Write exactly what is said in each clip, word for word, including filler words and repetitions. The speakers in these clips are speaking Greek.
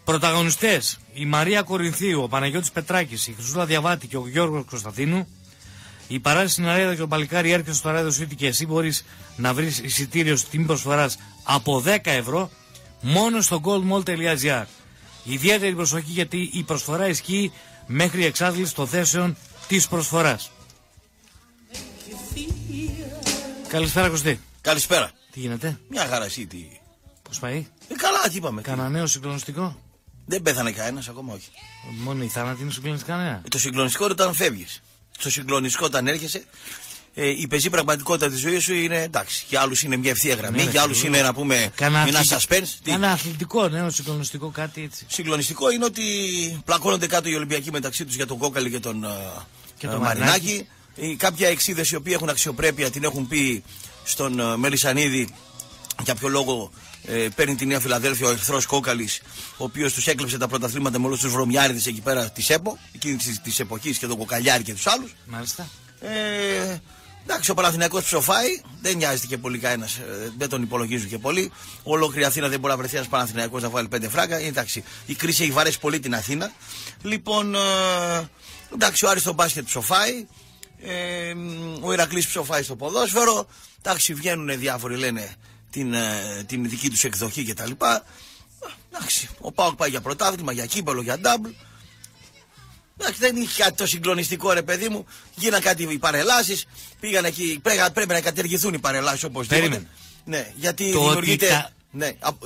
Πρωταγωνιστές, η Μαρία Κορινθίου, ο Παναγιώτης Πετράκης, η Χρυσούλα Διαβάτη και ο Γιώργος Κωνσταντίνου. Η παράσταση στην Αρέδα και ο Παλικάρι έρχεται στο Αρέδα City και εσύ μπορείς να βρεις εισιτήριο στην τιμή προσφοράς από δέκα ευρώ μόνο στο goldmall τελεία gr. Ιδιαίτερη προσοχή γιατί η προσφορά ισχύει μέχρι εξάντληση των θέσεων της προσφοράς. Καλησπέρα Κωστή. Καλησπέρα. Τι γίνεται? Μια χαρά εσύ τι. Πώς πάει? Ε, καλά τι είπαμε. Κανένα νέο συγκλονιστικό? Δεν πέθανε κανένας ακόμα, όχι. Μόνο η θάνατη είναι συγκλονιστικά νέα. Ε, το συγκλονιστικό είναι όταν φεύγεις. Το συγκλονιστικό όταν έρχεσαι. Ε, η πεζή πραγματικότητα της ζωής σου είναι εντάξει. Για άλλους είναι μια ευθεία γραμμή, Ναι, για άλλους είναι να πούμε ένα suspense. Ένα αθλητικό νέο συγκλονιστικό, κάτι έτσι. Συγκλονιστικό είναι ότι πλακώνονται κάτω οι Ολυμπιακοί μεταξύ τους για τον Κόκαλη και τον και uh, το Μαρινάκη. Ε, κάποια εξίδες οι οποίοι έχουν αξιοπρέπεια την έχουν πει στον uh, Μελισσανίδη για ποιο λόγο ε, παίρνει τη Νέα Φιλαδέλφια ο εχθρός Κόκαλης, ο οποίος τους έκλεψε τα πρωταθλήματα με όλους τους βρωμιάριδες εκεί πέρα της ΕΠΟ, εκείνη της, της εποχής και τον Κοκαλιάρη και τους άλλους. Μάλιστα. Ε, εντάξει, ο Παναθηναϊκός ψοφάει, δεν νοιάζεται και πολύ κανένας, δεν τον υπολογίζουν και πολύ. Ολόκληρη Αθήνα δεν μπορεί να βρεθεί ένας Παναθηναϊκός να βγάλει πέντε φράγκα. Εντάξει, η κρίση έχει βαρέσει πολύ την Αθήνα. Λοιπόν, ε, εντάξει, ο Άρης στο μπάσκετ ψοφάει. Ε, ο Ηρακλής ψοφάει στο ποδόσφαιρο. Εντάξει, βγαίνουν διάφοροι, λένε την, την δική τους εκδοχή κτλ. Εντάξει, ο ΠΑΟΚ πάει για πρωτάθλημα, για κύπελο, για ντάμπλ. Εντάξει, δεν είχε κάτι το συγκλονιστικό, ρε παιδί μου. Γίναν κάτι οι παρελάσεις. Πήγαν εκεί. Πρέπει, πρέπει να κατεργηθούν οι παρελάσεις οπωσδήποτε. Ναι, γιατί το δημιουργείται. Τα... Ναι.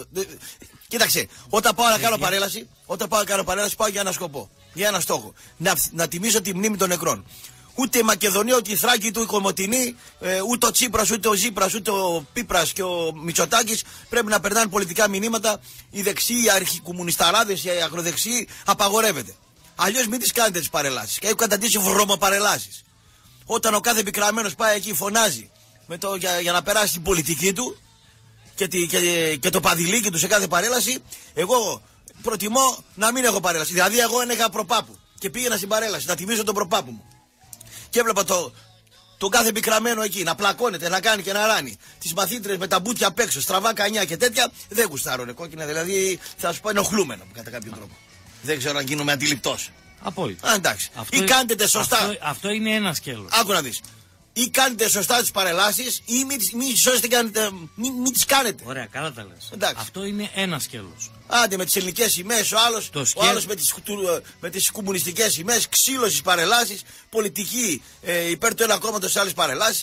Κοίταξε, όταν πάω να κάνω παρέλαση, όταν πάω να κάνω παρέλαση, πάω για ένα σκοπό. Για ένα στόχο. Να, να τιμήσω τη μνήμη των νεκρών. Ούτε η Μακεδονία, ούτε η Θράκη, ούτε η Κομοτηνή, ε, ούτε ο Τσίπρας, ούτε ο Ζήπρας, ούτε ο Πίπρας και ο Μητσοτάκης πρέπει να περνάνε πολιτικά μηνύματα. Οι δεξιοί, οι αρχικομμουνισταράδες, οι ακροδεξιοί απαγορεύεται. Αλλιώς μην τις κάνετε τις παρελάσεις. Και έχω καταντήσει βρωμοπαρελάσεις. Όταν ο κάθε πικραμένος πάει εκεί φωνάζει με το, για, για να περάσει την πολιτική του και, τη, και, και το παδιλίκι του σε κάθε παρέλαση, εγώ προτιμώ να μην έχω παρέλαση. Δηλαδή, εγώ έλεγα προπάπου και πήγαινα στην παρέλαση να τιμήσω τον προπάπου μου. Και έβλεπα το, τον κάθε πικραμένο εκεί να πλακώνεται, να κάνει και να ράνει. Τις μαθήτρες με τα μπούτια απ' έξω, στραβά κανιά και τέτοια. Δεν γουστάρω κόκκινα, δηλαδή θα σου πω ενοχλούμενο κατά κάποιο τρόπο. Δεν ξέρω αν γίνομαι αντιληπτός. Απόλυτα. Α, εντάξει. Αυτό, ή κάνετε σωστά. Αυτό, αυτό είναι ένα σκέλος. Άκου να δεις. Ή κάνετε σωστά τις παρελάσεις, ή μην, μην, μην, μην, μην τις κάνετε. Ωραία, καλά τα λες. Εντάξει. Αυτό είναι ένα σκέλος. Άντε με τις ελληνικές σημαίες, ο άλλος, σκέλ... ο άλλος με τις, του, με τις κομμουνιστικές σημαίες, ξύλος στις παρελάσεις, πολιτική ε, υπέρ του ένα κόμματος σε άλλες παρελάσεις.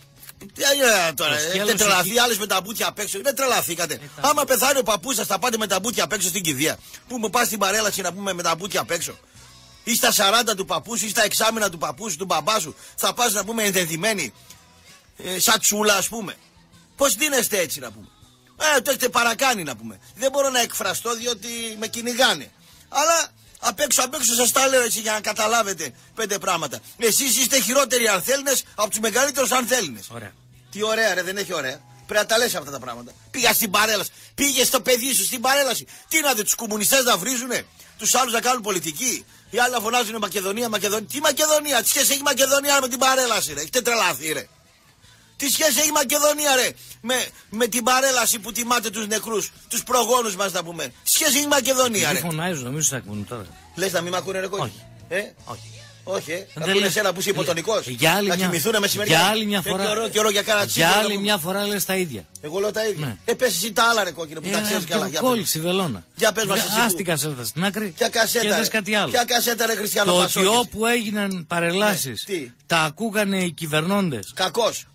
Τώρα, έχετε τρελαθεί εκεί... άλλες με τα μπουτια απ' έξω. Δεν τρελαθήκατε. Ε, Άμα πεθάνει ο παππούς σας, θα πάτε με τα μπουτια απ' έξω στην κηδεία. Πού μου πας στην παρέλαση να πούμε με τα μπουτια απ' έξω. Ή στα σαράντα του παππού σου, ή στα εξάμηνα του παππού σου, του μπαμπά σου, θα πας να πούμε ενδεδειμένοι. Ε, σαν τσούλα, ας πούμε. Πώς δίνεστε έτσι να πούμε. Ε, το έχετε παρακάνει να πούμε. Δεν μπορώ να εκφραστώ διότι με κυνηγάνε. Αλλά απ' έξω απ' έξω σας τα λέω έτσι για να καταλάβετε πέντε πράγματα. Εσείς είστε χειρότεροι ανθέλνες από τους μεγαλύτερους ανθέλνες. Ωραία. Τι ωραία, ρε, δεν έχει ωραία. Πρέπει να τα λες αυτά τα πράγματα. Πήγα στην παρέλαση. Πήγε στο παιδί σου στην παρέλαση. Τι να δει, τους κομμουνιστές να βρίζουνε, τους άλλους να κάνουν πολιτική. Οι άλλοι να φωνάζουν Μακεδονία, Μακεδονία. Τι Μακεδονία, τι σχέση έχει Μακεδονία με την παρέλαση, ρε. Έχετε τρελαθεί, ρε. Τι σχέση έχει Μακεδονία, ρε, με, με την παρέλαση που τιμάτε τους νεκρούς, τους προγόνους μας, να πούμε. Τι σχέση έχει Μακεδονία, ρε. Τι φωνάζουν, νομίζω θα ακούνε τώρα. Λες να μην μ' ακούνε, ρε, κόκκι. Όχι. Ε? Όχι. Όχι, ε. Θα ακούνε εσένα που είσαι υποτονικός. Για άλλη να μια... κοιμηθούνε μεσημεριά. Για άλλη μια φορά. Καιρό, καιρό, για κάνα για άλλη μια φορά λες τα ίδια. Εγώ λέω τα ίδια. Ναι. Ε, πες εσύ τα άλλα, ρε κόκκινο, που ε, τα ξέρεις καλά. Κόλληση, βελόνα. Για πες μας εσύ. Ας την κασέτα στην άκρη. Ποια κασέτα, και θες κάτι άλλο. Ποια κασέτα, ρε Χριστιανό Το Πασόκης. ότι όπου έγιναν παρελάσεις, ναι. τα ακούγανε οι κυβερνώντες. Κακός.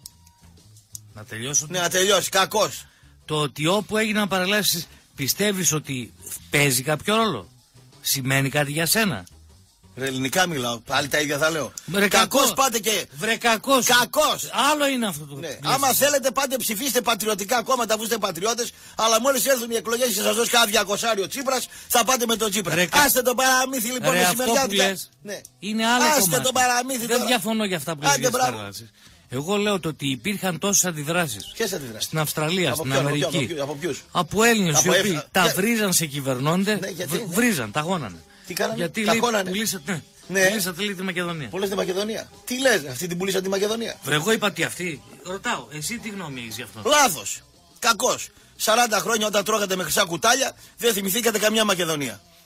Να τελειώσω. Ναι, να τελειώσει. Κακός. Το ότι όπου έγιναν παρελάσεις, πιστεύεις ότι παίζει κάποιο ρόλο. Σημαίνει κάτι για σένα. Ρε, ελληνικά μιλάω. Πάλι τα ίδια θα λέω. Βρε, κακός κακό. πάτε και. Βρε κακός. Κακός. Άλλο είναι αυτό το. Ναι. Άμα θέλετε, πάτε ψηφίστε πατριωτικά κόμματα που είστε πατριώτες. Αλλά μόλις έρθουν οι εκλογές και σας δώσει κάνα διακοσάριο Τσίπρας, θα πάτε με τον Τσίπρα. Ρε, άστε το παραμύθι λοιπόν μεσημεριάτικα. Ναι. Είναι άλλο άστε κομμάτι. το παραμύθι. Δεν διαφωνώ για αυτά που λες. Εγώ λέω το ότι υπήρχαν τόσες αντιδράσεις. Ποιες αντιδράσεις? Στην Αυστραλία, από στην ποιον, Αμερική. Από, από ποιους? Από Έλληνες οι οποίοι εφ... τα βρίζαν σε κυβερνώντες. Ναι, γιατί, ναι. Βρίζαν, τα γόνανε. Τι κάνανε? Γιατί τα λέει, γόνανε. πουλήσατε, ναι. πουλήσατε λέει τη Μακεδονία. Πουλήσατε τη Μακεδονία. Τι λες, αυτή την πουλήσατε τη Μακεδονία. Βρε, εγώ είπα τι αυτή. Ρωτάω, εσύ τι γνώμη έχεις γι' αυτό? Λάθος. Κακός. σαράντα χρόνια όταν τρώγατε με χρυσά κουτάλια δεν θυμηθήκατε καμιά Μακεδονία.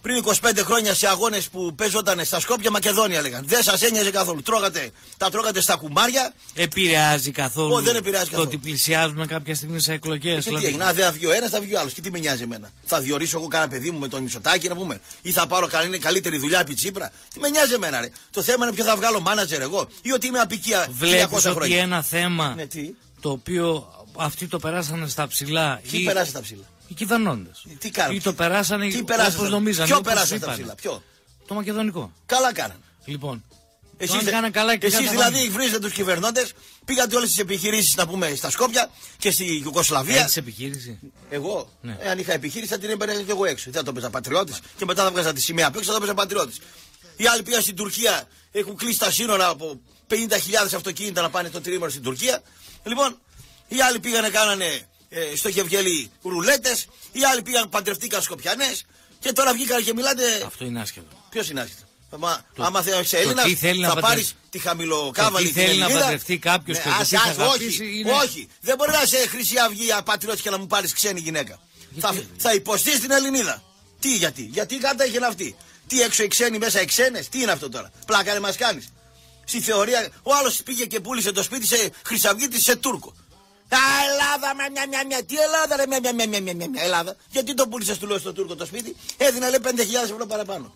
Πριν είκοσι πέντε χρόνια σε αγώνες που παίζονταν στα Σκόπια, Μακεδόνια λέγαν. Δεν σας ένοιαζε καθόλου. Τρώγατε, τα τρώγατε στα κουμάρια. Επηρεάζει καθόλου. Ω, δεν επηρεάζει καθόλου. Το ότι πλησιάζουμε κάποια στιγμή σε εκλογές. Και τι έγινε, αν δεν θα βγει ο ένας, θα βγει ο άλλος. Και τι με νοιάζει εμένα. Θα διορίσω εγώ κανένα παιδί μου με τον Μητσοτάκη να πούμε. Ή θα πάρω καλή, καλύτερη δουλειά επί Τσίπρα. Τι με νοιάζει εμένα, ρε. Το θέμα είναι ποιο θα βγάλω μάνατζερ εγώ ή ότι είμαι απικία. Βλέπεις ότι ένα θέμα ναι, το οποίο αυτοί το περάσανε στα ψηλά. Τι ή... περάσει στα ψηλά. Οι κυβερνώντες. Τι κάνουν. Ή το περάσανε όπως νομίζανε. Ποιο περάσανε στα ψηλά. Ποιο. Το μακεδονικό. Καλά κάνανε. Λοιπόν. Εσείς, δε, καλά και εσείς δηλαδή βρίζετε τους κυβερνώντες, πήγατε όλες τις επιχειρήσεις να πούμε στα Σκόπια και στη Ιουγκοσλαβία. Έχεις επιχείρηση. Εγώ, ναι. ε, αν είχα επιχείρηση θα την έμπαιρνα και εγώ έξω. Δεν θα το παίζα πατριώτης και μετά θα βγάζα τη σημαία απ' έξω, θα το παίζα πατριώτης. Οι άλλοι πήγαν στην Τουρκία, έχουν κλείσει τα σύνορα από πενήντα χιλιάδες αυτοκίνητα να πάνε το τρίμερο στην Τουρκία. Λοιπόν, οι άλλοι πήγανε, κάνανε ε, στο Γευγέλη ρουλέτες, οι άλλοι πήγαν παντρευτήκαν Σκοπιανές και τώρα βγήκαν και μιλάτε. Αυτό είναι άσχετο. Ποιος είναι άσχετο. Μα, το, άμα είσαι Έλληνας, θα πατρε... πάρεις τη χαμηλοκάβαλη. Τι θέλει να παντρευτεί κάποιος, ναι, και ας, το ας, θα όχι, είναι... όχι. Δεν μπορεί να είσαι Χρυσή Αυγή πατριώτης και να μου πάρεις ξένη γυναίκα. Θα, θα υποστείς την Ελληνίδα. Τι, γιατί, γιατί κάτα είχε αυτή. Τι έξω οι ξένοι, μέσα οι ξένες, τι είναι αυτό τώρα. Πλάκα δεν μας κάνεις. Στη θεωρία, ο άλλος πήγε και πούλησε το σπίτι σε Χρυσαυγίτη σε Τούρκο. Α, Ελλάδα, μια, μια, μια, μια, τι Ελλάδα, ρε, μια, μια, μια, μια, μια, μια, μια, Ελλάδα. Γιατί το πούλησε του λέω στο Τούρκο το σπίτι, έδινε λέει πέντε χιλιάδες ευρώ παραπάνω.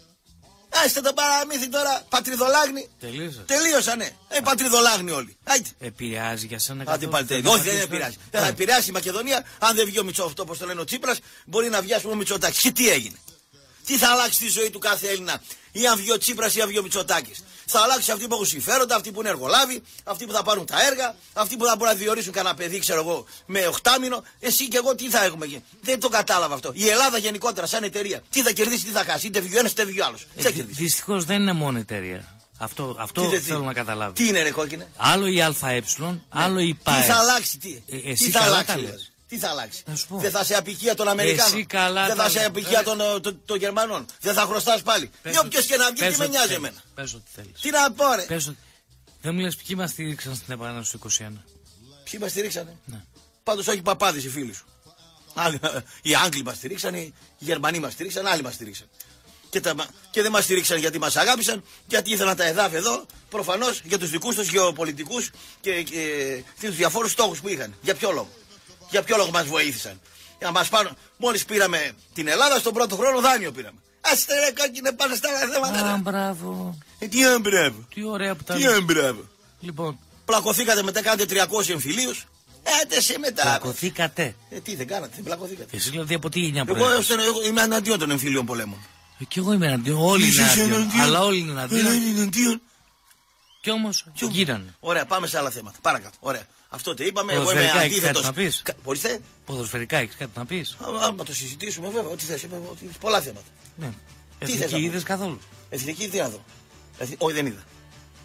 Άστε το παραμύθι τώρα, πατριδολάγνη. Τελείωσε. Τελείωσαν, ναι. Ε, πατριδολάγνη όλοι. Άιτε. Επηρεάζει για σένα κάτι. Όχι, δεν επηρεάζει. Δεν θα επηρεάσει η Μακεδονία, αν δεν βγει ο Μητσό, αυτό όπως το λένε ο Τσίπρας, μπορεί να βγει ο Μητσοτάκης. Και τι έγινε. Τι θα αλλάξει τη ζωή του κάθε Έλληνα, ή αν βγει ο Τσίπρας ή αν βγει ο Μητσοτάκης. Θα αλλάξει αυτοί που έχουν συμφέροντα, αυτοί που είναι εργολάβοι, αυτοί που θα πάρουν τα έργα, αυτοί που θα μπορούν να διορίσουν κανένα παιδί, ξέρω εγώ, με οχτάμινο. Εσύ και εγώ τι θα έχουμε εκεί. Δεν το κατάλαβα αυτό. Η Ελλάδα γενικότερα, σαν εταιρεία, τι θα κερδίσει, τι θα χάσει. Είτε βγει ο ένας είτε βγει ο άλλος. Ε, Δυστυχώς δεν είναι μόνο εταιρεία. Αυτό, αυτό τι, θέλω τι, να καταλάβω. Τι είναι, ρε κόκκινε. Άλλο η ΑΕ, ναι. Άλλο η ΠΑΕ. Τι θα αλλάξει, τι. Ε, εσύ τι θα αλλάξει. Τι θα αλλάξει. Θα δεν θα σε απικία των Αμερικάνων. Καλά, δεν θα σε απικία ε... των, των, των Γερμανών. Δεν θα χρωστάς πάλι. Ή όποιος και να βγει, τι με νοιάζει εμένα. Πες ό,τι θέλεις. Τι να πω, ρε. Πες ότι... Δεν μου λες ποιοι μας στήριξαν στην επανένωση του είκοσι ένα. Ποιοι μας στηρίξανε. Ναι. Πάντως όχι παπάδες οι φίλοι σου. Άλλοι, οι Άγγλοι μας στηρίξαν, οι Γερμανοί μας στηρίξαν, άλλοι μας στηρίξαν. Και, τα, και δεν μας στηρίξαν γιατί μας αγάπησαν, γιατί ήθελαν τα εδάφη εδώ, προφανώς για τους δικούς τους γεωπολιτικούς και, και, και τους διαφόρους στόχους που είχαν. Για ποιο λόγο. Για ποιο λόγο μας βοήθησαν. Για να μας πάρουν. Μόλις πήραμε την Ελλάδα, στον πρώτο χρόνο δάνειο πήραμε. Άστε ρε κόκκινε πάνω στα θέματα. Α, μπράβο. Ε, τι είναι μπράβο. Τι ωραία που τα Τι είναι μπράβο. Λοιπόν. Πλακωθήκατε μετά, κάνετε τριακόσιους εμφυλίους. Έτε σε μετά. Πλακωθήκατε. Ε, τι δεν κάνατε, δεν πλακωθήκατε. Εσύ δηλαδή από τι γενιά εγώ, εγώ είμαι εναντίον των εμφυλίων πολέμων. Ε, και εγώ είμαι εναντίον. Όλοι είναι εναντίον. Αλλά όλοι είναι εναντίον. Κι όμως γίνανε. Ωραία, πάμε σε άλλα θέματα. Παρακάτω. Ωραία. Αυτό το είπαμε. Εγώ είμαι αντίθετος. Μπορείτε. Ποδοσφαιρικά έχεις κάτι να πεις. Άμα το συζητήσουμε, βέβαια. Ό,τι θες. Πολλά θέματα. Ναι. Εθνική είδες καθόλου. Εθνική τι να δω. Όχι, δεν είδα.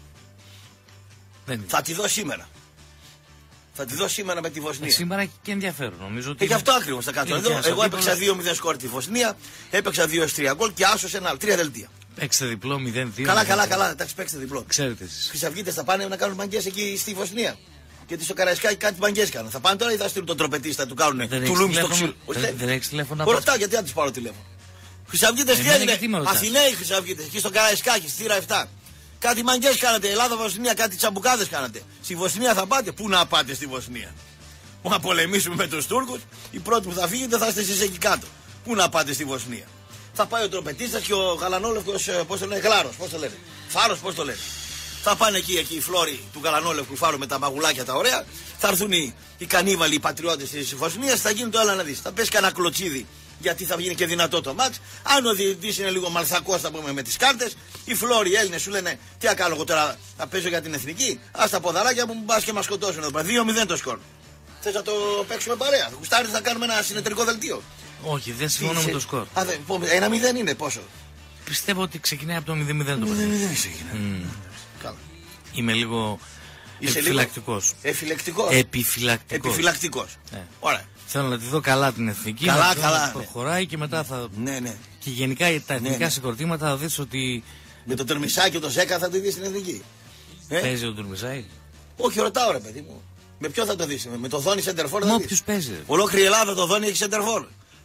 Θα τη δω σήμερα. Θα τη δω σήμερα με τη Βοσνία. Ε, σήμερα και ενδιαφέρον νομίζω. Και γι' αυτό ακριβώς θα κάνω εδώ. Εγώ έπαιξα δύο μηδέν σκορ τη Βοσνία, έπαιξα δύο τρία γκολ και άσωσε ένα άλλο. Τρία δελτία. Παίξτε διπλό μηδέν δύο. Καλά, καλά, καλά. Εντάξει, παίξτε διπλό. Ξέρετε εσείς. Χρυσαυγίτες θα πάνε να κάνουν μαγκές εκεί στη Βοσνία. Γιατί στο Καραϊσκάκι κάτι μαγκές κάνουν. Θα πάνε τώρα ή θα στείλουν τον τροπετίστα, του κάνουν του λούμι στο ξύλο. Δεν έχει τηλέφωνο. Ρωτάω γιατί να του πάρω τηλέφωνο. Χρυσαυγίτες τι έγινε. Αθηναίοι Χρυσαυγίτες εκεί στο Καραϊσκάκι, στη θύρα επτά. Κάτι μαγκές κάνατε, Ελλάδα-Βοσνία, κάτι τσαμπουκάδες κάνατε. Στη Βοσνία θα πάτε, πού να πάτε στη Βοσνία. Να πολεμήσουμε με τους Τούρκους, οι πρώτοι που θα φύγετε θα είστε εσείς εκεί κάτω. Πού να πάτε στη Βοσνία. Θα πάει ο τροπετίστας και ο γαλανόλευκος, πώς το λένε, Γλάρος, πώς το λένε. Φάρος, πώς το λένε. Θα πάνε εκεί, εκεί οι φλόροι του γαλανόλευκου φάρου με τα μαγουλάκια τα ωραία. Θα έρθουν οι, οι κανίβαλοι, οι πατριώτες της Βοσνίας, θα γίνει το άλλο να δεις. Θα πέσει κανένα κλωτσίδι. Γιατί θα βγει και δυνατό το μάτς. Αν ο διαιτητής είναι λίγο μαλθακός, θα πούμε με τις κάρτες, οι φλόροι οι Έλληνες σου λένε τι θα κάνω εγώ τώρα, θα παίζω για την εθνική. Ας τα ποδαράκια μου μπας και μας σκοτώσουν εδώ πέρα. δύο μηδέν το σκορ. Θες να το παίξουμε παρέα. Γουστάρεις να κάνουμε ένα συνεταιρικό δελτίο. Όχι, δεν συμφωνώ με το σκορ. Ένα μηδέν είναι πόσο. Πιστεύω ότι ξεκινάει από το μηδέν μηδέν το παιχνίδι. Καλά. Είμαι λίγο επιφυλακτικός. Επιφυλακτικός. Επιφυλακτικός. Ωραία. Θέλω να τη δω καλά την εθνική. Καλά, να καλά. Να προχωράει και μετά θα. Ναι, ναι. Και γενικά τα εθνικά ναι, ναι. συγκροτήματα θα δεις ότι. Με το Τερμισάκι και το Ζέκα θα το δεις στην εθνική. Ε? Παίζει ο Τερμισάκι. Όχι, ρωτάω ρε παιδί μου. Με ποιο θα το δεις, με το Δόνι Σεντερφόρ. Με όποιους παίζει. Ολόκληρη Ελλάδα το Δόνι έχει Σεντερφόρ.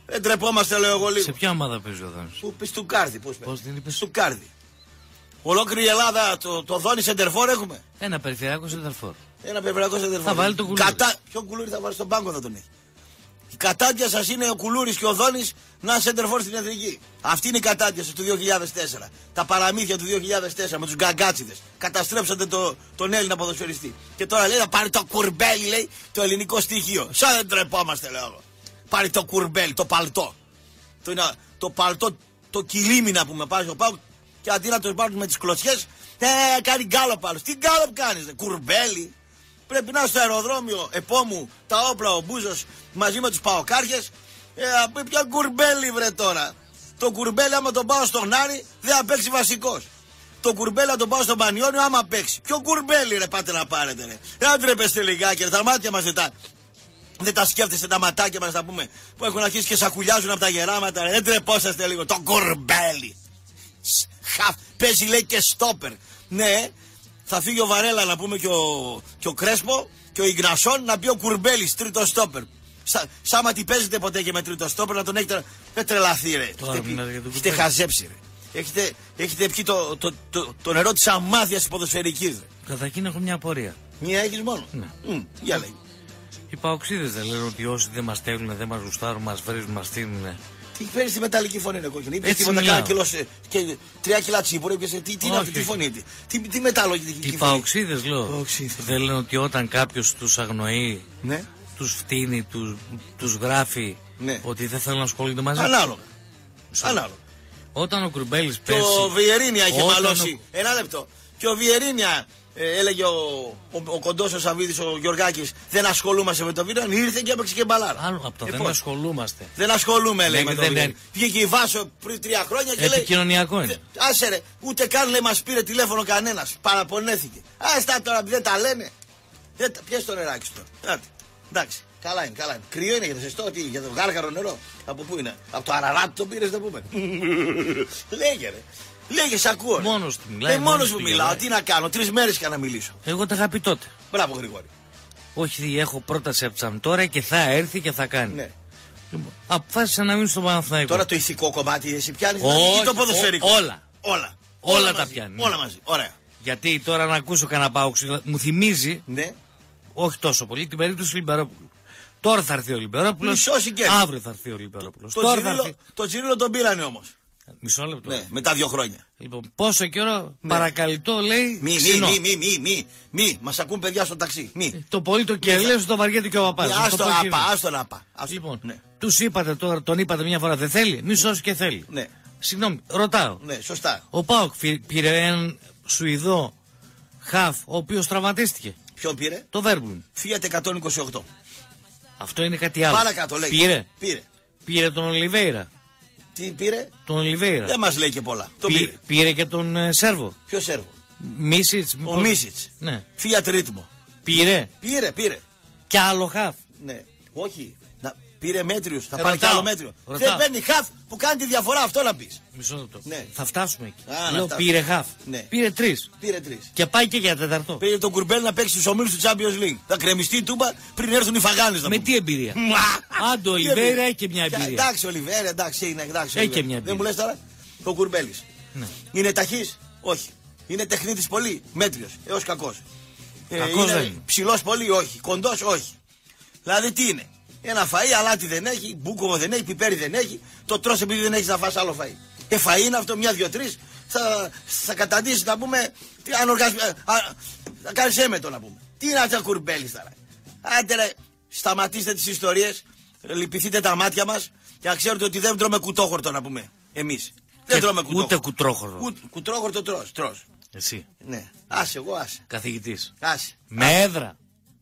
Δεν τρεπόμαστε, λέω εγώ λίγο. Σε ποια ομάδα παίζει ο Δόνης? Που πει του Κάρδη, πώς Πώς την είπες? Του Κάρδη. Ολόκληρη η Ελλάδα το, το Δόνη σεντερφόρ έχουμε. Ένα περιφερειακό σεντερφόρ. Ένα περιφερειακό σεντερφόρ. Θα βάλει το Κουλούρι. Κατά... Ποιο Κουλούρι θα βάλει στον πάγκο, θα τον έχει. Η κατάντια σας είναι ο Κουλούρης και ο Δόνης να σεντερφόρ στην εθνική. Αυτή είναι η κατάντια σας του δύο χιλιάδες τέσσερα. Τα παραμύθια του δύο χιλιάδες τέσσερα με τους γκαγκάτσιδες. Καταστρέψατε το, τον Έλληνα ποδοσφαιριστή. Και τώρα λέει να πάρει το κουρμπέλι, λέει, το ελληνικό στοιχείο. Σαν δεν τρεπόμαστε, λέω. Πάρει το κουρμπέλι, το παλτό. Το, είναι, το παλτό, το κυλίμι να πούμε, πάρει το πάω και αντί να το πάρουν με τις κλωτσιές, ε, κάνει γκάλοπ άλλο. Τι γκάλοπ κάνεις, κουρμπέλι. Πρέπει να στο αεροδρόμιο επόμου τα όπλα ο Μπούζος μαζί με τους παοκάρχες. Ε, ποια κουρμπέλι βρε τώρα. Το κουρμπέλι άμα τον πάω στον Άρη δεν θα παίξει βασικός. Το κουρμπέλι να τον πάω στον Πανιόνιο άμα παίξει. Ποιο κουρμπέλι ρε πάτε να πάρετε ρε. Δεν τρέπεστε λιγάκι ρε, τα μάτια μας δεν τα, δεν τα σκέφτεστε τα ματάκια μας να πούμε που έχουν αρχίσει και σακουλιάζουν από τα γεράματα ρε. Δεν τρεπόσαστε λίγο. Το κουρμπέλι. Χαφ, παίζει λέει και στόπερ. Ναι. Θα φύγει ο Βαρέλα να πούμε και ο, και ο Κρέσπο και ο Ιγνασόν να πει ο Κουρμπέλης τρίτο στόπερ. Σα, Σάμα τι παίζετε ποτέ και με τρίτο στόπερ να τον έχετε τρελαθεί ρε. Έχετε χαζέψει ρε. Έχετε, έχετε πιει το, το, το, το νερό της αμάθειας της ποδοσφαιρικής ρε. Καταρχήν έχω μια απορία. Μια έχεις μόνο? Ναι. Mm, για λέει. Οι παοξίδες δεν λένε ότι όσοι δεν μας στέλνουν, δεν μας γουστάρουν, μας βρίζουν, μας στείλουν? Τι παίρνει τη μεταλλική φωνή, ρε κόκκινη. Είπε τίποτα κάνα κιλό και τρία κιλά τσίπουρο. Τι, τι είναι αυτή τη φωνή, τι, τι, τι μεταλλογική φωνή. Οι παοξίδες λέω. Δεν λένε ότι όταν κάποιος τους αγνοεί, ναι, τους φτύνει, τους, τους γράφει, ναι, ότι δεν θέλουν να ασχολούνται μαζί. Ανάλογα. Ανάλογα. Όταν ο Κουρμπέλης πέσει. Και ο Βιερίνια είχε μαλώσει. Ο... Ένα λεπτό. Και ο Βιερίνια. Ε, έλεγε ο, ο, ο κοντός ο Σαββίδης, ο Γιωργάκης, δεν ασχολούμαστε με το βίντεο. Ήρθε και έπαιξε και μπαλάρα. Άλλο από το ε, δεν πώς? ασχολούμαστε. Δεν ασχολούμαι, λέει, με το βίντεο. Δεν... Βγήκε η Βάσο πριν τρία χρόνια και επικοινωνιακό λέει. είναι. Άσε ρε, ούτε καν λέει μας πήρε τηλέφωνο κανένας. Παραπονέθηκε. Άστα τώρα, δεν τα λένε. Πιες το νεράκι σου τώρα. Εντάξει, καλά είναι, καλά είναι. Κρύο είναι για το ζεστό, τι, για το γάργαρο νερό. Από πού είναι? Από το Αραράτ το πήρες, να πούμε. Λέγε ρε. Λέγε, σ' ακούω. Μόνος του μιλάει. Ε, μόνος μου μιλάω. Τι να κάνω, τρεις μέρες είχα να μιλήσω. Εγώ τα είχα πει τότε. Μπράβο, Γρηγόρη. Όχι, έχω πρόταση από Τσαμ τώρα και θα έρθει και θα κάνει. Ναι. Αποφάσισα να μείνω στο Παναθηναϊκό. Τώρα το ηθικό κομμάτι εσύ πιάνεις? Όχι, ή το ποδοσφαιρικό? Όλα. Όλα. Όλα, όλα τα μαζί. πιάνει. Όλα μαζί. Ωραία. Γιατί τώρα να ακούσω κανένα πάοξη μου θυμίζει. Ναι. Όχι τόσο πολύ την περίπτωση του Λιμπερόπουλου. Τώρα θα έρθει ο Λιμπερόπουλος. Αύριο θα έρθει ο Λιμπερόπουλος. Το, το, έρθει... το Τσιρίλο τον πήρανε όμως. Μισό λεπτό. Ναι, μετά δύο χρόνια. Λοιπόν, πόσο καιρό, ναι, παρακαλυτό λέει. Μη, μη, μη, μη, μη, μη, μη. Μας ακούν παιδιά στο ταξί. Μη. Το πολύ το κερλές, το βαριέται και ο παπάς. Άστο να πά, άστο να πά. Λοιπόν, ναι, τους είπατε τώρα, τον είπατε μια φορά δεν θέλει, μισός και θέλει. Ναι. Συγγνώμη, ρωτάω. Ναι, σωστά. Ο Πάοκ πήρε έναν Σουηδό χαφ, ο οποίος τραυματίστηκε. Ποιον πήρε? Το Βέρμπλουμ. Fiat εκατόν είκοσι οκτώ. Αυτό είναι κάτι άλλο. Παρακάτω, λέει. Πήρε. Πήρε. Πήρε τον Ολιβέηρα. Τι πήρε? Τον Ολιβέηρα. Δεν μας λέει και πολλά. Πή, πήρε. πήρε και τον ε, Σέρβο. Ποιο Σέρβο? Μίσιτς. Ο Μίσιτς. Ναι. Fiat Ρίτμο. Πήρε. Πήρε, πήρε. Κι άλλο χαφ. Ναι. Όχι. Να... Πήρε μέτριους. Θα πάρει κι άλλο μέτριο. Ρωτάω. Δεν παίρνει χαφ που κάνει τη διαφορά, αυτό να πεις. Μισό λεπτό. Ναι. Θα φτάσουμε εκεί. Α, Λέω πήρε χαφ. Ναι. Πήρε τρεις. Πήρε τρεις. Και πάει και για τέταρτο. Πήρε τον Κουρμπέλ να παίξει στους ομίλους του Champions League. Θα κρεμιστεί η τούμπα πριν έρθουν οι φαγάνες. Με τι εμπειρία? Άντε ο Ολιβέηρα έχει και μια εμπειρία. Εντάξει, ο Ολιβέηρα, εντάξει, είναι εντάξει. Έχει και μια εμπειρία. Δεν μου λες τώρα? Ο Κουρμπέλης. Ναι. Είναι ταχύς? Όχι. Είναι τεχνίτης πολύ? Μέτριος έως κακός. Κακός ε, δεν είναι ψηλός πολύ? Όχι. Κοντός? Όχι. Δηλαδή τι είναι? Ένα φαΐ, αλάτι δεν έχει, μπούκοβο δεν έχει, πιπέρι δεν έχει. Το τρως επειδή δεν έχεις να φας άλλο φαΐ. Ε, φαΐ είναι αυτό, μια, δύο, τρεις. Θα, θα καταντήσεις να πούμε. Τι, αν οργασμ... Θα κάνεις έμετο να πούμε. Τι είναι αυτά Κουρμπέλης τώρα? Άντε ρε, σταματήστε τις ιστορίες. Λυπηθείτε τα μάτια μας. Και να ξέρετε ότι δεν τρώμε κουτόχορτο να πούμε. Εμείς. Δεν τρώμε κουτόχορτο. Ούτε κουτρόχορτο. Κου, κουτρόχορτο τρως, τρως. Εσύ. Ναι. Άσε, εγώ άσε. Καθηγητής. Άσε. Με άσε. Έδρα.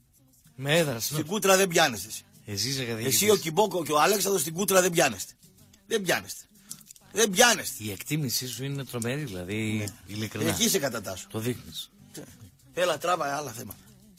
Με έδρα. Στην κούτρα δεν πιάνεστε. Εσύ είσαι καθηγητής. Εσύ ο Κιμπόκο και ο Αλέξανδρος στην κούτρα δεν πιάνεστε. Δεν πιάνεστε. Δεν πιάνεστε. Η εκτίμησή σου είναι τρομερή, δηλαδή ναι. Ειλικρινά. Εκεί σε κατατάσσω. Το δείχνεις. Έλα, τράβα άλλα θέματα.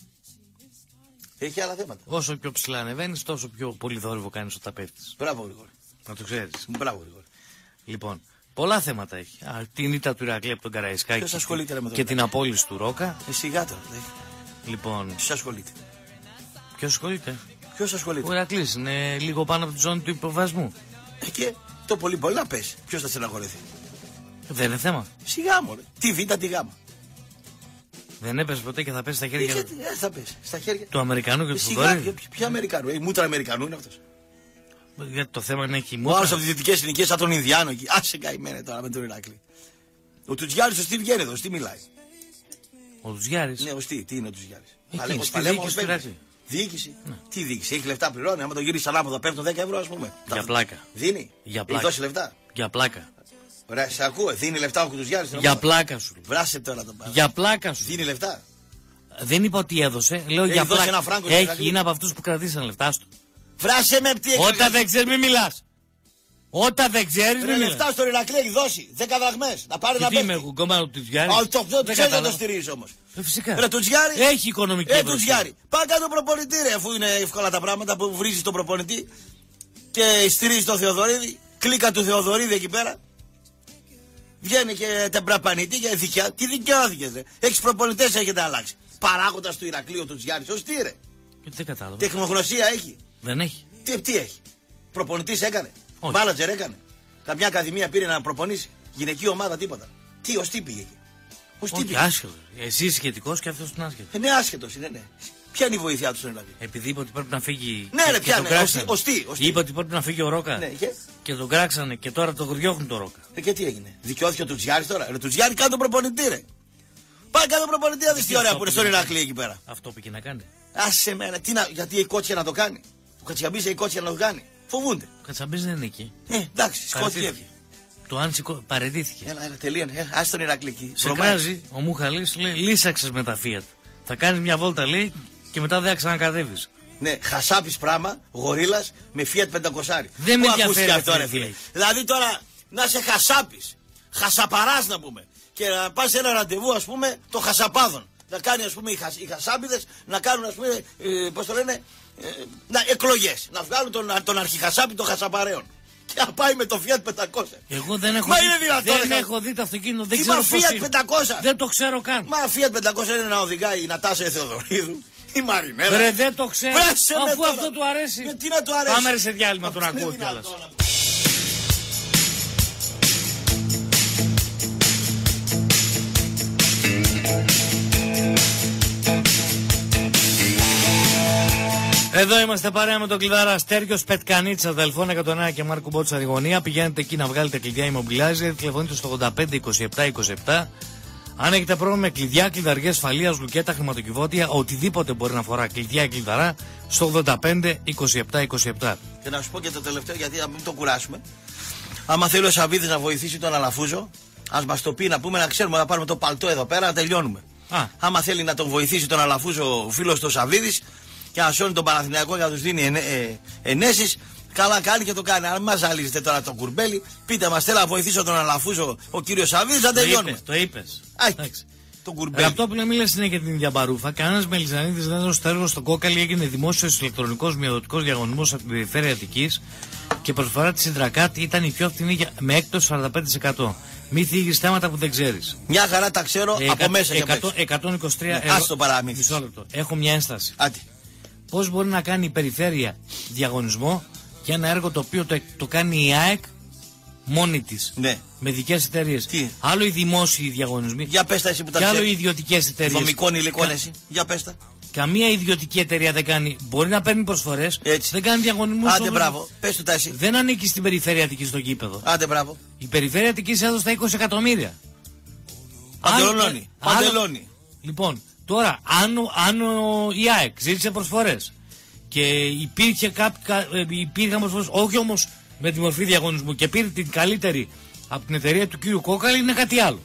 Έχει άλλα θέματα. Όσο πιο ψηλά ανεβαίνεις, τόσο πιο πολύ θόρυβο κάνεις όταν πέφτεις. Μπράβο, Γρηγόρη. Να το ξέρεις. Μπράβο, Γρηγόρη. Λοιπόν, πολλά θέματα έχει. Α, την ήττα του Ηρακλή από τον Καραϊσκάκη και, ασχολείται με και την απόλυση του Ρόκα. Εσύ γάτα. Λοιπόν. Ποιος ασχολείται? Ποιος ασχολείται? Ποιος ασχολείται? Ο Ηρακλής είναι λίγο πάνω από τη ζώνη του υποβασμού. Ε, και το πολύ πολύ να πέσει. Ποιος θα στεναχωρηθεί. Δεν είναι θέμα. Σιγά μωρέ. Τι β' τι γ. Δεν έπεσε ποτέ και θα πέσει στα χέρια. Ε, γιατί, ε, θα πέσει στα χέρια του Αμερικανού και του Θοδωρή. Ποιο, ποιο Αμερικανού. Ε, μούτρα Αμερικανού είναι αυτός. Γιατί το θέμα είναι εκεί. Ο άλλος από τις δυτικές συνοικίες σαν τον Ινδιάνο εκεί. Άσε καημένε τώρα με τον Ηράκλη. Ο Τουτζιάρης ο τι βγαίνει εδώ, τι μιλάει. Ο Τουτζιάρης. Ναι, ο τι, τι είναι ο Τουτζιάρης. Εκεί, στη διοίκηση του Ηράκλη. Διοίκηση. Ναι. Τι διοίκηση, έχει λεφτά πληρώνει. Άμα το γυρίσει ανάποδα πέφτουν δέκα ευρώ, ας πούμε. Για πλάκα. Δίνει. Για πλάκα. Έχει δώσει λεφτά. Για πλάκα. Ωραία, σε ακούω, δίνει λεφτά ο Τουτζιάρης. Για πλάκα σου. Βράσε τώρα το Για πλάκα σου. Δίνει λεφτά. Δεν είπα ότι έδωσε. Λέω έχει για πλάκα. Έχει, είναι από αυτούς που κρατήσαν λεφτά του. Βράσε με τι. Όταν δεν ξέρει, μην μιλάς. Όταν δεν ξέρεις, μην λεφτά στον Ηρακλή έχει δώσει δέκα δραχμές. Να πάρει και να πει. Τι είμαι εγώ, κομμάτι του Τουτζιάρη. Α, το ξέρει να το στηρίζει όμως. Ε, φυσικά. Ρε, Τουτζιάρη. Έχει οικονομική ε, Τουτζιάρη. Πάει κάτω προπονητή, ρε, αφού είναι εύκολα τα πράγματα που βρίζει τον προπονητή και στηρίζει τον Θεοδωρίδη. Κλίκα του Θεοδωρίδη εκεί πέρα. Βγαίνει και τεμπραπανητή και δικιά. Τι δικαιώθηκες, ρε. Έχεις προπονητές, έχετε αλλάξει. Παράγοντας του Ηρακλείου του Τουτζιάρη. Ω τι, ρε. Δεν κατάλαβα. Τεχνογνωσία έχει. Δεν έχει. Τι, τι έχει. Προπονητής έκανε. Μάνατζερ έκανε. Καμιά ακαδημία πήρε να προπονήσει. Γυναική ομάδα τίποτα. Τι, ως τι πήγε εκεί. Ως τι πήγε. Άσχετο. Εσύ είσαι σχετικός και αυτός είναι άσχετος. Ε, ναι, άσχετος είναι, ναι. Ποια είναι η βοήθειά του στον Ηρακλή. Επειδή είπε ότι πρέπει να φύγει. Ναι, ρε, ποια είναι. Ως τι. Είπε ότι πρέπει να φύγει ο Ρόκα. Ναι, και... και τον κράξανε και τώρα τον διώχνουν τον Ρόκα. Ε, και τι έγινε. Δικαιώθηκε ο Τουτζιάρης τώρα. Ρε, Τουτζιάρη κάνει τον προπονητή, ρε. Πάει κάνει τον προπονητή, να δει τι ωραία που είναι στον Ηρακλή εκεί πέρα. Αυτό πήγε να κάνει. Άσε μένα, τι να, γιατί η κότσια να το κάνει. Ο Κατσιαμπής η κότσια να το κάνει. Φοβούνται. Ο Κατσιαμπής δεν είναι εκεί. Ε, εντάξει, σκότθηκε. Το αν σηκώ... παρετήθηκε. Έλα, έλα, τελείωνε. Ε, άσε τον Ηρακλή εκεί. Σε κράζει ο Μουχαλής, λέει, λύσαξες με τα Fiat. Θα κάνεις μια βόλτα, λέει, και μετά δεν θα ξανακατέβεις. Ναι, χασάπης πράγμα, γορίλας με Fiat πεντακόσια. Δεν με ενδιαφέρει αυτό, ρε φίλε. Δηλαδή τώρα να είσαι χασάπης, χασαπαράς να πούμε, και να πας σε ένα ραντεβού, ας πούμε, των χασαπάδων. Να κάνει, ας πούμε, οι, χασ, οι χασάπιδες να κάνουν, ας πούμε, ε, πώς το λένε, ε, να, εκλογές. Να βγάλουν τον, τον αρχιχασάπη των χασαπαρέων. Και να πάει με το Fiat πεντακόσια. Εγώ δεν έχω, Μα δει, είναι δυνατόν, δεν ρε, έχω δει το αυτοκίνητο, δεν τι ξέρω μα πώς Fiat είναι. πεντακόσια. Δεν το ξέρω καν. Μα Fiat πεντακόσια είναι να οδηγάει η Νατάσα Θεοδωρίδου. Η Μαρινέλα. Ρε, δεν το ξέρω. Βρέσε αφού τώρα. Αυτό του αρέσει. Ε, τι να του αρέσει. Πάμε σε διάλειμμα, τον ακούω κιόλας. Εδώ είμαστε παρέα με τον κλειδάρα Στέργιος Πετκανίτσα, Δελφών εκατόν ένα και Μάρκο Μπότσα Ριγωνία. Πηγαίνετε εκεί να βγάλετε κλειδιά Immobilizer, τηλεφωνείτε στο ογδόντα πέντε είκοσι επτά είκοσι επτά. Αν έχετε πρόβλημα με κλειδιά, κλειδαριές ασφαλείας, λουκέτα, χρηματοκιβώτια, οτιδήποτε μπορεί να αφορά κλειδιά ή κλειδαρά, στο ογδόντα πέντε είκοσι επτά είκοσι επτά. Και να σου πω και το τελευταίο, γιατί να μην το κουράσουμε. Άμα θέλει ο Σαββίδης να βοηθήσει τον Αλαφούζο, ας μας το πει να πούμε, να ξέρουμε να πάρουμε το παλτό εδώ πέρα, να τελειώνουμε. Α. Άμα θέλει να τον βοηθήσει τον Αλαφούζο ο φίλος του Σαββίδης και να σώνει τον Παναθηναϊκό και να τους δίνει ενέ, ε, ενέσεις, καλά κάνει και το κάνει. Αν μας ζαλίζετε τώρα το κουρμπέλι, πείτε μας, θέλω να βοηθήσω τον Αλαφούζο ο κύριος Σαββίδης, να τελειώνουμε. Το είπες. Το κουρμπέλι. Αυτό που λέμε συνέχεια την ίδια παρούφα. Κανένας Μελισανίδης δεν έδωσε το έργο στο Κόκαλη. Έγινε δημόσιος ηλεκτρονικός μειοδοτικός διαγωνισμός από την περιφέρεια Αττικής και προσφορά της Ιντρακάτ ήταν η πιο φθηνή με έκπτωση σαράντα πέντε τοις εκατό. Μη θίγεις θέματα που δεν ξέρεις. Μια χαρά τα ξέρω ε, από μέσα και εκατό, εκατόν είκοσι τρία ναι, άστο παραμύθι. Μισό λεπτό. Έχω μια ένσταση. Άντε. Πώς μπορεί να κάνει η περιφέρεια διαγωνισμό για ένα έργο το οποίο το, το κάνει η ΑΕΚ μόνη της. Ναι. Με δικές εταιρείες. Άλλο οι δημόσιοι διαγωνισμοί. Για πες τα εσύ που τα και ξέρεις. άλλο οι ιδιωτικές εταιρείες. Δομικών υλικών εσύ. Για πες τα. Καμία ιδιωτική εταιρεία δεν κάνει. Μπορεί να παίρνει προσφορές. Δεν κάνει διαγωνισμούς. Άντε μπράβο. Πες του τα εσύ. Δεν ανήκει στην περιφέρεια Αττικής στο γήπεδο. Άντε μπράβο. Η περιφέρεια Αττικής έδωσε τα είκοσι εκατομμύρια. Παντελόνι. Παντελόνι. Λοιπόν, τώρα αν, αν η ΑΕΚ ζήτησε προσφορές και υπήρχε κάποια, υπήρχαν προσφορές, όχι όμως με τη μορφή διαγωνισμού και πήρε την καλύτερη από την εταιρεία του κύριου Κόκαλη, είναι κάτι άλλο.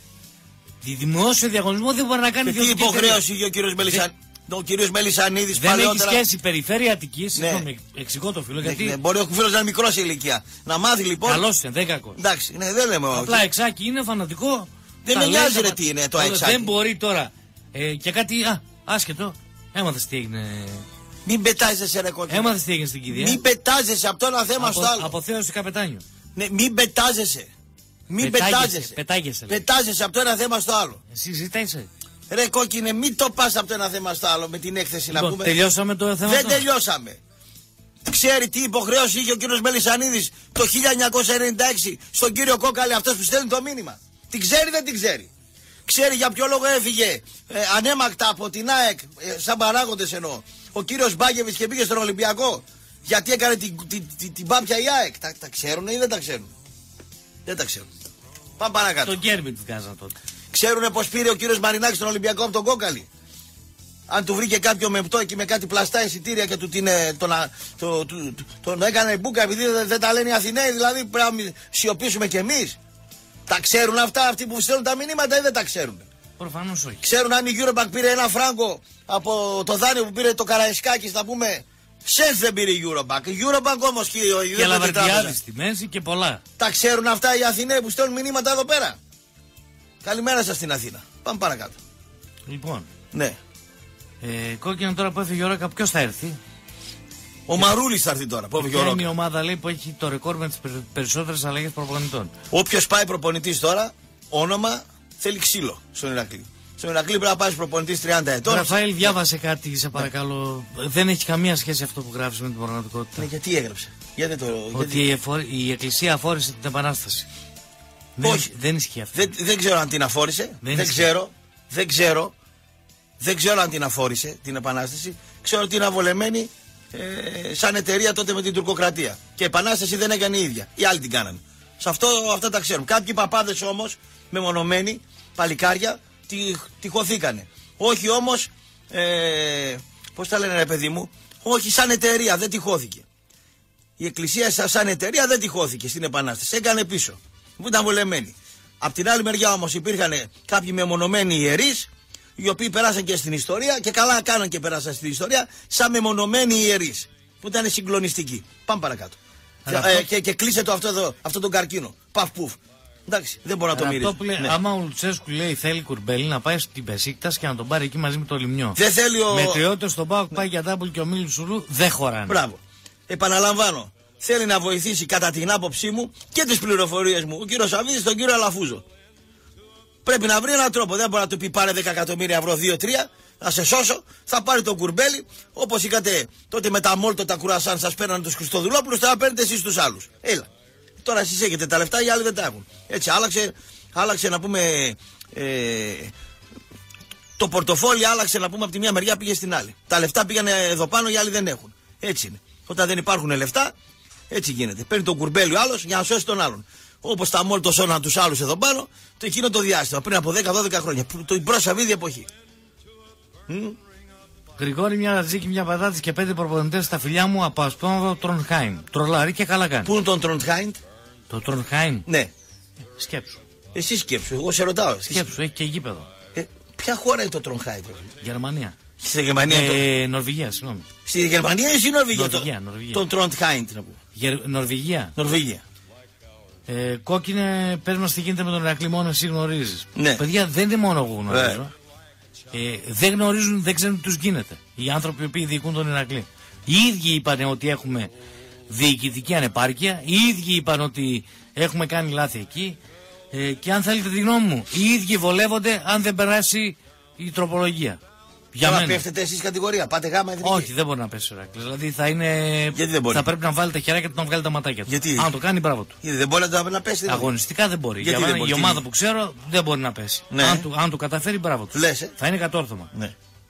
Τη δημόσιο διαγωνισμό δεν μπορεί να κάνει. Και τι υποχρέωση είχε ο κύριος Μελισανίδης. Ο κύριος Μελισανίδης δεν παλαιότερα... έχει σχέση περιφέρεια Αττικής. Ναι. Συγγνώμη, εξηγώ το φίλο. Ναι, γιατί... ναι, μπορεί ο φίλος να είναι μικρός σε ηλικία. Να μάθει λοιπόν. Καλός είναι, δεν κακός. Εντάξει, ναι, δεν λέμε όχι. Απλά εξάκι είναι φανατικό. Δεν με νοιάζει ρε τι είναι το εξάκι. Δεν μπορεί τώρα. Ε, και κάτι. Α, άσχετο. Έμαθες τι έγινε. Μην πετάζεσαι ρε κόκκινο. Έμαθες τι έγινε στην κηδεία. Μην πετάζεσαι από το ένα θέμα από, στο άλλο. Αποθέωση καπετάνιο. Ναι, μην πετάζεσαι. Μην πετάζεσαι. Πετάγεσαι. Πετάζεσαι από το ένα θέμα στο άλλο. Εσύ ζητάεσαι. Ρε κόκκινε, μην το πας από το ένα θέμα στο άλλο με την έκθεση λοιπόν, να πούμε. Τελειώσαμε το θέμα. Δεν αυτό. τελειώσαμε. Ξέρει τι υποχρέωση είχε ο κύριος Μελισσανίδης το χίλια εννιακόσια ενενήντα έξι στον κύριο Κόκαλη, αυτός που στέλνει το μήνυμα? Την ξέρει, δεν την ξέρει? Ξέρει για ποιο λόγο έφυγε ε, ανέμακτα από την ΑΕΚ, ε, σαν παράγοντες εννοώ, ο κύριος Μπάκεβιτς και πήγε στον Ολυμπιακό? Γιατί έκανε την, την, την, την πάπια η ΑΕΚ? Τα, τα ξέρουν ή δεν τα ξέρουν? Δεν τα ξέρουν. Πάμε παρακάτω. Τον Κέρμιτ βγάζα τότε. Ξέρουνε πως πήρε ο κύριος Μαρινάκης στον Ολυμπιακό από τον Κόκαλη? Αν του βρήκε κάποιο μεπτό εκεί με κάτι πλαστά εισιτήρια και του την, τον, το, το, το, τον έκανε μπούκα επειδή δεν, δεν τα λένε οι Αθηναίοι, δηλαδή πρέπει να σιωπήσουμε κι εμείς? Τα ξέρουν αυτά αυτοί που στέλνουν τα μηνύματα ή δεν τα ξέρουν? Προφανώς όχι. Ξέρουν αν η Eurobank πήρε ένα φράγκο από το δάνειο που πήρε το Καραϊσκάκης, να πούμε? Σένς δεν πήρε η Eurobank. Η Eurobank όμως και η και Λαβερτιάδη στη μέση και πολλά. Τα ξέρουν αυτά οι Αθηναίοι που στέλνουν μηνύματα εδώ πέρα? Καλημέρα σας στην Αθήνα. Πάμε παρακάτω. Λοιπόν. Ναι. Ε, κόκκινο τώρα που έφυγε η ώρα, ποιος θα έρθει? Ο Μαρούλης θα έρθει τώρα. Που έφυγε η ώρα. Είναι η ομάδα, λέει, που έχει το ρεκόρ με τις περισσότερες αλλαγές προπονητών. Όποιος πάει προπονητής τώρα, όνομα θέλει ξύλο στον Ηρακλή. Στον Ηρακλή πρέπει να πάει προπονητής τριάντα ετών. Ραφαήλ, διάβασε κάτι, σε παρακαλώ. Ναι. Δεν έχει καμία σχέση αυτό που γράφεις με την πραγματικότητα. Ναι, γιατί έγραψε? Γιατί το, Ότι γιατί... η Εκκλησία αφόρησε την Επανάσταση. Όχι. Δεν, δεν ισχύει αυτό. Δεν, δεν ξέρω αν την αφόρησε. Δεν, δεν ξέρω. Δεν ξέρω. Δεν ξέρω αν την αφόρησε την Επανάσταση. Ξέρω ότι είναι αβολεμένη ε, σαν εταιρεία τότε με την τουρκοκρατία. Και Επανάσταση δεν έκανε η ίδια. Οι άλλοι την κάνανε. Σε αυτό αυτά τα ξέρουν. Κάποιοι παπάδες όμως, μεμονωμένοι, παλικάρια, τη, τυχωθήκανε. Όχι όμως, ε, πώς τα λένε ρε παιδί μου, όχι σαν εταιρεία, δεν τυχώθηκε. Η Εκκλησία σαν εταιρεία δεν τυχώθηκε στην Επανάσταση. Έκανε πίσω. Που ήταν βολεμένοι. Απ' την άλλη μεριά όμως υπήρχαν κάποιοι μεμονωμένοι ιερείς, οι οποίοι περάσαν και στην ιστορία και καλά κάναν και περάσαν στην ιστορία σαν μεμονωμένοι ιερείς. Που ήταν συγκλονιστικοί. Πάμε παρακάτω. Ε, αυτό... και, και κλείσε το αυτό εδώ, αυτό τον καρκίνο. Παφ πουφ. Εντάξει, δεν μπορώ να το μυρίσω. Ναι. Άμα ο Λουτσέσκου λέει θέλει Κουρμπέλη να πάει στην Πεσίκτας και να τον πάρει εκεί μαζί με το Λιμνιό. Δεν θέλει ο. Μετριότητες στον ΠΑΟΚ πάει για ντάμπλ και ο Μίλου Σουλού δεν χωράνε. Μπράβο. Επαναλαμβάνω. Θέλει να βοηθήσει κατά την άποψή μου και τις πληροφορίες μου ο κύριος Σαββίδης τον κύριο Αλαφούζο. Πρέπει να βρει έναν τρόπο. Δεν μπορεί να του πει πάρε δέκα εκατομμύρια ευρώ, δύο τρία, να σε σώσω. Θα πάρει τον Κουρμπέλη. Όπως είχατε τότε με τα μόλτο τα κουρασάν, σας παίρνανε τους Χριστοδουλόπουλους, θα παίρνετε εσείς τους άλλους. Έλα. Τώρα εσείς έχετε τα λεφτά, οι άλλοι δεν τα έχουν. Έτσι, άλλαξε, άλλαξε να πούμε. Ε, το πορτοφόλι άλλαξε να πούμε από τη μια μεριά πήγε στην άλλη. Τα λεφτά πήγανε εδώ πάνω, οι άλλοι δεν έχουν. Έτσι είναι. Όταν δεν υπάρχουν λεφτά, έτσι γίνεται. Παίρνει τον Κουρμπέλη ο άλλος για να σώσει τον άλλον. Όπως τα μόλ το σώναν τους άλλους εδώ πάνω, το εκείνο το διάστημα πριν από δέκα δώδεκα χρόνια. Το προ-Σαββίδη εποχή. Mm. Γρηγόρη, μια ρατζίκη, μια πατάτη και πέντε προπονητές στα φιλιά μου από Ασπρόμαυρο Τρονχάιν. Τρολάρι και καλά κάνει. Πού είναι τον Τρονχάιν? Το Τρονχάιν. Ναι. Σκέψου. Εσύ σκέψου, εγώ σε ρωτάω. Σκέψου, έχει και γήπεδο. Ε, ποια χώρα είναι το Τρονχάιν? Γερμανία. Στη Γερμανία. Ε, το... Νορβηγία, συγγνώμη. Στη Γερμανία ή στη Νορβηγία? Νορβηγία, το... Νορβηγία. Τον Τρονχάιν. Γερ... Νορβηγία. Νορβηγία. Ε, κόκκινε, πες μας τι γίνεται με τον Ηρακλή, μόνο εσύ γνωρίζεις. Ναι. Παιδιά, δεν είναι μόνο εγώ γνωρίζω. Ε, δεν γνωρίζουν, δεν ξέρουν τι τους γίνεται. Οι άνθρωποι που διοικούν τον Ηρακλή. Οι ίδιοι είπαν ότι έχουμε διοικητική ανεπάρκεια. Οι ίδιοι είπαν ότι έχουμε κάνει λάθη εκεί. Ε, και αν θέλετε τη γνώμη μου, οι ίδιοι βολεύονται αν δεν περάσει η τροπολογία. Για μένα. Πέφτετε εσείς κατηγορία, πάτε γάμα εθνική. Όχι, δεν μπορεί να πέσει ο Ηρακλής. Δηλαδή θα είναι. Γιατί δεν μπορεί? Θα πρέπει να βάλει τα χεράκια του να βγάλει τα ματάκια του. Γιατί? Αν το κάνει, μπράβο του. Γιατί δεν μπορεί να, να πέσει. Δηλαδή. Αγωνιστικά δεν μπορεί. Γιατί Για δεν μπορεί? Η ομάδα που ξέρω δεν μπορεί να πέσει. Ναι. Αν, του, αν του καταφέρει, μπράβο του. Λες, ε? Θα είναι κατόρθωμα. Ναι.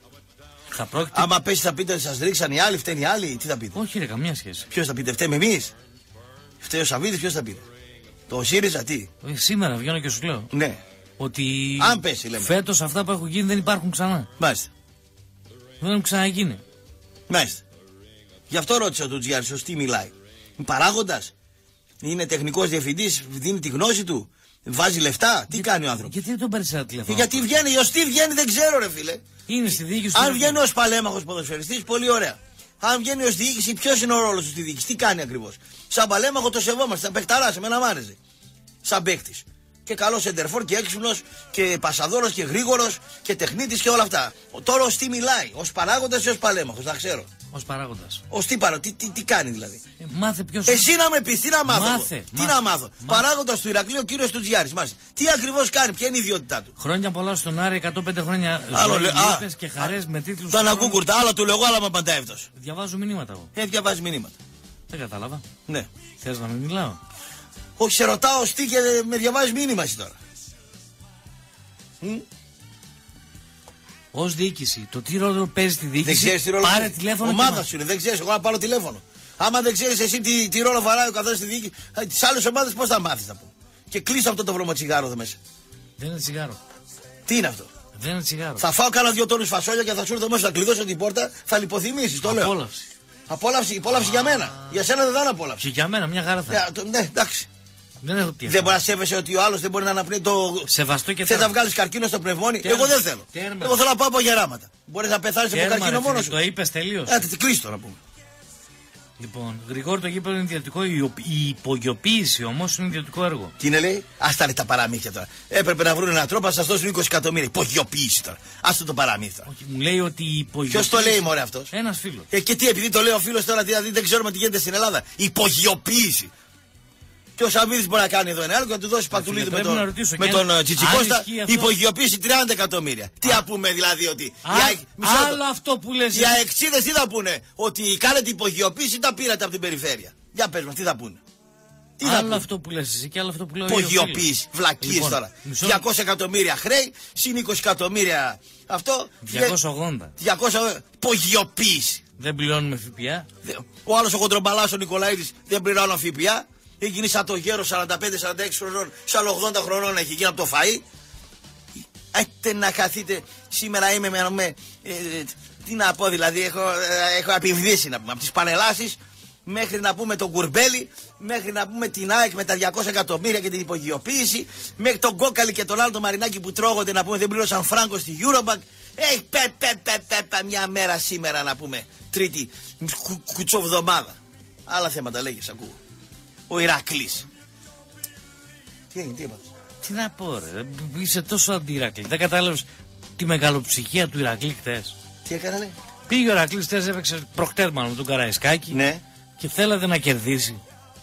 Θα πρόκειται... Άμα πέσει θα πείτε ότι σας ρίξαν οι άλλοι, φταίνει οι άλλοι, τι θα πείτε? Όχι, ρε, καμία σχέση. Ποιος θα πείτε, φταίμε εμείς? Φταίει ο Σαββίδης, ποιος θα πείτε? Το ΣΥΡΙΖΑ, τι? Ε, σήμερα βγαίνω και σου λέω. Ναι. Ότι αν πέσει, λέμε. Φέτος αυτά που έχουν γίνει δεν υπάρχουν ξανά. Μάλιστα. Δεν έχουν ξαναγίνει. Μάλιστα. Γι' αυτό ρώτησα τον Τζιάρισο τι μιλάει. Είναι παράγοντας? Είναι τεχνικός διευθυντής, δίνει τη γνώση του? Βάζει λεφτά? Τι Για, κάνει ο άνθρωπος? Γιατί δεν τον παίρνει ένα τηλέφωνο? Γιατί βγαίνει, ως τι βγαίνει δεν ξέρω ρε φίλε. Είναι στη διοίκηση. Αν βγαίνει ως παλέμαχος ποδοσφαιριστής, πολύ ωραία. Αν βγαίνει ως διοίκηση, ποιος είναι ο ρόλος του στη διοίκηση? Τι κάνει ακριβώς? Σαν παλέμαχο το σεβόμαστε, σαν παιχταράς, εμένα μ' άρεσε. Σαν παίχτης. Και καλός εντερφόρ και έξυπνος και πασαδόρος και γρήγορος και τεχνίτης και όλα αυτά. Τώρα ως τι μιλάει? Ως παράγοντας ή ως παλέμαχος? Να ξέρω. Ως παράγοντας. Ως τι παρό, τι, τι, τι κάνει δηλαδή. Ε, μάθε ποιος. Εσύ να με πεις, τι να μάθω. Μάθε, Τι μάθε, να μάθω. μάθε. Παράγοντας του Ηρακλείου ο κύριος Τουτζιάρης. Μάλιστα. Τι ακριβώς κάνει, ποια είναι η ιδιότητά του. Χρόνια πολλά στον Άρη, εκατόν πέντε χρόνια ζωές και χαρές με τίτλους. Το ανακούκουρτα, άλλα του λέγω, άλλα με απαντάει αυτός. Διαβάζω μηνύματα εγώ. Ε, διαβάζει μηνύματα. Δεν κατάλαβα. Ναι. Θες να μην μιλάω. Όχι, σε ρωτάω τι και με διαβάζει μήνυμα εσύ τώρα. Μ? Ως διοίκηση, το τι ρόλο παίζει τη Δεν διοίκηση. ξέρεις τι ρόλο Πάρε παίζει. τηλέφωνο. Ομάδα σου είναι, δεν ξέρεις. Εγώ να πάρω τηλέφωνο. Άμα δεν ξέρεις εσύ τι, τι ρόλο βαράει ο καθένας στη διοίκηση, τις άλλες ομάδες πώς θα μάθεις να πούμε. Και κλείσω αυτό το βρωμοτσιγάρο εδώ μέσα. Δεν είναι τσιγάρο. Τι είναι αυτό. Δεν είναι τσιγάρο. Θα φάω κάνα δύο τόνους φασόλια και θα σου έρθω μέσα, θα κλειδώσω την πόρτα, θα λιποθυμήσεις. Το λέω. Απόλαυση. Απόλαυση, απόλαυση για μένα. Για σένα δεν θα είναι απόλαυση. Και για μένα μια χαρά θα. Ναι, το- ναι, εντάξει. Δεν έχω τι. Δεν μπορεί να σέβεσαι ότι ο άλλος δεν μπορεί να αναπνέει το. Σεβαστό και Θες να τέρμα. βγάλεις καρκίνο στο πνευμόνι. Τέρμα. Εγώ δεν θέλω. Τέρμα. Εγώ θέλω να πάω από γεράματα. Μπορεί να πεθάνεις από Τέρμα, καρκίνο ρε, μόνο φίλε, σου. Το είπες τελείως. Ε, τι κλείστο να πούμε. Λοιπόν, Γρηγόρη, το γήπεδο είναι ιδιωτικό. Η οπ- η υπογειοποίηση όμως είναι ιδιωτικό έργο. Τι είναι λέει, άστα λέει τα παραμύθια τώρα. Έπρεπε να βρουν έναν τρόπο να σα δώσουν είκοσι εκατομμύρια. Υπογειοποίηση τώρα. Άστο το παραμύθι τώρα. Όχι, μου λέει ότι η υπογειοποίηση. Ποιο το λέει, μωρέ αυτός. Ένας φίλος. Ε, και τι, επειδή το λέει ο φίλος τώρα, δηλαδή δεν ξέρουμε τι γίνεται στην Ελλάδα. Υπογειοποίηση. Και ο Σαμίδης μπορεί να κάνει εδώ ένα άλλο και να του δώσει πακτουλίδι με πρέπει τον, να ρωτήσω με και τον αν- ε, Τσιτσικώστα. αν ισχύει αυτό. Υπογειοποίηση τριάντα εκατομμύρια. Τι να πούμε δηλαδή ότι. Α, οι ΑΕΚ- μισό λεπτό. άλλο αυτό που λες. Οι αεξίδες τι θα πούνε, ότι κάνετε υπογειοποίηση ή τα πήρατε από την περιφέρεια. Για πες μας, τι θα πούνε. Τι θα Άλλο πούνε. αυτό που λες εσύ και άλλο αυτό που λέω. ο ίδιος Υπογειοποίηση, φίλος. βλακίες Λοιπόν, τώρα. μισό- διακόσια εκατομμύρια χρέη, συν είκοσι εκατομμύρια αυτό. διακόσια ογδόντα. διακόσια υπογειοποίηση. Δεν πληρώνουμε ΦΠΑ. Ο άλλος ο κοντρομπαλάς ο Νικολαίδης δεν πληρώνει ΦΠΑ. Έχει γίνει σαν το γέρο σαράντα πέντε σαράντα έξι χρονών, σαν ογδόντα χρονών έχει γίνει από το φαΐ. Έχετε να χαθείτε. Σήμερα είμαι με. με ε, ε, τι να πω δηλαδή, έχω, ε, έχω απειβδίσει να πούμε. Από τις πανελάσεις μέχρι να πούμε τον Κουρμπέλη, μέχρι να πούμε την ΑΕΚ με τα διακόσια εκατομμύρια και την υπογειοποίηση, μέχρι τον Κόκαλη και τον άλλο τον Μαρινάκη που τρώγονται να πούμε δεν πλήρωσαν φράγκο στη Eurobank. Έχει πε, πε, πε, πε, πε, μια μέρα σήμερα να πούμε. Τρίτη κου, κουτσοβδομάδα. Άλλα θέματα λέγες, ακούω. Ο Ηρακλής. Τι έγινε, τι είπατε. Τι να πω, ρε. Είσαι τόσο αντι-Ηρακλή. Δεν κατάλαβες τη μεγαλοψυχία του Ηρακλή χτες. Τι έκανε, λέει. Πήγε ο Ηρακλής χτες, έπαιξε προχτές μάλλον με τον Καραϊσκάκη. Ναι. Και θέλατε να κερδίσει.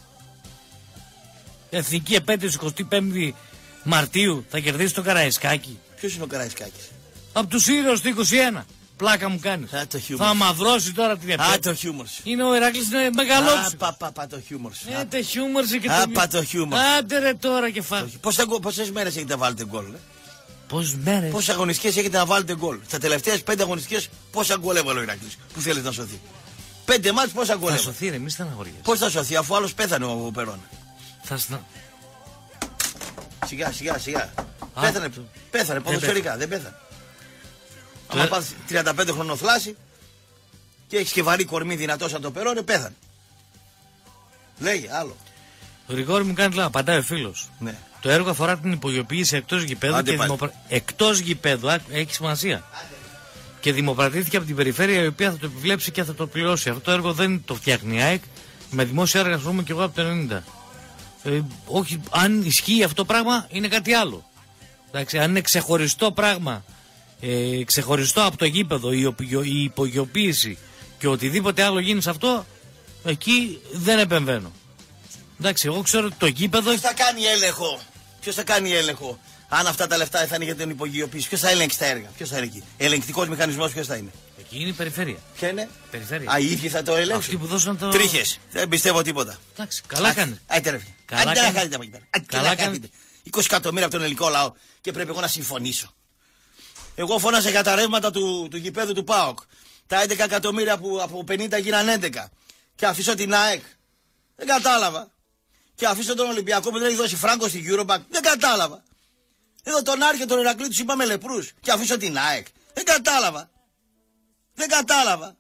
Εθνική επέτειος εικοστή πέμπτη Μαρτίου θα κερδίσει τον Καραϊσκάκη. Ποιος είναι ο Καραϊσκάκης. Από του Σύριος το είκοσι ένα. Πλάκα μου κάνει. Α, το χιούμορ. Θα μαυρώσει τώρα την Α, επέτειο. το χιούμορ σου. Είναι ο Ηρακλής, είναι Α, μεγαλόψυχος. πα, πα, πα, το χιούμορ σου. Ε, το χιούμορ σου και Α, το... πα, το χιούμορ. Άντε ρε τώρα και φά. Πόσα γκολ- Πόσες μέρες έχετε να βάλετε γκολ, ε? Πόσες μέρες. Πόσες αγωνιστικές έχετε να βάλετε γκολ. Στα τελευταίες πέντε αγωνιστικές πόσα γκολ έβαλε ο Ηρακλής που θέλετε να σωθεί. Πέντε μάτς πόσα γκολ Θα έβαλε. σωθεί ρε, μη στεναχωριέσαι. Πώς θα σωθεί αφού άλλος πέθανε ο Περόν. Θα σνα... Σιγά, σιγά, σιγά. Α, Πέθανε, το- πέθανε ποδοσφαιρικά, δεν πέθανε. Το- Άμα πας τριάντα πέντε χρονών θλάση και έχεις και βαρύ κορμί δυνατό σαν το Περόν, ε, πέθανε. Λέγε, άλλο. Ο Γρηγόρη μου κάνει λάθος, απαντάει ο φίλος. Ναι. Το έργο αφορά την υπογειοποίηση εκτός γηπέδου Άντε και πάλι. δημοπρα... εκτός γηπέδου, α, έχει σημασία. Και δημοπρατήθηκε από την περιφέρεια η οποία θα το επιβλέψει και θα το πληρώσει. Αυτό το έργο δεν το φτιάχνει η ΑΕΚ. Με δημόσια έργα ασχολούμαι και εγώ από το ενενήντα. Ε, όχι, αν ισχύει αυτό το πράγμα είναι κάτι άλλο. Εντάξει, αν είναι ξεχωριστό πράγμα, ε, ξεχωριστό από το γήπεδο, η, οπιο- η υπογειοποίηση και οτιδήποτε άλλο γίνει σε αυτό, εκεί δεν επεμβαίνω. Εντάξει, εγώ ξέρω ότι το γήπεδο. Ποιος θα κάνει έλεγχο. Ποιος θα κάνει έλεγχο. Αν αυτά τα λεφτά θα είναι για την υπογειοποίηση. Ποιος θα ελέγξει τα έργα. Ποιος θα είναι εκεί. Ελεγκτικός μηχανισμός ποιος θα είναι. Εκεί είναι η περιφέρεια. Ποια είναι. Περιφέρεια. Α, οι ίδιοι θα το ελέγξουν. Αυτοί που δώσαν το. Τρίχες. Δεν πιστεύω τίποτα. Εντάξει, καλά κάνει. Άιτε ρε. Καλά Άντε να κάνει. χάνετε από εκεί πέρα. Άντε Καλά να κάνει. χάνετε. είκοσι εκατομμύρια από τον ελληνικό λαό και πρέπει εγώ να συμφωνήσω. Εγώ φώνασα για τα ρεύματα του, του γηπέδου του ΠΑΟΚ. Τα έντεκα εκατομμύρια που από πενήντα γίναν έντεκα. Και αφήσω την ΑΕΚ. Δεν κατάλαβα. Και αφήσω τον Ολυμπιακό που δεν έχει δώσει φράγκο στην Eurobank. Δεν κατάλαβα. Εδώ τον Άρχη και τον Ηρακλή του είπαμε λεπρούς. Και αφήσω την ΑΕΚ. Δεν κατάλαβα. Δεν κατάλαβα.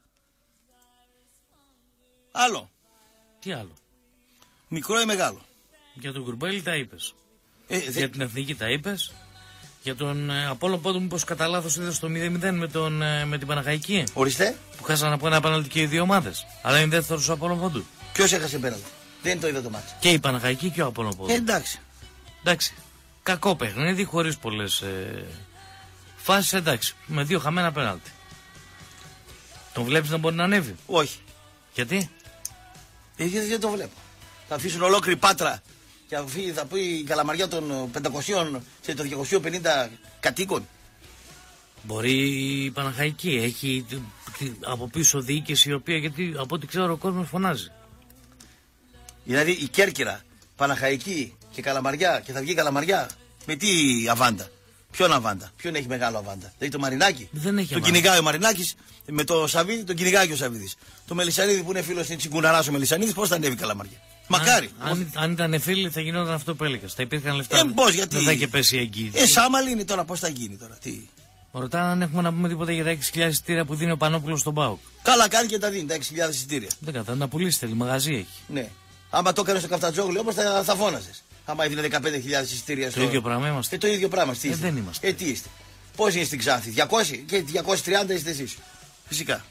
Άλλο. Τι άλλο. Μικρό ή μεγάλο. Για τον Κουρμπέλη τα είπε. Ε, δε- Για την εθνική τα είπε. Για τον ε, Απόλλων Πόντου, μήπως κατά λάθος είδε στο μηδέν μηδέν με, τον, ε, με την Παναχαϊκή. Ορίστε. Που χάσαν από ένα πέναλτι και οι δύο ομάδες. Αλλά είναι δεύτερος ο Απόλλων Πόντου. Ποιος έχασε πέναλτι. Δεν το είδα το μάτι. Και η Παναχαϊκή και ο Απόλλων Πόντου. Ε, εντάξει. Εντάξει. Κακό παιχνίδι, χωρίς πολλές ε, φάσεις. Εντάξει. Με δύο χαμένα πέναλτι. Τον βλέπεις να μπορεί να ανέβει? Όχι. Γιατί? Ε, γιατί δεν το βλέπω. Θα αφήσουν ολόκληρη Πάτρα και θα, φύγει, θα πει η Καλαμαριά των πεντακοσίων σε το διακόσια πενήντα κατοίκων. Μπορεί η Παναχαϊκή. Έχει από πίσω διοίκηση η οποία, γιατί από ό,τι ξέρω ο κόσμος φωνάζει. Δηλαδή η Κέρκυρα, Παναχαϊκή και Καλαμαριά και θα βγει η Καλαμαριά με τι αβάντα? Ποιον αβάντα? Ποιον έχει μεγάλο αβάντα? Δηλαδή το Μαρινάκι. Δεν έχει τον κυνηγάει ο Μαρινάκης με το Σαββίδι, τον κυνηγάει και ο Σαββίδης. Το Μελισσανίδη που είναι φίλος στην Τσιγκουναράς ο Μελισσανίδης, πώς θα ανέβει η Καλαμαριά? Μακάρι. Αν, αν, αν ήταν φίλοι θα γινόταν αυτό που έλεγες. Θα υπήρχαν λεφτά. Ε, πώς, γιατί? Δεν θα είχε πέσει η εγγύηση. Ε, Σάμαλη είναι τώρα, πώς θα γίνει τώρα? Τι? Ρωτάνε αν έχουμε να πούμε τίποτα για τα έξι χιλιάδες εισιτήρια που δίνει ο Πανόπουλος στον ΠΑΟΚ. Καλά κάνει και τα δίνει, τα έξι χιλιάδες εισιτήρια. Δεν κατά, να πουλήσει θέλει, μαγαζί έχει. Ναι. Άμα το έκανε στο Καφτατζόγλιο όμως θα, θα φώναζες. Άμα έδινε δεκαπέντε χιλιάδες εισιτήρια στο. Το ίδιο πράγμα είμαστε. Ε, το ίδιο πράγμα. Τι ε, είστε? δεν είμαστε. Ε, τι είστε? Πώς είναι στην Ξάνθη? διακόσια και διακόσια τριάντα είστε εσείς. Φυσικά.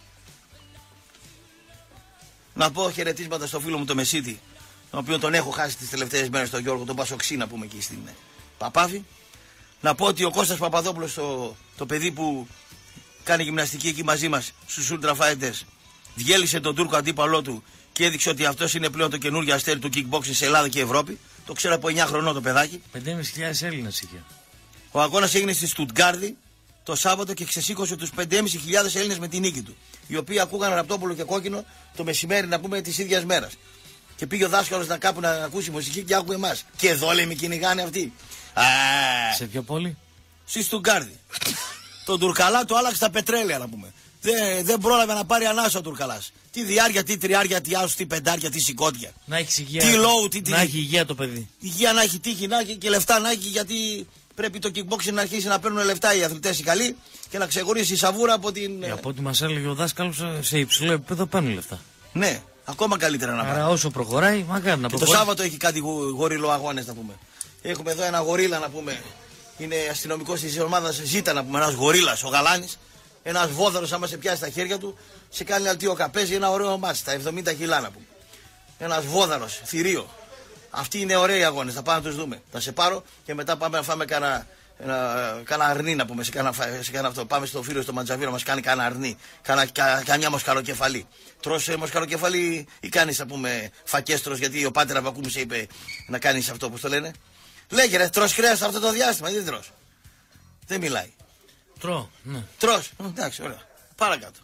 Να πω χαιρετίσματα στο φίλο μου το Μεσίτη, τον οποίο τον έχω χάσει τις τελευταίες μέρες, τον Γιώργο, τον Πασοξή, να πούμε εκεί στην Παπάβη. Να πω ότι ο Κώστας Παπαδόπουλος, το, το παιδί που κάνει γυμναστική εκεί μαζί μας στους Ultra Fighters, διέλυσε τον Τούρκο αντίπαλό του και έδειξε ότι αυτός είναι πλέον το καινούργιο αστέρι του kickboxing σε Ελλάδα και Ευρώπη. Το ξέρω από εννιά χρονών το παιδάκι. πέντε χιλιάδες πεντακόσιους Έλληνες είχε. Ο αγώνας έγινε στη Στουτγκάρδη το Σάββατο και ξεσήκωσε τους πέντε χιλιάδες πεντακόσιους Έλληνες με την νίκη του. Οι οποίοι ακούγαν Ραπτόπουλο και Κόκκινο το μεσημέρι, να πούμε, της ίδιας μέρας. Και πήγε ο δάσκαλος να κάπου να ακούσει μουσική και άκουγε εμάς. Και εδώ λέει με κυνηγάνε αυτοί. Α, σε ποια πόλη? Στη Στουτγκάρδη. Τον Τουρκαλά το άλλαξε τα πετρέλαια, να πούμε. Δεν, δεν πρόλαβε να πάρει ανάσα ο Τουρκαλάς. Τι διάρκεια, τι τριάρια, τι άσου, τι πεντάρια, τι σηκώτια. Να έχει υγεία. Τι low, τι, τι... Να έχει υγεία το παιδί. Υγεία να έχει, τύχη να έχει και λεφτά να έχει, γιατί πρέπει το kickboxing να αρχίσει να παίρνουν λεφτά οι αθλητές οι καλοί και να ξεχωρίσει η σαβούρα από την. Ε, από ό,τι μας έλεγε ο δάσκαλος, σε υψηλό επίπεδο παίρνουν λεφτά. Ναι, ακόμα καλύτερα να πάει. Άρα όσο προχωράει, μακάρι να προχωράει. Το Σάββατο έχει κάτι γορίλο αγώνες, να πούμε. Έχουμε εδώ ένα γορίλα, να πούμε. Είναι αστυνομικός της ομάδας Ζήτα, να πούμε. Ένας γορίλας, ο Γαλάνης. Ένας βόδαρος, άμα σε πιάσει τα χέρια του, σε κάνει αλτίο παίζει ένα ωραίο μάτς, τα εβδομήντα κιλά, να πούμε. Ένας βόδαρος, θηρίο. Αυτοί είναι ωραίοι αγώνες, θα πάμε να τους δούμε. Θα σε πάρω και μετά πάμε να φάμε κάνα, κάνα αρνί, να πούμε, σε κάνα, σε κάνα αυτό. Πάμε στο φίλο στο Μαντζαβίρο να μας κάνει κάνα αρνί, κάνα, κα, καμιά μοσχαροκεφαλή. Τρως ε, μοσχαροκεφαλή ή κάνεις, να πούμε, φακέστρος, γιατί ο Πάτερα Βακούμ σε είπε να κάνεις αυτό, πώς το λένε. Λέγε ρε, τρως κρέας αυτό το διάστημα, ή δεν τρως? Δεν μιλάει. Τρώω, ναι. Τρως, εντάξει, ωραία. Παρακάτω.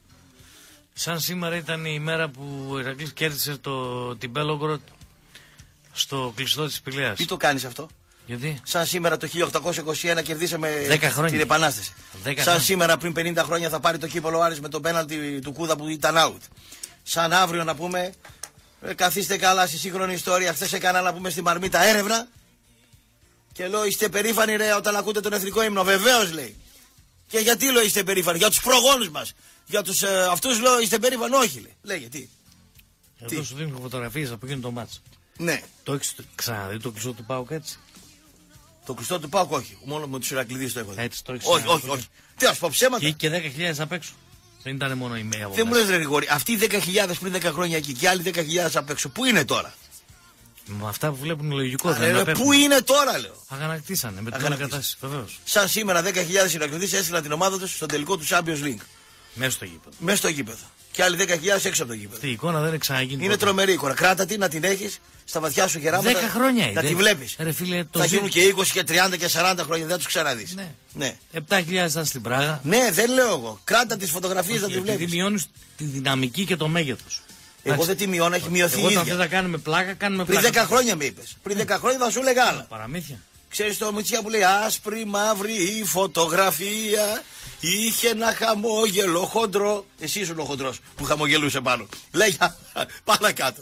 Σαν σήμερα ήταν η μέρα που ο Ηρακλής κέρδισε το, την Μπέλογροτ στο κλειστό της Πηλαίας. Τι το κάνεις αυτό? Γιατί? Σαν σήμερα το χίλια οκτακόσια είκοσι ένα κερδίσαμε την Επανάσταση. Σαν χρόνια. σήμερα πριν πενήντα χρόνια θα πάρει το κύπελλο Άρης με τον πέναλτι του Κούδα που ήταν out. Σαν αύριο, να πούμε, ε, καθίστε καλά στη σύγχρονη ιστορία. Χθες έκανα, να πούμε, στη Μαρμίτα έρευνα και λέω είστε περήφανοι ρε όταν ακούτε τον εθνικό ύμνο? Βεβαίως, λέει. Και γιατί λέω είστε περήφανοι? Για τους προγόνους μας. Για τους ε, αυτούς λέω είστε περήφανοι? Όχι, λέει. Λέγε τι. Εδώ τι? Σου δίνω φωτογραφίες από εκείνο το μάτς. Ναι. Το έχεις ξαναδεί το κλειστό του ΠΑΟΚ έτσι? Το κλειστό του ΠΑΟΚ όχι. Μόνο με τους Ηρακλειδείς το έχω δει. Έτσι το έχεις? Όχι, όχι, όχι. Τι ας πω ψέματα? Και, και δέκα χιλιάδες απ' έξω. Δεν ήταν μόνο η μία. Δεν μου λες ρε Γρηγόρη, αυτοί οι δέκα χιλιάδες πριν δέκα χρόνια εκεί και άλλοι δέκα χιλιάδες απ' έξω, πού είναι τώρα? Με αυτά που βλέπουν λογικό δεν είναι. Πού είναι τώρα, λέω. Αγανακτήσανε με την όλη κατάσταση, βεβαίως. Σαν σήμερα δέκα χιλιάδες Ηρακλειδείς έστειλαν την ομάδα τους στον τελικό του Champions League. Μέσα στο γήπεδο. Μέσα στο γήπεδο. Και άλλοι δέκα χιλιάδες έξω από το γήπεδο. Αυτή η εικόνα δεν ξαναγίνει. Είναι τρομερή εικόνα. Κράτα τη, να την έχεις στα βαθιά σου γεράματα. δέκα χρόνια είναι. Να τη βλέπεις. Ρε φίλε, το θα γίνουν και είκοσι και τριάντα και σαράντα χρόνια, δεν τους ξαναδείς. Ναι. Ναι. επτά χιλιάδες ήταν στην Πράγα. Ναι, δεν λέω εγώ. Κράτα τις φωτογραφίες να τη βλέπεις. Γιατί μειώνεις τη δυναμική και το μέγεθος. Εγώ δεν τη μειώνω, έχει μειωθεί η ίδια. Όταν δεν θα κάνουμε πλάκα, κάνουμε πλάκα. Πριν δέκα χρόνια με είπες. Πριν δέκα χρόνια θα σου λέγα άλλα. Παραμύθια. Ξέρεις το Μητσιά που λέει άσπρη μαύρη η φωτογραφία, είχε ένα χαμόγελο χοντρό. Εσύ ήσουν ο χοντρός που χαμογελούσε πάνω. Λέει πάνω κάτω.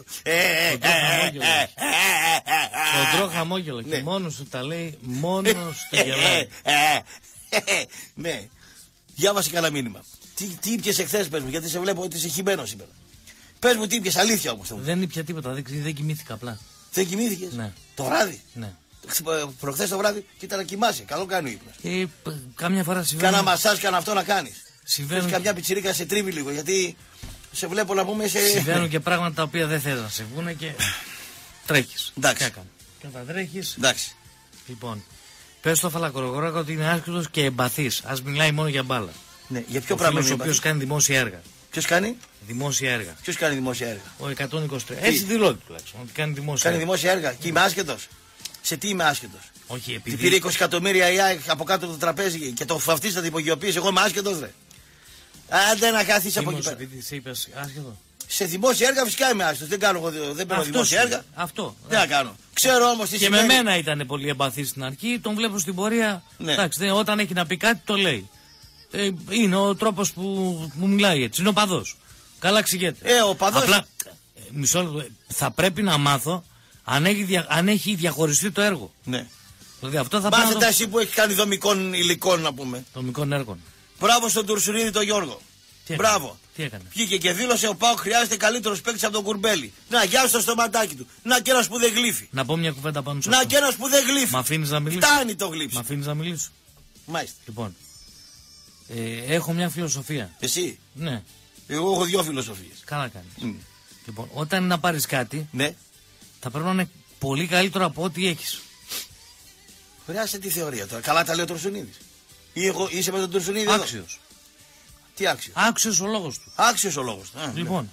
Χοντρό χαμόγελο. Και μόνος του τα λέει, μόνος του γελάει. Ναι. Διάβασε κανένα μήνυμα. Τι ήπιες εχθές, πες μου, γιατί σε βλέπω ότι είσαι χυμένο σήμερα. Πες μου τι ήπιες, αλήθεια όμως. Δεν ήπια τίποτα, δεν κοιμήθηκα απλά. Δεν κοιμήθηκες? Ναι. Το βράδυ? Ναι. Προχθές το βράδυ κοίτα να κοιμάσαι. Καλό κάνει ο ύπνος. Ε, κάμια φορά συμβαίνει. Κάνα μασάζ, κάνα αυτό να κάνεις. Συμβαίνουν. Θες καμιά πιτσιρίκα σε τρίβει λίγο, γιατί σε βλέπω να πούμε σε. Συμβαίνουν και πράγματα τα οποία δεν θέλουν να σε βγουν και τρέχεις. Εντάξει. Και όταν τρέχεις. Εντάξει. Λοιπόν, πες στο Φαλακρογόρακα ότι είναι άσχετος και εμπαθής. Ας μιλάει μόνο για μπάλα. Ναι, για ποιο ο πράγμα είναι ο οποίος κάνει δημόσια έργα. Ποιος κάνει? Δημόσια έργα. Ποιος κάνει δημόσια έργα? Ο εκατόν είκοσι τρία. Έτσι δηλώνει τουλάχιστον. Ότι κάνει δημόσια Κάνει έργα. δημόσια έργα. Και είμαι άσχετος. Σε τι είμαι άσχετος? Όχι, Τι επειδή. πήρε είκοσι εκατομμύρια η ΑΕΚ από κάτω από το τραπέζι και το βαφτίσατε υπογειοποίηση. Εγώ είμαι άσχετος, ρε. Άντε να κάθεις από εκεί πέρα. Επειδή σε είπες άσχετο. Σε δημόσια έργα φυσικά είμαι άσχετος. Δεν κάνω εγώ, δεν παίρνω δημόσια έργα. Αυτό. Τι να κάνω. Ξέρω όμως τι Και σημαίνει. με μένα ήταν πολύ εμπαθή στην αρχή. Τον βλέπω στην πορεία. Ναι. Εντάξει, δεν- όταν έχει να πει κάτι το λέει. Ε, είναι ο τρόπος που μου μιλάει έτσι. Είναι ο παδός. Καλά εξηγείται. Ε, ο παδός. Απλά, ε, μισό λεπτό, ε, θα πρέπει να μάθω αν έχει, δια, αν έχει διαχωριστεί το έργο. Ναι. Δηλαδή αυτό θα πρέπει να Μάθετε το... εσύ που έχει κάνει δομικών υλικών να πούμε. Δομικών έργων. Μπράβο στον Τουρσουρίδη τον Γιώργο. Τι έκανε? Μπράβο. Τι έκανε? Βγήκε και δήλωσε ο Πάοκ χρειάζεται καλύτερο παίκτη από τον Κουρμπέλη. Να, γεια στο στοματάκι του. Να και ένα που δεν γλύφει. Να πω μια κουβέντα πάνω σε Να αυτό. και ένα που δεν γλύφει. Μ' αφήνεις να μιλήσω? Φτάνει το γλύψη. Μ' αφήνεις να μιλήσω? Μάλιστα. Λοιπόν, ε, έχω μια φιλοσοφία. Εσύ. Ναι, Εγώ έχω δύο φιλοσοφίες. καλά κάνεις. Mm. Λοιπόν, όταν είναι να πάρεις κάτι, Ναι. θα πρέπει να είναι πολύ καλύτερο από ό,τι έχεις. Χρειάζεται τη θεωρία τώρα. Καλά τα λέει ο Τουρσουνίδης. Ή εγώ, είσαι με τον Τουρσουνίδη εδώ. Άξιος. Τι άξιο. Άξιος ο λόγος του. Άξιος ο λόγος. Α, Λοιπόν,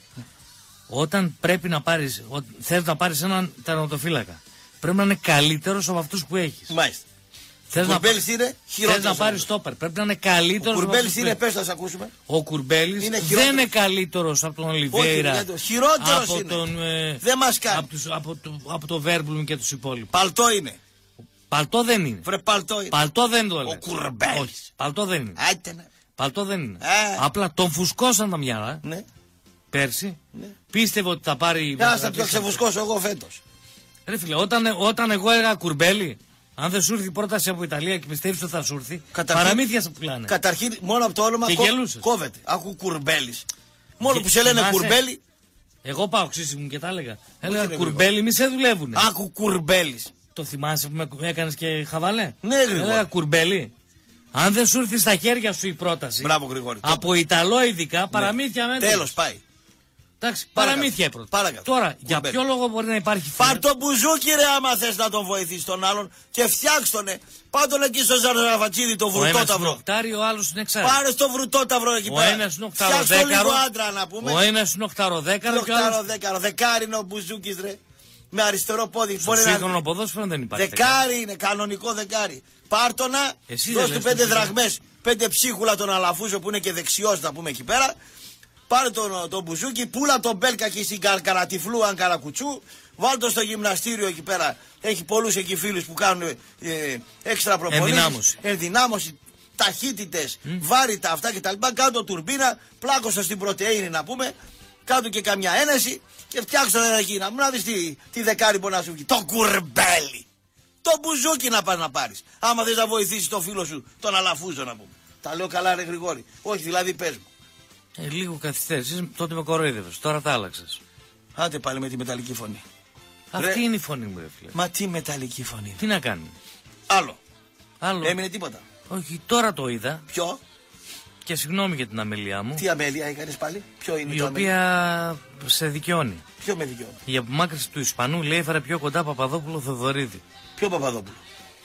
όταν πρέπει να πάρεις, ο, θες να πάρεις έναν τερματοφύλακα, πρέπει να είναι καλύτερος από αυτούς που έχεις. ναι. Μάλιστα. Θες Ο να, Κουρμπέλης είναι θες χειρότερος. να πάρεις στόπερ, πρέπει να είναι καλύτερος Ο από Κουρμπέλης αυτούς που είναι, έχεις. πες θα σε ακούσουμε. Ο Κουρμπέλης Είναι δεν χειρότερος. είναι καλύτερος από τον Ολιβέηρα. γιατί- χειρότερος από είναι. Τον, ε, Δεν μας κάνει. από, τους, από, το, από το Βέρμπλουμ και τους υπόλοιπους. Παλτό είναι. Παλτό δεν είναι. Βρε παλτό είναι. Παλτό δεν το λέω. Κουρμπέλης. Όχι, παλτό δεν είναι. Άιτε ναι. Παλτό δεν είναι. Ε. Απλά τον φουσκώσαν τα μυαλά Ναι. πέρσι. Ναι. Πίστευε ότι θα πάρει. Για να στα πιο ξεφουσκώσω εγώ φέτος. Ρε φίλε, όταν, όταν εγώ έλεγα Κουρμπέλη, αν δεν σου έρθει η πρόταση από Ιταλία και πιστεύεις ότι θα σου έρθει, Καταρχήν- παραμύθια σε πουλάνε. Καταρχήν μόνο από το όνομα Και κο- γελούσες. κόβεται. Άκου Κουρμπέλης. Μόνο Και- που σε λένε θυμάσαι? Κουρμπέλη, Εγώ πάω ξύσι μου και τα έλεγα. Έλεγα ρε, Κουρμπέλη, μη σε δουλεύουνε. άκου Κουρμπέλης. Το θυμάσαι που με έκανε και χαβαλέ. Ναι, Γρηγόρη. Έλεγα Κουρμπέλη. Αν δεν σου έρθει στα χέρια σου η πρόταση. Μπράβο Γρηγόρη. Από Ιταλό ειδικά, παραμύθια με Τέλος πάει. Εντάξει, Παρακάτω. παραμύθια η πρόταση. Παρακάτω. Τώρα, για Κουρμπέλη. ποιο λόγο μπορεί να υπάρχει Πάρ' φίλος? το μπουζούκι ρε άμα θες να τον βοηθήσεις τον άλλον και φτιάξ' τον. Πάρ' τον εκεί στο Ζαραβατσίδι το Ο ένας είναι βρουτόταυρο. οκτάρι, ο άλλος είναι εξάρι. Πάρε στο βρουτόταυρο εκεί Ο πέρα. ένας είναι Φτιάξ' το οκταροδέκαρο. λίγο άντρα να πούμε. Ο ένας είναι οκταροδέκαρο και ο άλλος. Οκτάρο-δέκαρο. Δεκάρι είναι ο μπουζούκης ρε. Με αριστερό πόδι. Στο Μπορεί να- σύγχρονο ποδόσφαιρο δεν υπάρχει. Δεκάρι είναι, κανονικό δεκάρι. Πάρτονα, Εσύ δώσ' δεν του λες πέντε το σύγχρονο. δραχμές, πέντε ψίχουλα τον Αλαφούζο που είναι και δεξιός να πούμε εκεί πέρα. Πάρε τον, τον Μπουζούκι, πούλα τον Μπέλκα εκεί στην καρ, καρατιφλού αν καρακουτσού. Βάλ' το στο γυμναστήριο εκεί πέρα. Έχει πολλούς εκεί φίλους που κάνουν ε, έξτρα προπονήσεις. Ενδυνάμωση. Ενδυνάμωση. Ταχύτητες, mm. βάρητα αυτά κτλ. Κάτω τουρμπίνα, πλάκωσο στην πρωτεΐνη να πούμε. Κάτω και καμιά ένεση και φτιάξω ένα εκεί. Να, να δεις τι, τι δεκάρι μπορεί να σου βγει. Το Κουρμπέλι. Το Μπουζούκι να πας να πάρεις. Άμα θες να βοηθήσεις τον φίλο σου, τον Αλαφούζο να πούμε. Τα λέω καλά ρε Γρηγόρη. Όχι δηλαδή πες μου. Ε, λίγο καθυστέρησες, τότε με κοροϊδεύες. Τώρα τα άλλαξες. Άντε πάλι με τη μεταλλική φωνή. Αυτή Ρε. είναι η φωνή μου, ρε φίλε. Μα τι μεταλλική φωνή. Τι να κάνει. Άλλο. Άλλο. Έμεινε τίποτα. Όχι, τώρα το είδα Ποιο. και συγγνώμη για την αμελία μου. Τι αμέλεια έκανες πάλι. Ποιο είναι Η το αμέλεια. οποία σε δικαιώνει. Ποιο με δικαιώνει. Η απομάκρυνση του Ισπανού λέει έφερε πιο κοντά Παπαδόπουλο Θοδωρίδη. Ποιο Παπαδόπουλο.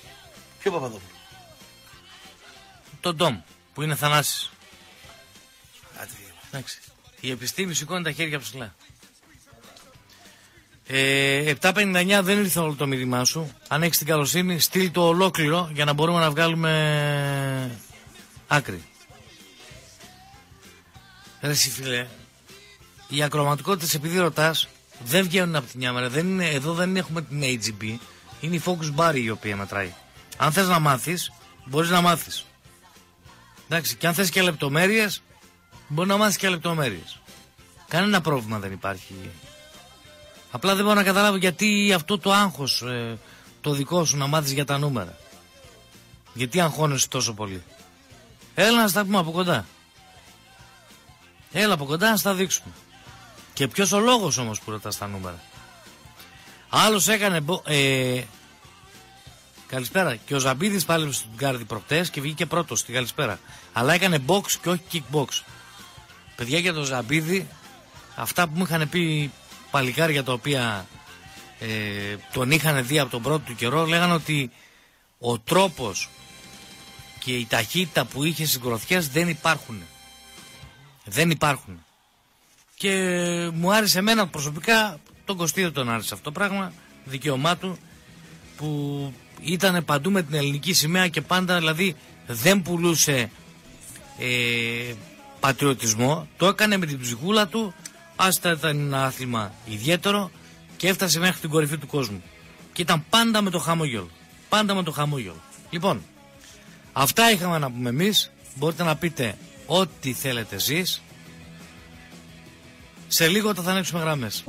Ποιο Παπαδόπουλο. Τον Ντόμ που είναι Θανάσης. Άντε. Εντάξει. Η επιστήμη σηκώνει τα χέρια ψηλά. Ε, επτά πενήντα εννιά δεν ήρθε όλο το μήνυμά σου. Αν έχεις την καλοσύνη, στείλ το ολόκληρο για να μπορούμε να βγάλουμε άκρη. Ρε εσύ φίλε, οι ακροματικότητες επειδή ρωτάς δεν βγαίνουν από την μια μέρα. Δεν είναι, εδώ δεν έχουμε την έιτς τζι μπι. Είναι η Focus Bar η οποία μετράει. Αν θες να μάθεις, μπορείς να μάθεις. Εντάξει, και αν θες και λεπτομέρειες, μπορεί να μάθεις και λεπτομέρειες. Κανένα πρόβλημα δεν υπάρχει. Απλά δεν μπορώ να καταλάβω γιατί αυτό το άγχος ε, το δικό σου να μάθεις για τα νούμερα. Γιατί αγχώνεσαι τόσο πολύ. Έλα να στα πούμε από κοντά. Έλα από κοντά να στα δείξουμε. Και ποιος ο λόγος όμως που ρωτάς τα νούμερα. Άλλος έκανε ε, καλησπέρα. Και ο Ζαμπίδης πάλι στον Γκάρδι προχτές και βγήκε πρώτος στη καλησπέρα. Αλλά έκανε box και όχι kickbox. Παιδιά, για τον Ζαμπίδη, αυτά που μου είχαν πει παλικάρια τα οποία ε, τον είχαν δει από τον πρώτο του καιρό, λέγανε ότι ο τρόπος και η ταχύτητα που είχε στις γροθιές δεν υπάρχουν. Δεν υπάρχουν. και μου άρεσε εμένα προσωπικά, τον Κωστή δεν τον άρεσε αυτό το πράγμα, δικαίωμά του, που ήταν παντού με την ελληνική σημαία και πάντα δηλαδή δεν πουλούσε ε, πατριωτισμό, το έκανε με την ψυχούλα του, άστα ήταν ένα άθλημα ιδιαίτερο και έφτασε μέχρι την κορυφή του κόσμου και ήταν πάντα με το χαμόγελο, πάντα με το χαμόγελο. Λοιπόν, αυτά είχαμε να πούμε εμείς, μπορείτε να πείτε ό,τι θέλετε εσείς. Σε λίγο θα ανοίξουμε γραμμές.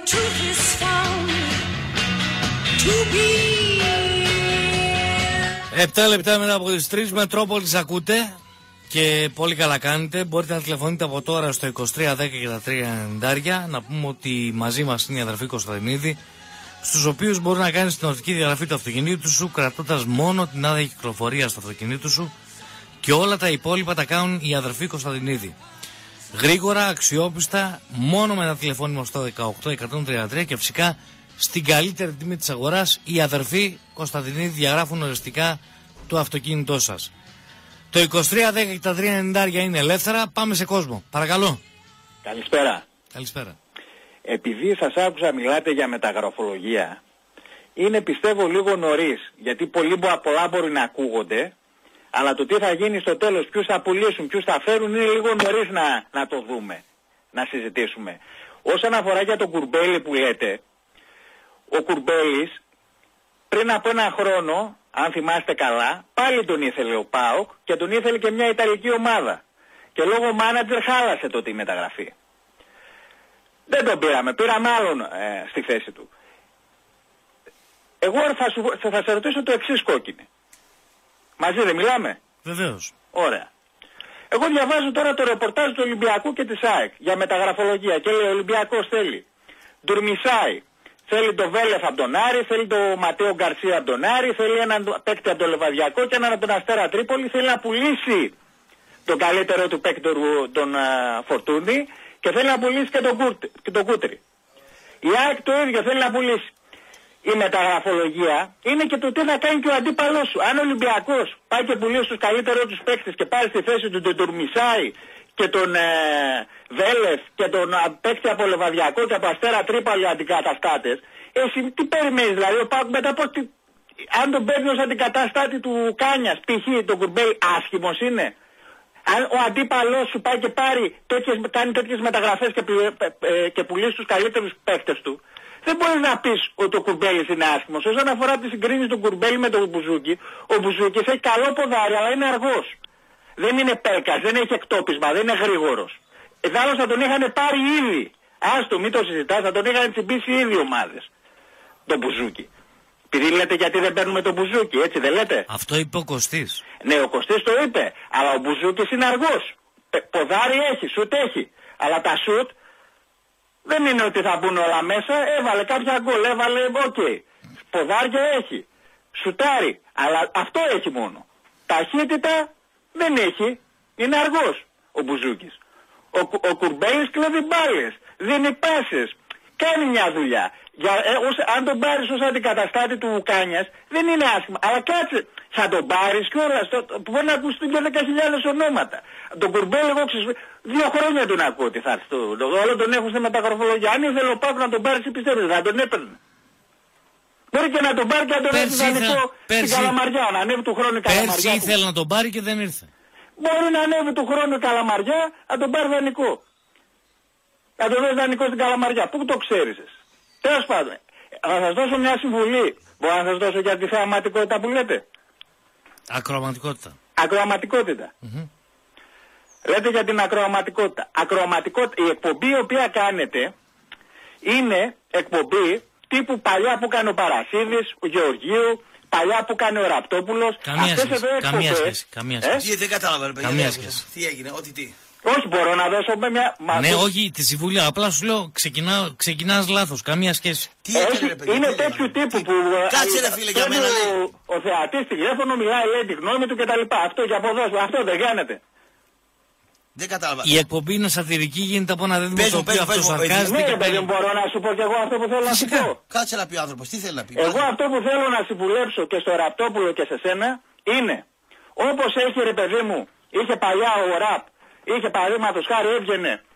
Επτά λεπτά μετά από τις τρεις, Μετρόπολης ακούτε και πολύ καλά κάνετε. Μπορείτε να τηλεφωνείτε από τώρα στο είκοσι τρία δέκα και τα τρία ενενήντα. Να πούμε ότι μαζί μας είναι η αδερφή Κωνσταντινίδη, στους οποίους μπορεί να κάνεις την ορθική διαγραφή του αυτοκινήτου σου κρατώντας μόνο την άδεια κυκλοφορία στο αυτοκινήτου σου και όλα τα υπόλοιπα τα κάνουν οι αδερφοί Κωνσταντινίδη. Γρήγορα, αξιόπιστα, μόνο με ένα τηλεφώνημα στο δεκαοκτώ εκατόν τριάντα τρία και φυσικά στην καλύτερη τιμή της αγοράς οι αδερφοί Κωνσταντινίδη διαγράφουν οριστικά το αυτοκίνητό σας. Το είκοσι τρία δέκα και τα τρία ενενήντα είναι ελεύθερα. Πάμε σε κόσμο. Παρακαλώ. Καλησπέρα. Καλησπέρα. Επειδή σας άκουσα μιλάτε για μεταγραφολογία, είναι πιστεύω λίγο νωρίς, γιατί πολλοί πολλά μπορεί να ακούγονται, αλλά το τι θα γίνει στο τέλος, ποιους θα πουλήσουν, ποιους θα φέρουν, είναι λίγο νωρίς να, να το δούμε, να συζητήσουμε. Όσον αφορά για τον Κουρμπέλη που λέτε, ο Κουρμπέλης πριν από ένα χρόνο, αν θυμάστε καλά, πάλι τον ήθελε ο ΠΑΟΚ και τον ήθελε και μια Ιταλική ομάδα. Και λόγω μάνατζερ χάλασε τότε η μεταγραφή. Δεν τον πήραμε, πήραμε άλλον ε, στη θέση του. Εγώ θα, σου, θα, θα σε ρωτήσω το εξής, Κόκκινε. Μαζί δεν μιλάμε? Βεβαίως. Ωραία. Εγώ διαβάζω τώρα το ρεπορτάζ του Ολυμπιακού και της ΑΕΚ για μεταγραφολογία και λέει ο Ολυμπιακός θέλει Ντουρμισάη, θέλει το Βέλεφ από τον Άρη, θέλει το Ματέο Γκαρσία από τον Άρη, θέλει έναν παίκτη από το Λεβαδιακό και έναν από τον Αστέρα Τρίπολη, θέλει να πουλήσει τον καλύτερο του παίκτη τον uh, Φορτούνη και θέλει να πουλήσει και τον, Κούρ, και τον Κούτρι. Η ΑΕΚ το ίδιο θέλει να πουλήσει. Η μεταγραφολογία είναι και το τι θα κάνει και ο αντίπαλός σου. Αν ο Ολυμπιακός πάει και πουλήσει τους καλύτερους τους παίκτες και πάρει στη θέση του τον Τουρμισάη και τον ε, Βέλεφ και τον παίκτη από Λεβαδιακό και από Αστέρα Τρίπολη αντικαταστάτες, εσύ τι περιμένεις δηλαδή? Ο Πάκου μετά πώς, τι, αν τον παίρνει ως αντικαταστάτη του Κάνιας, π.χ. τον Κουρμπέλη, άσχημος είναι? Αν ο αντίπαλός σου πάει και πάρει τέτοιες, κάνει τέτοιες μεταγραφές και, ε, και πουλήσει τους καλύτερους παίκτες του, δεν μπορείς να πεις ότι ο Κουρμπέλης είναι άσχημος. Όσον αφορά τη συγκρίνηση του Κουρμπέλη με τον Μπουζούκι, ο Μπουζούκης έχει καλό ποδάρι, αλλά είναι αργός. Δεν είναι πέλκας, δεν έχει εκτόπισμα, δεν είναι γρήγορος. Εδάλλως θα τον είχαν πάρει ήδη. Άστο, μην το συζητάς, θα τον είχαν τσιμπήσει ήδη ομάδες. Τον Μπουζούκι. Επειδή λέτε γιατί δεν παίρνουμε τον Μπουζούκι, έτσι δεν λέτε? Αυτό είπε ο Κωστής. Ναι, ο Κωστής το είπε, αλλά ο Μπουζούκης είναι αργός. Ποδάρι έχει, σουτ έχει. Αλλά τα σουτ δεν είναι ότι θα μπουν όλα μέσα, έβαλε κάποια γκολ, έβαλε, οκ. Okay. Ποδάρια έχει, σουτάρει, αλλά αυτό έχει μόνο. Ταχύτητα δεν έχει, είναι αργός ο Μπουζούκης. Ο, ο Κουρμπέλης κλέβει μπάλες, δίνει πάσες, κάνει μια δουλειά. Για, ε, ως, αν τον πάρεις ως αντικαταστάτη του Κάνιας δεν είναι άσχημα, αλλά κάτσε, θα τον πάρεις κιόλας, μπορεί να ακουστούν και δέκα χιλιάδες ονόματα. Τον Κουρμπέλη εγώ ξέρω, δύο χρόνια τον ακούω ότι θα έρθει, όλο τον έχουν στη μεταγραφολογία. Αν ήθελε ο Πάκου να τον πάρει, πιστεύετε, θα τον έπαιρνε? Μπορεί και να τον πάρει και να τον έρθει δανεικό στην Καλαμαριά, να ανέβει του χρόνου η Καλαμαριά. Πέρσι ήθελε να τον πάρει και δεν ήρθε. Μπορεί να ανέβει του χρόνου η Καλαμαριά, να τον πάρει δανεικό. Να τον δώσει δανεικό στην Καλαμαριά. Πού το ξέρεις? Τέλος πάντων, θα σας δώσω μια συμβουλή. Μπορώ να σας δώσω για τη θεαματικότητα που λέτε? Ακροαματικότητα. Ακροαματικότητα. Mm-hmm. Λέτε για την ακροαματικότητα. Ακροαματικότητα. Η εκπομπή η οποία κάνετε είναι εκπομπή τύπου παλιά που κάνει ο Παρασίδης, ο Γεωργίου, παλιά που κάνει ο Ραπτόπουλος. Καμία σχέση. Καμία σχέση. Καμία σχέση. Ε? Δεν κατάλαβα. Καμία σχέση. Τι έγινε, ό,τι τι. Όχι, μπορώ να δώσω με μια... Ναι, όχι, τη συμβουλή. Απλά σου λέω, ξεκινά, ξεκινάς λάθος. Καμία σχέση. Τι έκανε, ρε παιδί, είναι τι τέτοιου τύπου που... Κάτσε ρε φίλε για μένα, λέει. Ο, ο θεατής τηλέφωνο μιλάει, λέει τη γνώμη του κτλ. Αυτό και από εδώ, αυτό δεν κάνετε. Δεν κατάλαβα. Η εκπομπή είναι σατυρική, γίνεται από ένα δίδυμο το οποίο αυτοσαρκάζεται. Ναι, παιδί, μπορώ να σου πω και εγώ αυτό που θέλω να σου πω. Κάτσε να πει ο άνθρωπος, τι θέλει να πει. Εγώ αυτό που θέλω να συμβουλέψω και στο Ραπτόπουλο και σε σένα είναι, όπως έχει ρε παιδί μου, είχε παλιά ο Ραπ, είχε παραδείγματος χάρη έβγαινε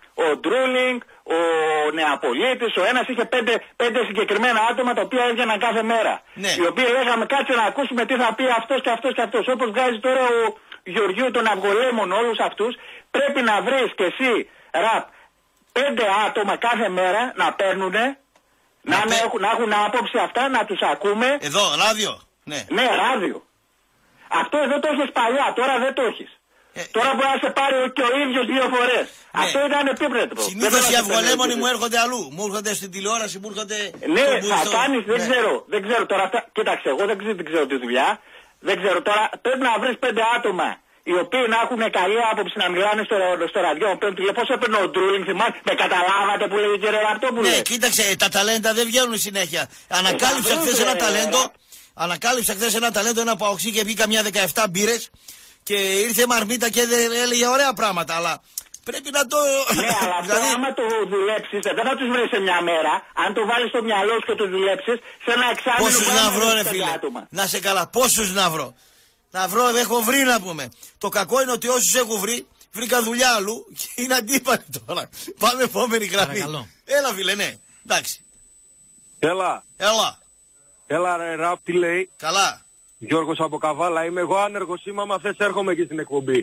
ο Ντρούλινγκ, ο Νεαπολίτης, ο ένας είχε πέντε, πέντε συγκεκριμένα άτομα τα οποία έβγαιναν κάθε μέρα. Ναι. Οι οποίοι λέγαμε κάτσε να ακούσουμε τι θα πει αυτός και αυτός και αυτός. Όπως βγάζει τώρα ο Γεωργίου των Αυγολέμων όλους αυτούς, πρέπει να βρεις και εσύ, Ραπ, πέντε άτομα κάθε μέρα να παίρνουνε, να, να, έχουν, να έχουν άποψη αυτά, να τους ακούμε. Εδώ, ράδιο. Ναι, ναι ράδιο. Αυτό δεν το έχεις παλιά, τώρα δεν το έχεις. Ε, τώρα μπορεί να σε πάρει και ο ίδιος δύο φορές. Ναι. Αυτό ήταν επίπλετο. Συνήθως οι αυγολέμονοι μου έρχονται αλλού. Μου έρχονται στην τηλεόραση, μου έρχονται. Ναι, θα στο... κάνεις, δεν ναι. ξέρω. Δεν ξέρω τώρα αυτά. Κοίταξε, εγώ δεν ξέρω, δεν ξέρω τη δουλειά. Δεν ξέρω τώρα. Πρέπει να βρεις πέντε άτομα οι οποίοι να έχουν καλή άποψη να μιλάνε στο, στο ραδιό. Πώς έπαιρνε ο Ντρούλινγκ, θυμάστε. Με καταλάβατε που λέγει κύριε Ραπτόπουλε. Ναι, κοίταξε, τα ταλέντα δεν βγαίνουν συνέχεια. Ανακάλυψα χθες ένα ταλέντο. Ανακάλυψα χθες ένα ταλέντο, ένα παοξί και βγήκα μια δεκαεπτά μπύρες. Και ήρθε μαρμίτα και έλεγε ωραία πράγματα, αλλά πρέπει να το... Ναι, αλλά αυτό δηλαδή... άμα το δουλέψεις, δεν θα τους βρεις σε μια μέρα. Αν το βάλεις στο μυαλό σου και το δουλέψεις, σε ένα εξάμηνο... Πόσους να βρω ρε φίλε, άτομα. Να σε καλά, πόσους να βρω. Να βρω, έχω βρει να πούμε. Το κακό είναι ότι όσους έχω βρει, βρήκα δουλειά αλλού και είναι αντίπαλοι τώρα. Πάμε επόμενη γραμμή. Έλα φίλε, ναι, εντάξει. Έλα. Έλα. Έλα ρε Ραπ, τι λέει. Καλά. Γιώργος από Καβάλα, είμαι εγώ άνεργος, είμαι, άμα θες έρχομαι και στην εκπομπή.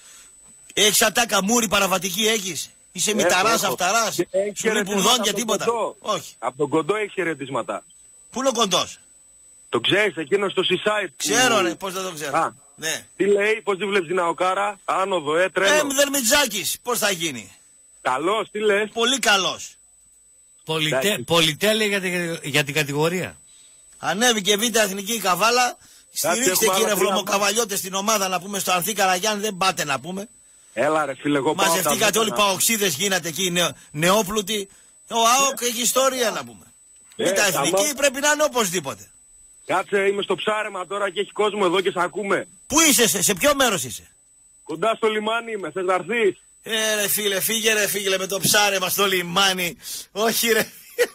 Έχεις ατάκα, μούρι, παραβατική έχεις. Είσαι μηταράς, αυταράς, σου λιπουδών και τίποτα. Όχι. Από τον Κοντό έχεις χαιρετίσματα. Πού είναι ο Κοντός? Το ξέρεις, εκείνος στο Seaside. Ξέρω ρε, πώς δεν το ξέρω. Α, ναι. Τι λέει, πώς τη βλέπεις την Αοκάρα, άνοδο, ε, τρένο. Ε, δεν Μιτζάκης, πώς θα γίνει. Καλός, τι λες. Πολύ καλός. Πολιτέ, πολυτέλεια για, τη, για την κατηγορία. Ανέβηκε β' εθνική Καβάλα. Στηρίξτε κύριε Βρωμοκαβαλιώτες στην ομάδα να πούμε στο Ανθή Καραγιάννη, δεν πάτε να πούμε. Έλα ρε φίλε, εγώ πάω. Μαζευτήκατε όλοι παοξίδες, γίνατε εκεί νεο, νεόπλουτοι. Ο ΑΟΚ έχει ιστορία να πούμε. Ε, β' εθνική πρέπει να είναι οπωσδήποτε. Κάτσε, είμαι στο ψάρεμα τώρα και έχει κόσμο εδώ και σε ακούμε. Πού είσαι, σε, σε ποιο μέρος είσαι? Κοντά στο λιμάνι είμαι, θες να έρθεις? Ε ρε φίλε, φύγε ρε φίλε με το ψάρεμα στο λιμάνι. Όχι ρε.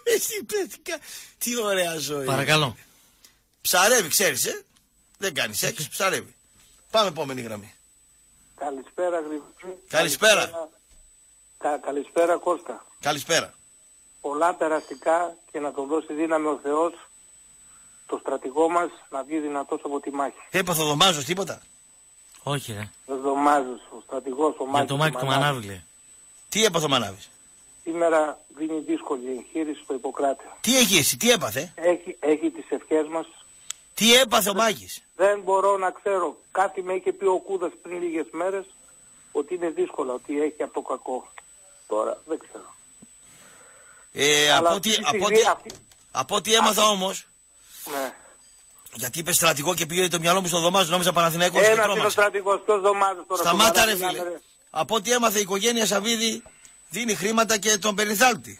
Τι ωραία ζωή. Παρακαλώ. Ψαρεύει, ξέρεις, ε. Δεν κάνει σεξ, ψαρεύει. Πάμε επόμενη γραμμή. Καλησπέρα, Γρηγόρη. Καλησπέρα. Κα, καλησπέρα, Κώστα. Καλησπέρα. Πολλά περαστικά και να τον δώσει δύναμη ο Θεός το στρατηγό μας να βγει δυνατός από τη μάχη. Έπαθε ο Δωμάζος τίποτα? Όχι ρε. Ο Δωμάζος, ο στρατηγός, ο Μάκης. Για το Μάκη του Μανάβη. Τι έπαθε ο Μανάβης? Σήμερα δίνει δύσκολη εγχείρηση στο Ιπποκράτιο. Τι έχει εσύ, τι έπαθε? Έχει, έχει τις ευχές μας. Τι έπαθε ο Μάκης? Δεν μπορώ να ξέρω. Κάτι με είχε πει ο Κούδας πριν λίγες μέρες ότι είναι δύσκολα, ότι έχει από το κακό. Τώρα δεν ξέρω. Ε, από ό,τι από ό,τι έμαθα όμως, ναι. Γιατί είπε στρατηγό και πήγε το μυαλό μου στο Δωμάζο, νόμιζα Παναθηναϊκός. Ένας είναι ο στρατηγός, ποιος Δωμάζος τώρα? Σταμάτα ρε φίλε. Από ό,τι έμαθε η οικογένεια Σαββίδη δίνει χρήματα και τον περιθάλπτη.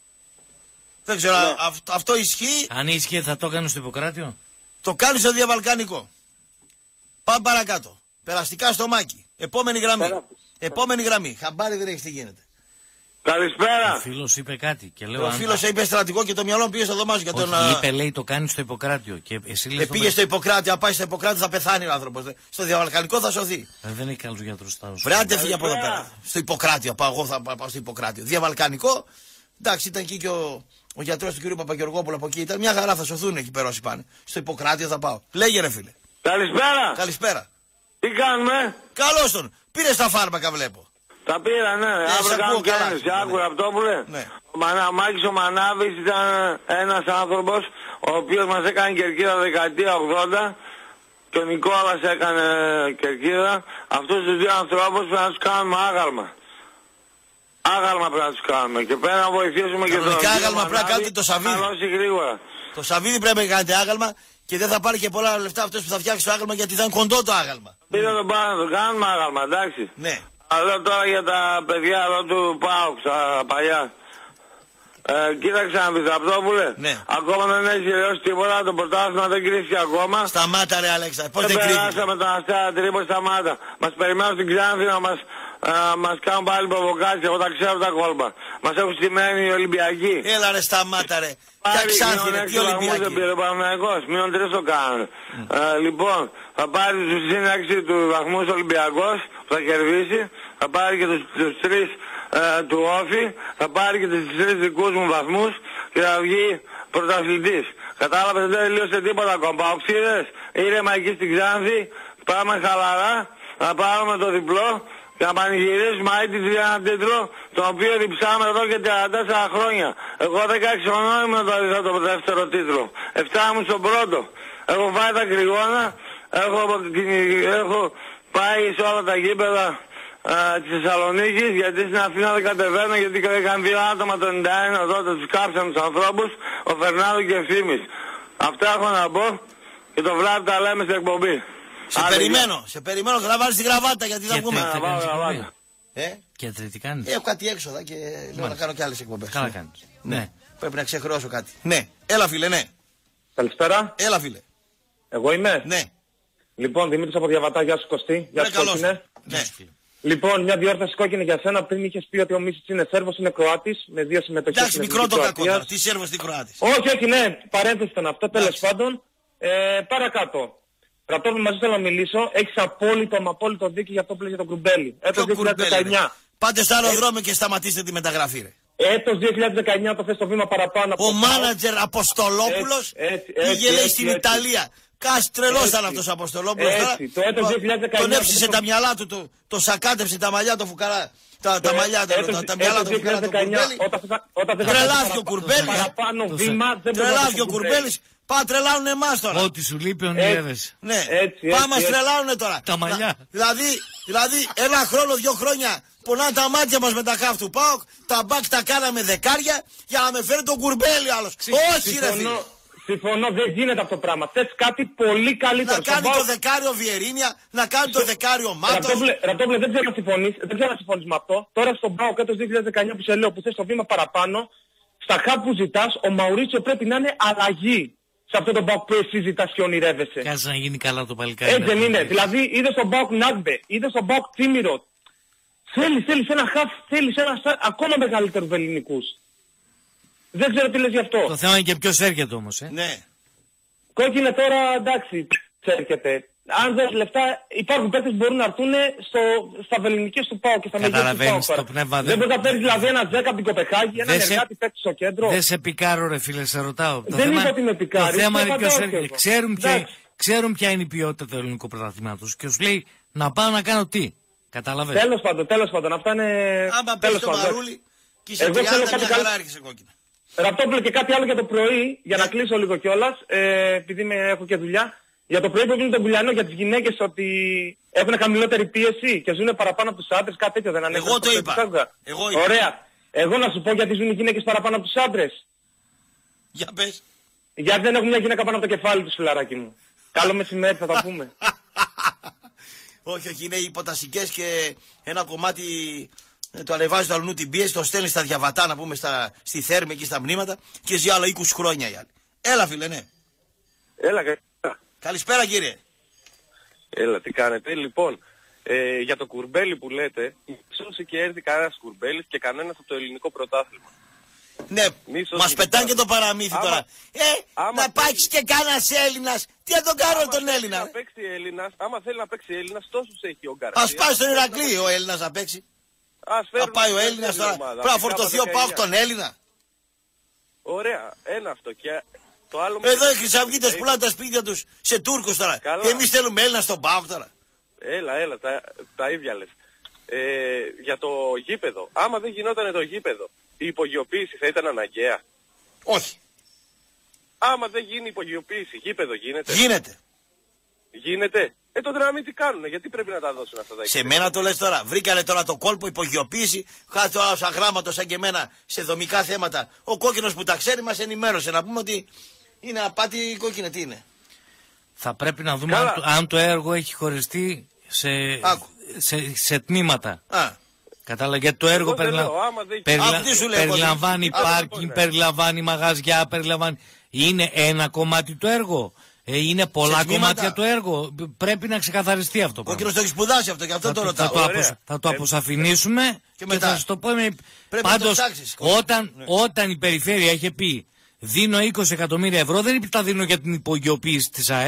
Δεν ξέρω, ναι. αυ, αυτό ισχύει. Αν ισχύει θα το έκανε στο Ιπποκράτιο. Το κάνει στο διαβαλκάνικο. Πάμε παρακάτω. Περαστικά στο Μάκη. Επόμενη γραμμή. Πέρα. Επόμενη γραμμή. Χαμπάρι δεν έχει τι γίνεται. Καλησπέρα. Ο φίλος είπε κάτι και λέω. Ο φίλος είπε στρατηγό και το μυαλό πήγε στο Δωμάζο. Όχι, τον... είπε λέει το κάνει στο Ιπποκράτιο. Και εσύ λες ε, πήγε στο Ιπποκράτιο. Αν πάει στο Ιπποκράτιο θα πεθάνει ο άνθρωπος. Στο διαβαλκανικό θα σωθεί. Ε, δεν έχει καλούς γιατρούς. Βρέατε φύγει από εδώ πέρα. Στο Ιπποκράτιο. Πάω, εγώ θα πάω στο Ιπποκράτιο. Διαβαλκανικό. Εντάξει, ήταν εκεί και ο, ο γιατρός του κ. Παπαγεωργόπουλου από εκεί. Ήταν μια χαρά, θα σωθούν εκεί πέρα όσοι πάνε. Στο Ιπποκράτιο θα πάω. Λέγε ρε φίλε. Καλησπέρα. Καλησπέρα. Τι κάνουμε? Καλώς τον. Πήρε τα φάρμακα βλέπω. Τα πήρα, ναι. Ε, αύριο κάνω καίνες. Άκουρα αυτό που λέει. Ναι. Ο Μαναμάκης ο Μανάβης ήταν ένας άνθρωπος ο οποίος μας έκανε κερκίδα δεκαετία ογδόντα και ο Νικόλας έκανε κερκίδα. Αυτούς τους δύο ανθρώπους πρέπει να τους κάνουμε άγαλμα. Άγαλμα πρέπει να τους κάνουμε και πρέπει να βοηθήσουμε και τον Κανονικά άγαλμα πρέπει να κάνετε το Σαββίδι. Το Σαββίδι πρέπει να κάνετε άγαλμα και δεν θα πάρει και πολλά λεφτά αυτός που θα φτιάξει το άγαλμα γιατί θα είναι κοντό το άγαλμα. Πείτε τον πάνω να το κάνουμε άγαλμα, εντάξει. Ναι. Αλλά τώρα για τα παιδιά εδώ του ΠΑΟΚ, τα παλιά. Ε, κοίταξε να πεις αυτό που λέει. Ναι. Ακόμα δεν έχει τελειώσει τίποτα, το πρωτάθλημα δεν κρίθηκε ακόμα. Σταμάτα ρε Αλέξα, πώς δεν κρίθηκε. κρίθηκε. Περάσαμε τον Αστέρα Τρίπολη, σταμάτα. Μας περιμένουν στην Ξάνθη να μας, α, μας κάνουν πάλι προβοκάτσια, εγώ τα ξέρω τα κόλπα. Μας έχουν στημένει οι Ολυμπιακοί. Έλα ρε σταμάτα ρε. Πάλι Ξάνθη ρε, τι Ολυμπιακοί. δεν πήρε ο Παναθηναϊκός, μείον τρεις το κάνουν. Mm. Ε, λοιπόν, θα πάρει τους σύναξη του βαθμούς Ολυμπιακός που θα κερδίσει, θα πάρει και τους, τους τρεις ε, του Όφη, θα πάρει και τις τρεις δικούς μου βαθμούς και θα βγει πρωταθλητής. Κατάλαβες, δεν τελείωσε τίποτα ακόμα. Οξύδες, ήρεμα εκεί στην Ξάνθη, πάμε χαλαρά, να πάρουμε το διπλό και να πανηγυρίσουμε αίτητη για ένα τίτλο, το οποίο διψάμε εδώ και τριάντα τέσσερα χρόνια. Εγώ δεκαέξι χρονών ήμουν το, το δεύτερο τίτλο. εφτά ήμουν στον πρώτο. Έχω φάει τα κρυγόνα, έχω, έχω πάει σε όλα τα γήπεδα Uh, της Θεσσαλονίκης, γιατί στην Αθήνα δεν κατεβαίνω, γιατί είχαν δύο άτομα το ενενήντα ένα τότε, τους κάψαν τους ανθρώπους, ο Φερνάδο και Ευθύμης. Αυτά έχω να πω και το βράδυ τα λέμε στην εκπομπή. Σε Άρα, περιμένω, για... σε περιμένω και να βάλεις την γραβάτα γιατί θα βγούμε. Να βάλω γραβάτα. Ε? Και τρίτη κάνεις. Έχω κάτι έξοδα και λέω να κάνω και άλλες εκπομπές. Καλά κάνεις. Ναι. ναι. Πρέπει να ξεχρεώσω κάτι. Ναι. Έλα φίλε, ναι. Καλησπέρα. Έλα φίλε. Εγώ είμαι. Ναι. Λοιπόν, Δημήτρης από Διαβατά, γεια σου Κωστή. Γεια σου Κωστή. Ναι. Λοιπόν, μια διόρθωση κόκκινη για σένα. Πριν είχες πει ότι ο Μίσιτς είναι Σέρβος, είναι Κροάτης, με δύο συμμετοχές. Εντάξει, μικρό το κακό τώρα. Τι Σέρβος, τι Κροάτης. Όχι, όχι, ναι, παρένθεση ήταν αυτό, τέλος πάντων. Ε, παρακάτω. Ρατώβη, μαζί θέλω να μιλήσω. Έχεις απόλυτο, μα απόλυτο δίκιο για αυτό που λέγεται το Κουρμπέλι. Έτος δύο χιλιάδες δεκαεννιά. Πάτε στο αεροδρόμιο και σταματήστε τη μεταγραφή, ρε. Έτος δύο χιλιάδες δεκαεννιά το θες το βήμα παραπάνω. Ο μάνατζερ Αποστολόπουλος πήγε λέει στην Ιταλία. Κάς τρελός ήταν αυτός ο Αποστολόπουλος. Το έτος δύο χιλιάδες δεκαεννιά. Τον έψησε τα μυαλά του, το, το σακάτεψε τα μαλλιά του φουκαρά. Τα, τα μαλλιά του, τα, τα μυαλά του φουκαρά του Κουρμπέλη. Τρελάθηκε ο Κουρμπέλης. Τρελάθηκε ο Κουρμπέλης. Πά τρελάνουνε εμάς τώρα. Ό,τι σου λείπει ονειρεύεσαι. Ναι, πάμε μας τρελάνουνε τώρα. Τα μαλλιά. Δηλαδή, δηλαδή ένα χρόνο, δύο χρόνια πονάνε τα μάτια μας με τα χαφ του ΠΑΟΚ. Τα μπακ τα κάναμε δεκάρια για να με φέρει τον Κουρμπέλη άλλος. Όχι ρε φίλε. Συμφωνώ, δεν γίνεται αυτό το πράγμα. Θες κάτι πολύ καλύτερο. Να κάνει το δεκάριο Βιερίνια, να κάνει το δεκάριο Μάτος. Ρατόβλε, δεν ξέρω να συμφωνείς, δεν ξέρω να συμφωνείς με αυτό. Τώρα στον ΠΑΟΚ έτος δύο χιλιάδες δεκαεννιά που σε λέω που θες το βήμα παραπάνω, στα χαπ που ζητάς, ο Μαουρίτσιο πρέπει να είναι αλλαγή. Σε αυτό το ΠΑΟΚ που εσύ ζητάς και ονειρεύεσαι. Κάτσε να γίνει καλά το παλικάρι. Έτσι δεν είναι. Δηλαδή είδες τον ΠΑΟΚ Νάγμπε, είδες τον ΠΑΟΚ Τσίμιρο. Θέλεις, θέλεις ένα χαφ, θέλεις ένα ακόμα μεγαλύτερο ελληνικούς. Δεν ξέρω τι λες γι' αυτό. Το θέμα είναι και ποιος έρχεται όμως, ε. Ναι. Κόκκινε τώρα, εντάξει, ποιος έρχεται. Αν δώσεις λεφτά, υπάρχουν παίκτες που μπορούν να έρθουν στο, στα βελληνικές του ΠΑΟΚ και στα μεγέθη του ΠΑΟΚ. Δεν δε... μπορεί να παίρνεις δηλαδή ένα Τζέκα από την Κοπεχάγη, έναν σε... εργάτη παίκτη στο κέντρο. Δεν σε πικάρω ρε φίλε, σε ρωτάω. Το δεν είπα ότι με πικάρει. Το θέμα είναι ποιος έρχεται. Ξέρουν ποια, ξέρουν ποια είναι η ποιότητα του ελληνικού πρωταθλήματος και σου λέει να πάω να κάνω τι. Κατάλαβες. Τέλος πάντων, τέλος πάντων. Αυτά είναι... Άμα πες το μαρούλι και είσαι τριάντα μια χαρά άρχισε κόκκινα. Ραπτόπουλο και κάτι άλλο για το πρωί, για να κλείσω λίγο κιόλας, ε, επειδή με, έχω και δουλειά. Για το πρωί που έγινε τον Πουλιανό για τις γυναίκες ότι έχουν χαμηλότερη πίεση και ζουν παραπάνω από τους άντρες, κάτι τέτοιο δεν ανέφερε. Εγώ το είπα. Εγώ είπα. Ωραία. Εγώ να σου πω γιατί ζουν οι γυναίκες παραπάνω από τους άντρες. Για πες. Γιατί δεν έχουν μια γυναίκα πάνω από το κεφάλι τους, φιλαράκι μου. Καλό μεσημέρι θα τα πούμε. Όχι, όχι, είναι υποτασικές και ένα κομμάτι το ανεβάζει το αλλού την πίεση, το στέλνει στα Διαβατά να πούμε στα, στη Θέρμη εκεί στα μνήματα και ζει άλλα είκοσι χρόνια οι άλλοι. Έλα φίλε, ναι. Έλα, καλησπέρα. Καλησπέρα κύριε. Έλα, τι κάνετε. Λοιπόν, ε, για το Κουρμπέλι που λέτε, ίσως και έρθει κανένας Κουρμπέλης και κανένας από το ελληνικό πρωτάθλημα. Ναι, μας πετάνε και το παραμύθι άμα, τώρα. Ε, άμα να πάξει και κανένας Έλληνας. Τι θα τον κάνω τον Έλληνα. Να παίξει Έλληνας, άμα θέλει να παίξει Έλληνας, τόσους έχει ο Γκαρσία. Ας πάει στον Ηρακλή ο Έλληνας να παίξει. Ας θα πάει ο Έλληνας τώρα. Πρέπει να φορτωθεί ο ΠΑΟΚ τον Έλληνα. Ωραία, ένα αυτό και το άλλο... Εδώ οι χρυσαυγίτες πουλάνε τα σπίτια τους σε Τούρκους τώρα. Και εμείς θέλουμε Έλληνα στον ΠΑΟΚ τώρα. Έλα, έλα, τα, τα ίδια λες. Ε, για το γήπεδο. Άμα δεν γινόταν το γήπεδο, η υπογειοποίηση θα ήταν αναγκαία. Όχι. Άμα δεν γίνει υπογειοποίηση, γήπεδο γίνεται. Γίνεται. Γίνεται. Ε, τότε να μην τι κάνουνε, γιατί πρέπει να τα δώσουν αυτά τα είκοσι. Σε μένα το λες τώρα. Βρήκανε τώρα το κόλπο υπογειοποίηση. Χάθε τώρα σαν γράμματο σαν και εμένα σε δομικά θέματα. Ο κόκκινος που τα ξέρει μας ενημέρωσε. Να πούμε ότι είναι απάτη κόκκινη. Τι είναι. Θα πρέπει να δούμε αν το, αν το έργο έχει χωριστεί σε, σε, σε τμήματα. Α. Κατάλαβα, γιατί το έργο περιλα... λέω, περιλα... Α, περιλαμβάνει πάρκινγκ, περιλαμβάνει μαγαζιά, περιλαμβάνει... Είναι ένα κομμάτι το έργο. Ε, είναι πολλά κομμάτια το έργο. Πρέπει να ξεκαθαριστεί αυτό. Ο κύριος το έχει σπουδάσει αυτό και αυτό θα το ρωτάω. Θα το, αποσ... θα το αποσαφηνίσουμε και, και μετά. Θα σου το πούμε. Πάντως, όταν, ναι. όταν η περιφέρεια είχε πει δίνω είκοσι εκατομμύρια ευρώ, δεν είπε τα δίνω για την υπογειοποίηση της ΑΕΚ.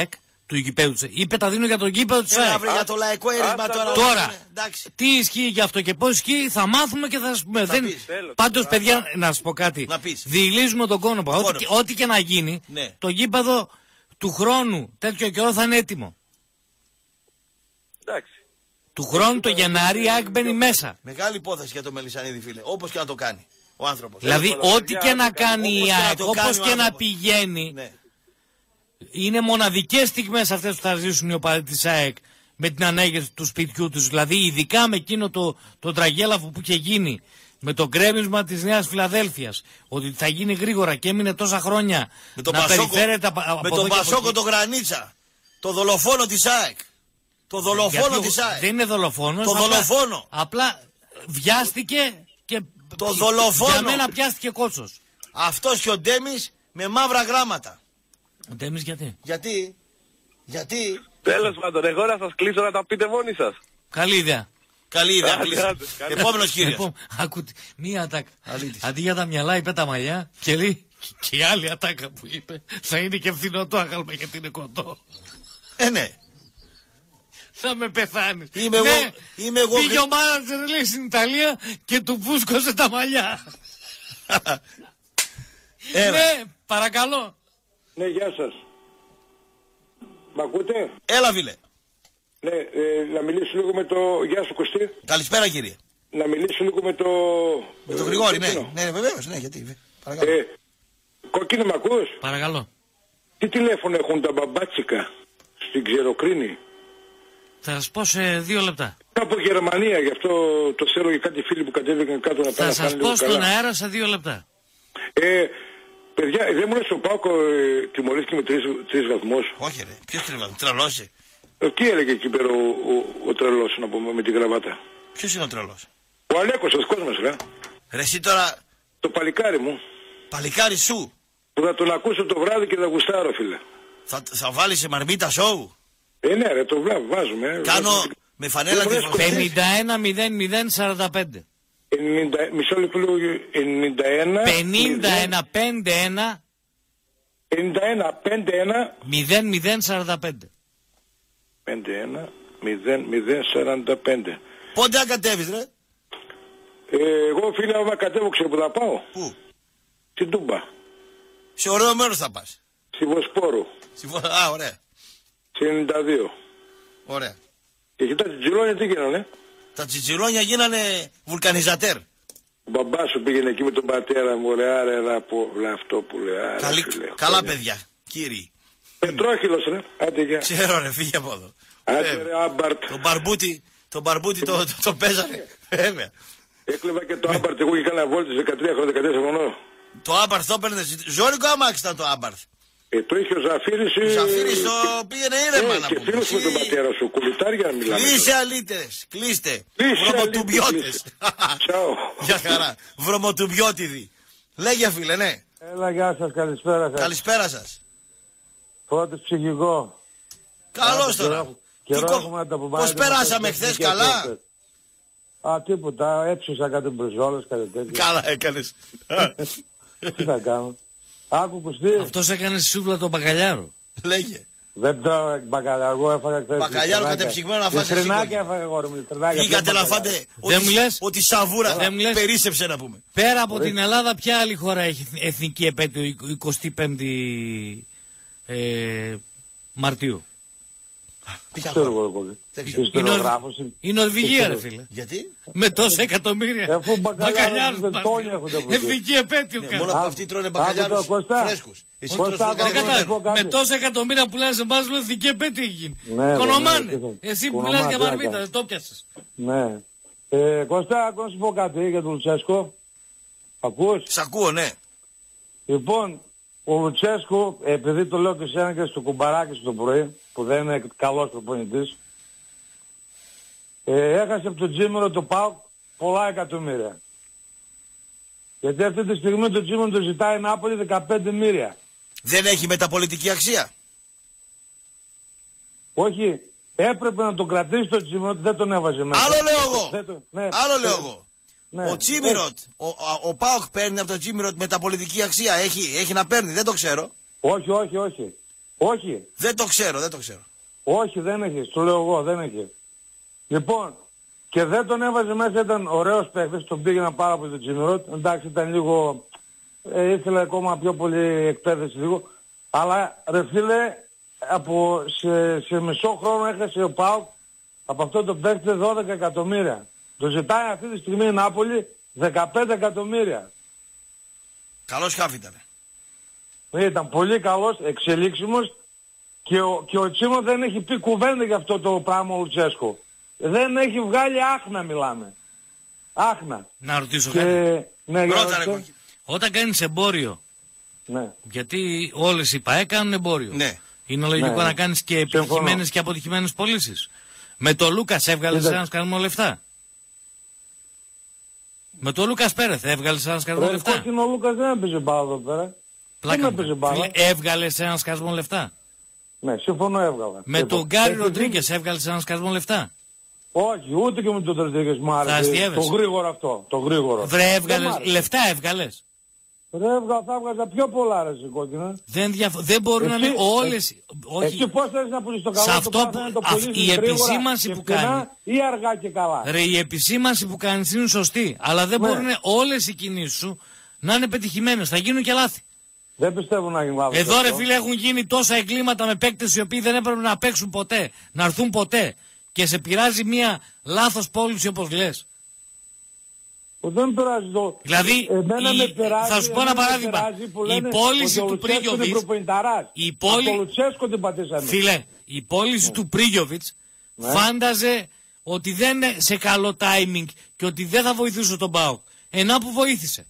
του γηπέδου της ΑΕΚ. Είπε τα δίνω για τον γήπεδο της ΑΕΚ. Για το λαϊκό έρισμα τώρα. Τώρα, τι ισχύει γι' αυτό και πώς ισχύει, θα μάθουμε και θα σας πούμε. Δεν... Πάντως, παιδιά, να σας πω κάτι. Διηλίζουμε τον κόνοπα. Ό,τι, ό,τι και να γίνει, ναι. Το γήπεδο του χρόνου τέτοιο καιρό θα είναι έτοιμο. Εντάξει. Του χρόνου το Γενάρη η ΑΕΚ μπαίνει μέσα. Μεγάλη υπόθεση για το Μελισσανίδη, φίλε. Όπως και να το κάνει ο άνθρωπος. Δηλαδή, ό,τι και να κάνει η ΑΕΚ, όπως και να πηγαίνει, ναι. Είναι μοναδικές στιγμές αυτές που θα ζήσουν οι οπαδοί της ΑΕΚ με την ανέγερση του σπιτιού τους. Δηλαδή, ειδικά με εκείνο το, το τραγέλαφο που είχε γίνει, με το γκρέμισμα της Νέας Φιλαδέλφειας, ότι θα γίνει γρήγορα και έμεινε τόσα χρόνια με το να Πασόκο, περιφέρεται από με τον Πασόκο τον Γρανίτσα, το δολοφόνο της ΑΕΚ. Το δολοφόνο της ΑΕΚ. Δεν είναι δολοφόνος. Το απλά, δολοφόνο. Απλά βιάστηκε και το δολοφόνο. Για μένα πιάστηκε κότσος. Αυτός και ο Ντέμις με μαύρα γράμματα. Ο Ντέμις γιατί. Γιατί. Γιατί. Τέλος πάντων, εγώ να σας κλείσω να τα πείτε μόνοι σας. Καλή ιδέα. Καλή ιδέα. Επόμενος κύριος. Ακούτε, μία ατάκα. Αντί για τα μυαλά είπε τα μαλλιά και λέει και η άλλη ατάκα που είπε θα είναι και φθηνό το άγαλμα γιατί είναι κοντό. Ε, ναι. Θα με πεθάνεις. Είμαι ναι, εγώ. Είμαι εγώ. Πήγε ο μάνατζερ λέει στην Ιταλία και του πούσκωσε τα μαλλιά. Ναι, παρακαλώ. Ναι, γεια σας. Μ' ακούτε? Έλα, φίλε. Ναι, ε, να μιλήσω λίγο με το... Γεια σου, Κωστή. Καλησπέρα, κύριε. Να μιλήσω λίγο με το... Με τον Γρηγόρη, ναι. Ναι, ναι, βεβαίως, ναι, γιατί. Παρακαλώ. Ε, κόκκινο, μ' ακούς? Παρακαλώ. Τι τηλέφωνο έχουν τα μπαμπάτσικα στην Ξεροκρίνη? Θα σας πω σε δύο λεπτά. Από Γερμανία, γι' αυτό το ξέρω για κάτι φίλοι που κατέβηκαν κάτω να πάνε. Θα σας πω στον αέρα σε δύο λεπτά. Ε, παιδιά, δεν μου λες ο Πάκο ε, τιμωρήθηκε με τρεις, τρεις βαθμούς. Όχι ρε, ποιος τρεις βαθμούς, τρελώσει. Ε, τι έλεγε εκεί πέρα ο, ο, ο τρελός να πούμε με την γραβάτα? Ποιος είναι ο τρελός? Ο Αλέκος, ο κόσμος ρε. Ρε εσύ τώρα... Το παλικάρι μου. Παλικάρι σου. Που θα τον ακούσω το βράδυ και θα γουστάρω, φίλε. Θα, θα βάλεις σε μαρμίτα σόου. Ε, ναι ρε, το βλάβω, βάζουμε. Κάνω βάζουμε... με φανέλα τη πενήντα ένα μηδέν μηδέν σαράντα πέντε. Μισό λεπτό λίγο, ενενήντα ένα... πενήντα ένα πενήντα ένα... ενενήντα ένα πενήντα ένα... μηδέν μηδέν σαράντα πέντε. πενήντα ένα μηδέν μηδέν σαράντα πέντε. Πότε αν κατέβεις ρε? Ε, εγώ φίλε, άμα κατέβω ξέρω που θα πάω. Πού? Στην Τούμπα. Σε ωραίο μέρος θα πας. Στη Βοσπόρου. Στη Βο... Α, ωραία. Στη ενενήντα δύο. Ωραία. Και εκεί τα τσιτσιλόνια τι γίνανε? Τα τσιτσιλόνια γίνανε βουλκανιζατέρ. Ο μπαμπάς σου πήγαινε εκεί με τον πατέρα μου, ρε, άρα, ρε, από αυτό που λέει. Άρα, Καλή... φίλε, Καλά χρόνια. παιδιά, κύριοι. Πετρόχυλος ρε, άντε για. Ξέρω ρε, φύγε από εδώ. Άντε ε, ρε, άμπαρτ. Το μπαρμπούτι, το μπαρμπούτι το, το, το παίζανε, βέβαια. Έκλεβα και το άμπαρτ, εγώ είχα κάνα βόλτες δεκατρία χρόνια, δεκατέσσερα χρονών. Το άμπαρθ το έπαιρνε, ζώρικο αμάξι ήταν το άμπαρθ. Ε, το είχε ο Ζαφύρης... Ο Ζαφύρης το πήγαινε ήρεμα ε, να και πούμε. φίλος με τον πατέρα σου, κουλιτάρια μιλάμε. Κλείσε αλήτες, κλείστε. Κλείσε Βρωμοτουμπιώτες. Τσάω. Για χαρά, βρωμοτουμπιώτιδοι. Λέγε φίλε, ναι. Έλα, γεια σας, καλησπέρα σας. Καλησπέρα σας. Φώτης ψυχικό. Καλώς τώρα. Πώς περάσαμε χθες, καλά? Α, τίποτα, έψωσα κάτι μπριζόλες, κάτι τέτοιο. Καλά έκανες. Τι θα κάνω. Άκου Κουστή. Αυτός έκανε σούβλα τον μπακαλιάρο. Λέγε. Δεν τρώω μπακαλιάρο, εγώ έφαγα χθες. Μπακαλιάρο κατεψυγμένο να φας. Λιτρινάκια έφαγα εγώ, λιτρινάκια. Πήγατε να φάτε ότι σαβούρα περίσσεψε να πούμε. Πέρα από την Ελλάδα, ποια άλλη χώρα έχει εθνική επέτειο εικοστή πέμπτη Μαρτίου? Ξέρω εγώ πολύ. Η Νορβηγία ρε φίλε. Γιατί? Με τόσα εκατομμύρια μπακαλιάρους. Εθνική επέτειο κάνω. Μόνο από αυτοί τρώνε μπακαλιάρους φρέσκους. Με τόσα εκατομμύρια πουλάνε σε εμάς λέω εθνική επέτειο έχει γίνει. Κονομάνε. Εσύ πουλάς για μαρμίτα, δεν το πιάσες. Ναι. Κώστα, να σου πω κάτι για τον Λουτσέσκο. Ακούς? Σ' ακούω, ναι. Λοιπόν, ο Λουτσέσκο, επειδή το λέω και σε ένα και στο κουμπαράκι στο πρωί, που δεν είναι καλός προπονητής, ε, έχασε από το Τζίμερο το ΠΑΟΚ πολλά εκατομμύρια. Γιατί αυτή τη στιγμή το Τζίμερο το ζητάει Νάπολη δεκαπέντε μοίρια. Δεν έχει μεταπολιτική αξία. Όχι, έπρεπε να τον κρατήσει το Τζίμερο, δεν τον έβαζε μέσα. Άλλο λέω εγώ. Το, ναι, Άλλο λέω εγώ. Ναι. Ο Τσίμιροτ, ο, ο ΠΑΟΚ παίρνει από το Τσίμιροτ μεταπολιτική αξία. Έχει, έχει να παίρνει, δεν το ξέρω. Όχι, όχι, όχι. Όχι. Δεν το ξέρω, δεν το ξέρω. Όχι, δεν έχει. Το λέω εγώ, δεν έχει. Λοιπόν, και δεν τον έβαζε μέσα, ήταν ωραίος παίκτης, τον πήγαινα πάρα πολύ το Τσίμιρο. Εντάξει, ήταν λίγο, ε, ήθελε ακόμα πιο πολύ εκπαίδευση λίγο. Αλλά ρε φίλε, από, σε, σε μισό χρόνο έχασε ο ΠΑΟΚ από αυτό το παίκτη δώδεκα εκατομμύρια. Το ζητάει αυτή τη στιγμή η Νάπολη δεκαπέντε εκατομμύρια. Καλός χάφ ήταν. Ήταν πολύ καλός, εξελίξιμος και ο, και ο Τσίμο δεν έχει πει κουβέντα για αυτό το πράγμα ο Λουτσέσκο. Δεν έχει βγάλει άχνα, μιλάμε. Άχνα. Να ρωτήσω και... κάτι. Ναι, Ρώτα, ρε, όταν κάνεις εμπόριο, ναι. γιατί όλες οι ΠΑΕ κάνουν εμπόριο. Ναι. Είναι λογικό ναι, να κάνεις και επιτυχημένες και αποτυχημένες πωλήσεις. Με το Λούκας έβγαλες ένα σκασμό λεφτά. Με το Λούκας Πέρεθ έβγαλες ένα σκασμό λεφτά. Όχι, ο Λούκας δεν έπαιζε μπάλα εδώ πέρα. Πλάκα δεν έπαιζε μπάλα. Έβγαλες ένα σκασμό λεφτά. Ναι, συμφωνώ, έβγαλα. Με τον Γκάρι Ροντρίγκες έβγαλες ένα σκασμό λεφτά. Όχι, ούτε και με τον Ροντρίγκες μου άρεσε. Το γρήγορο αυτό, το γρήγορο. Βρε, έβγαλες, λεφτά έβγαλες. Ρε, έβγα, θα έβγαζα πιο πολλά, ρε, κόκκινα. Δεν, διαφο- δεν μπορούν εσύ, να είναι όλες. Ε, όχι. Εσύ πώς θέλεις να πουλήσεις το καλό, σε αυτό το που, να το αυ, η επισήμανση που κάνει. Ή αργά και καλά. Ρε, η επισήμανση που κάνεις είναι σωστή. Αλλά δεν ναι. μπορούν όλες οι κινήσεις σου να είναι πετυχημένες. Θα γίνουν και λάθη. Δεν πιστεύω να γίνει λάθος. Εδώ, ρε φίλε, έχουν γίνει τόσα εγκλήματα με παίκτες οι οποίοι δεν έπρεπε να παίξουν ποτέ, να έρθουν ποτέ. Και σε πειράζει μία λάθος πώληση όπως λες. Δεν πειράζει το... Δηλαδή, η... με πειράζει, θα σου πω ένα παράδειγμα. Η πώληση του Πρίγιοβιτς. Η πόλη... Φίλε, η πώληση ναι. του Πρίγιοβιτς ναι. φάνταζε ότι δεν είναι σε καλό timing και ότι δεν θα βοηθούσε τον ΠΑΟΚ. Ενά που βοήθησε.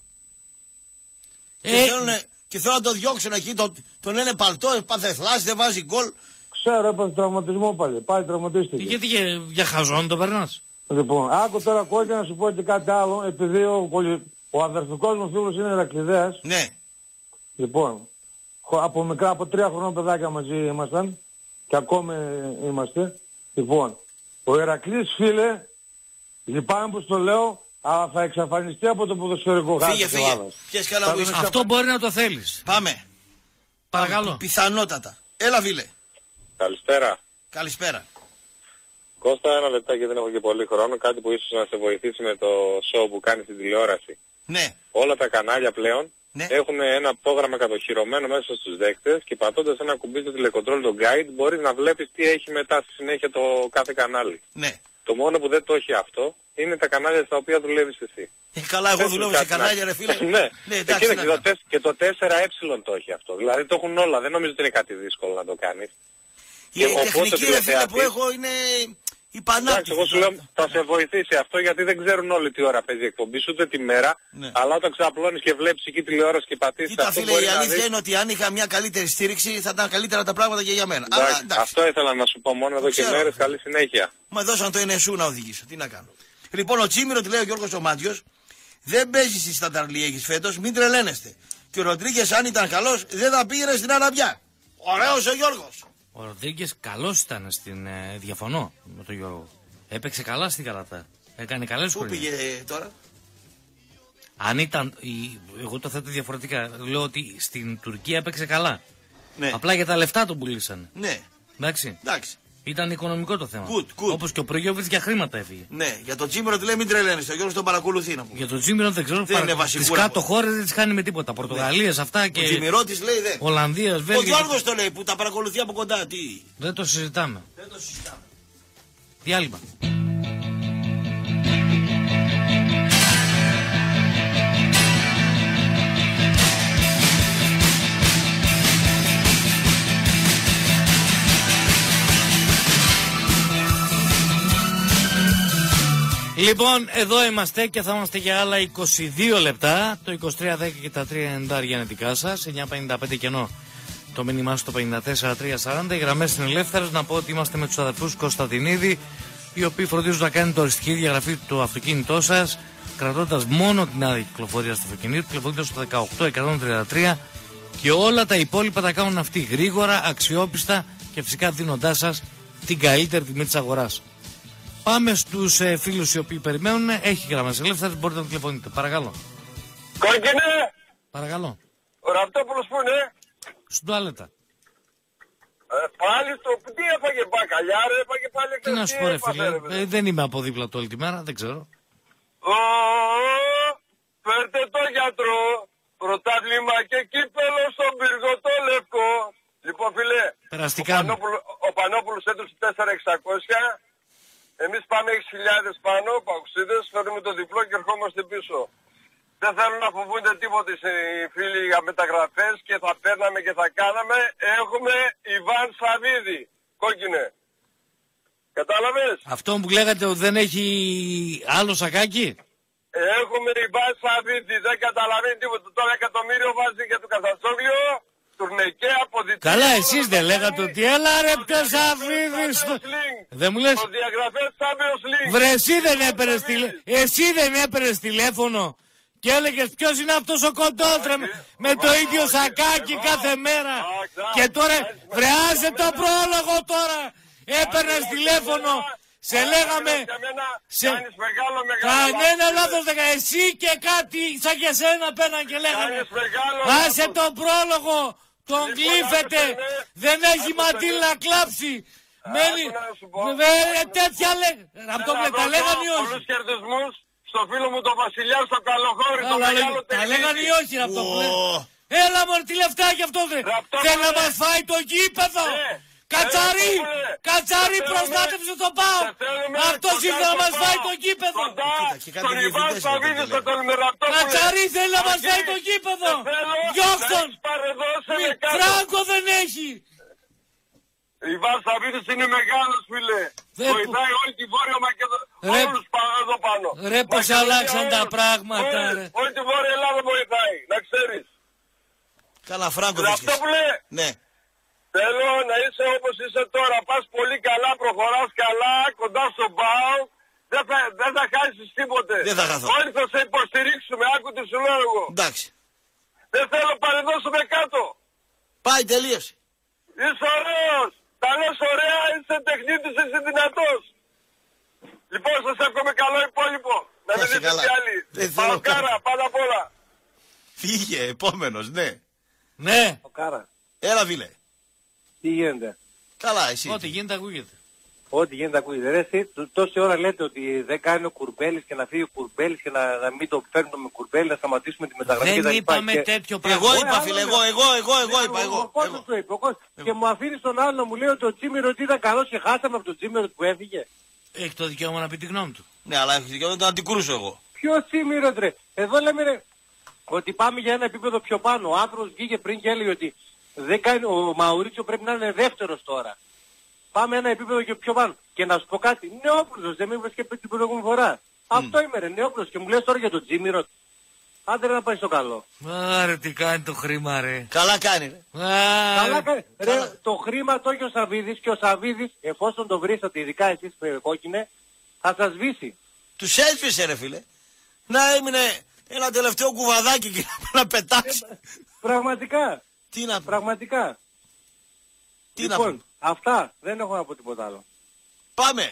Και, ε... θέλουν, και θέλω να το διώξουν εκεί, τον, τον λένε παλτό, πάθε θλάση, δεν βάζει γκολ. Ξέρω, έπαθε τραυματισμό πάλι. Πάει τραυματίστηκε. Γιατί για, για χαζόν το περνάς. Λοιπόν, άκου τώρα κόκκινα να σου πω και κάτι άλλο, επειδή ο, ο αδερφικός μου φίλος είναι Ηρακλειδέας. Ναι. Λοιπόν, από μικρά, από τρία χρονών παιδάκια μαζί ήμασταν και ακόμη είμαστε. Λοιπόν, ο Ηρακλής, φίλε, λυπάμαι που στο λέω, αλλά θα εξαφανιστεί από το ποδοσφαιρικό χάρτη της Ελλάδας. Πιες καλά που Αυτό εξαφ... μπορεί να το θέλεις. Πάμε. Παρακαλώ. Πιθανότατα. Έλα, φίλε. Καλησπέρα. Καλησπέρα. Κώστα, ένα λεπτάκι, δεν έχω και πολύ χρόνο. Κάτι που ίσως να σε βοηθήσει με το show που κάνει στην τηλεόραση. Ναι. Όλα τα κανάλια πλέον ναι. έχουν ένα πρόγραμμα κατοχυρωμένο μέσα στους δέκτες και πατώντας ένα κουμπί στο τηλεκοντρόλ, το guide, μπορείς να βλέπεις τι έχει μετά στη συνέχεια το κάθε κανάλι. Ναι. Το μόνο που δεν το έχει αυτό είναι τα κανάλια στα οποία δουλεύεις εσύ. Ε, καλά, εγώ δουλεύω σε κανάλια, ρε φίλε. Ναι, ναι εντάξει, και, το τεσ, και το τέσσερα ε το έχει αυτό. Δηλαδή το έχουν όλα. Δεν νομίζω ότι είναι κάτι δύσκολο να το κάνεις. Η και τεχνική, ρε φίλε, που έχω είναι η πανάκτη. Εντάξει, εγώ σου λέω θα σε βοηθήσει αυτό γιατί δεν ξέρουν όλοι τι ώρα παίζει η εκπομπή, ούτε τη μέρα. Ναι. Αλλά όταν ξαπλώνεις και βλέπεις εκεί τηλεόραση και πατήσεις. Κοίτα, φίλε, η αλήθεια δεις... είναι ότι αν είχα μια καλύτερη στήριξη θα ήταν καλύτερα τα πράγματα και για μένα. Εντάξει, αλλά, εντάξει. Αυτό ήθελα να σου πω μόνο εδώ και μέρες. Καλή συνέχεια. Μα δώσαν το ενεσού να οδηγήσω. Τι να κάνω. Λοιπόν, ο Τσίμιρο, τι λέει ο Γιώργος ο Μάτιος, δεν παίζει στη Στανταρλιέγης φέτος, μην τρελαίνεστε. Και ο Ροντρίγκες, αν ήταν καλός, δεν θα πήγαινε στην Αραμπιά. Ωραίος ο Γιώργος. Ο Ροντρίγκες καλός ήταν στην. Ε, διαφωνώ με τον Γιώργο. Έπαιξε καλά στην Καλατά. Έκανε καλές χρονιές. Πού πήγε τώρα. Αν ήταν. Η, εγώ το θέτω διαφορετικά. Λέω ότι στην Τουρκία έπαιξε καλά. Ναι. Απλά για τα λεφτά τον πουλήσανε. Ναι. Εντάξει. Εντάξει. Ήταν οικονομικό το θέμα. Good, good. Όπως και ο Προγιόβιτς για χρήματα έφυγε. Ναι, για τον Τσίμιρο του λέει μην τρελαίνεις. Ο Γιώργος τον παρακολουθεί να πούμε. Για τον Τσίμιρο δεν ξέρω. Δεν είναι βασικό. Τις κάτω χώρες δεν τις κάνει με τίποτα. Πορτογαλίες, ναι. Αυτά και. Ο Τσιμιρώτης λέει δεν. Ολλανδίας, Βέλγια. Ο Γιώργος το λέει που τα παρακολουθεί από κοντά. Τι. Δεν το συζητάμε. Δεν το συζητάμε. Διάλειμμα. Λοιπόν, εδώ είμαστε και θα είμαστε για άλλα είκοσι δύο λεπτά. Το είκοσι τρία δέκα και τα τρία ενενήντα είναι δικά σας. εννιά πενήντα πέντε κενό το μήνυμά στο πενήντα τέσσερα τρία σαράντα. Οι γραμμές είναι ελεύθερες. Να πω ότι είμαστε με τους αδερφούς Κωνσταντινίδη, οι οποίοι φροντίζουν να κάνουν το οριστική διαγραφή του αυτοκίνητό σας, κρατώντας μόνο την άδεια κυκλοφορία του αυτοκινήτου, τηλεφωνώντας στο δεκαοκτώ εκατόν τριάντα τρία και όλα τα υπόλοιπα τα κάνουν αυτοί γρήγορα, αξιόπιστα και φυσικά δίνοντάς σας την καλύτερη τιμή της αγοράς. Πάμε στους ε, φίλους οι οποίοι περιμένουν. Έχει γραμμές ελεύθερες, μπορείτε να τηλεφωνείτε. Παρακαλώ. Κόκκινε! Παρακαλώ. Ο Ραπτόπουλος που είναι? Στην τουαλέτα. Ε, πάλι στο... Τι έφαγε μπακαλιά ρε, έφαγε πάλι Τι να σου πω ρε φίλε, ε, δεν είμαι από δίπλα του όλη τη μέρα, δεν ξέρω. Ω, φέρτε το γιατρό, πρωτάθλημα και κύπελο στον πύργο το λευκό. Λοιπόν φίλε, περαστικά ο, Πανόπουλο, ο Πανόπουλος έδωσε τέσσερα χιλιάδες εξακόσια, εμείς πάμε έξι χιλιάδες πάνω, παουξίδες, φέρνουμε το διπλό και ερχόμαστε πίσω. Δεν θέλουν να φοβούνται τίποτε οι φίλοι για μεταγραφές και θα παίρναμε και θα κάναμε. Έχουμε Ιβάν Σαββίδη, κόκκινε. Κατάλαβες? Αυτό που λέγατε ότι δεν έχει άλλο σακάκι. Έχουμε Ιβάν Σαββίδη, δεν καταλαβαίνει τίποτα. Τώρα εκατομμύριο βάζει για το Καστατσόγλιο, τουρνεκέ, αποδυτήριο. Καλά, εσείς δεν λέγατε ότι έλα ρε ποιο Σαββίδης. Δεν μου λες. Το διαγραφές Champions League. Βρε εσύ δεν έπαιρες τηλέφωνο. Εσύ δεν έπαιρες τηλέφωνο. Και έλεγες ποιος είναι αυτός ο κοντόθρε με το ίδιο σακάκι κάθε μέρα. Και τώρα βρεάζε το πρόλογο τώρα. Έπαιρνες τηλέφωνο. Σε λέγαμε. Σε... Κανένα λάθος δεν κάνει. Εσύ και κάτι σαν και σένα πέραν και λέγαμε. Άσε τον πρόλογο. Τον γλύφεται. Δεν έχει μαντήλ να κλάψει. Μένει. Τέτοια λέγανε. Αυτό τα λέγανε ή όχι. Στο φίλο μου τον Βασιλιά στο Καλοχώρι, το μεγάλο τεχνίδι. Τα λέγανε ή όχι αυτό που λέει. Έλα μωρέ τι λεφτά κι αυτό δεν. Θέλει να μας φάει το γήπεδο. Κατσαρί, κατσαρί προστάτευσε το ΠΑΟ. Αυτός ήρθε να μας φάει το γήπεδο. Στον Ιβάν Σαββίδη στο Τολμηρατόπουλο. Κατσαρί θέλει να μας φάει το γήπεδο. Διώχτον. Φράγκο δεν έχει. Ιβάν Σαββίδης είναι μεγάλος φίλε. Βοηθάει όλη τη Βόρεια Μακεδονία. Όλους πάνω εδώ πάνω. Ρε πως αλλάξαν τα πράγματα ρε. Όλη τη Βόρεια Ελλάδα βοηθάει. Να ξέρεις. Καλά Φράγκο αυτό που λέει. Ναι. Θέλω να είσαι όπως είσαι τώρα. Πας πολύ καλά, προχωράς καλά, κοντά στον ΠΑΟ. Δεν θα, δεν θα χάσεις τίποτε. Δεν θα χαθώ. Όλοι θα σε υποστηρίξουμε. Άκου τι σου λέω εγώ. Εντάξει. Δεν θέλω παρεδώσουμε κάτω. Πάει τελείωσε. Είσαι ωραίος. Τα λες ωραία, είσαι τεχνίτης, είσαι δυνατός. Λοιπόν, σας εύχομαι καλό υπόλοιπο. Να μην δείτε κι άλλοι. Παοκάρα, πάντα απ' όλα. Φύγε, επόμενος, ναι. Ναι. Ο Κάρα. Έλα, βίλε. Τι γίνεται? Καλά, εσύ. Ό,τι γίνεται ακούγεται. Ό,τι γίνεται ακούγεται. Ρε, εσύ, τόση ώρα λέτε ότι δεν κάνει ο Κουρμπέλης και να φύγει ο Κουρμπέλης και να, να μην το παίρνουμε με Κουρμπέλη, να σταματήσουμε τη μεταγραφή. Δεν είπαμε και... τέτοιο πράγμα. Εγώ είπα, φίλε, εγώ, εγώ, εγώ, εγώ είπα. Εγώ, ο Κώστας το είπε. Και μου αφήνει τον άλλο να μου λέει ότι ο Τσίμηρο ότι ήταν καλός και χάσαμε από τον Τσίμηρο που έφυγε. Έχει το δικαίωμα να πει τη γνώμη του. Ναι, αλλά έχει δικαίωμα να τον αντικρούσω εγώ. Ποιο Τσίμηρο, ρε. Εδώ λέμε ρε, ότι πάμε για ένα επίπεδο πιο πάνω. Ο άνθρωπος βγήκε πριν και έλεγε ότι δεν κάνει, ο Μαουρίτσιο πρέπει να είναι δεύτερος τώρα. Πάμε ένα επίπεδο και πιο πάνω. Και να σου πω κάτι, Νεόπλος, δεν με είπες και την προηγούμενη φορά. Mm. Αυτό είμαι ρε, Νεόπλος. Και μου λες τώρα για τον Τζίμηρο. Άντε ρε να πάει στο καλό. Άρε τι κάνει το χρήμα ρε. Καλά κάνει ρε. Άρε. Καλά κάνει. Ρε, το χρήμα το έχει ο Σαββίδης και ο Σαββίδης, εφόσον το βρίσατε, ειδικά εσείς κόκκινε, θα σας σβήσει. Τους έσβησε ρε φίλε. Να έμεινε ένα τελευταίο κουβαδάκι και να πετάξει. Ε, πραγματικά. Τι να Πραγματικά. Τι λοιπόν, να αυτά. Δεν έχω να πω τίποτα άλλο. Πάμε.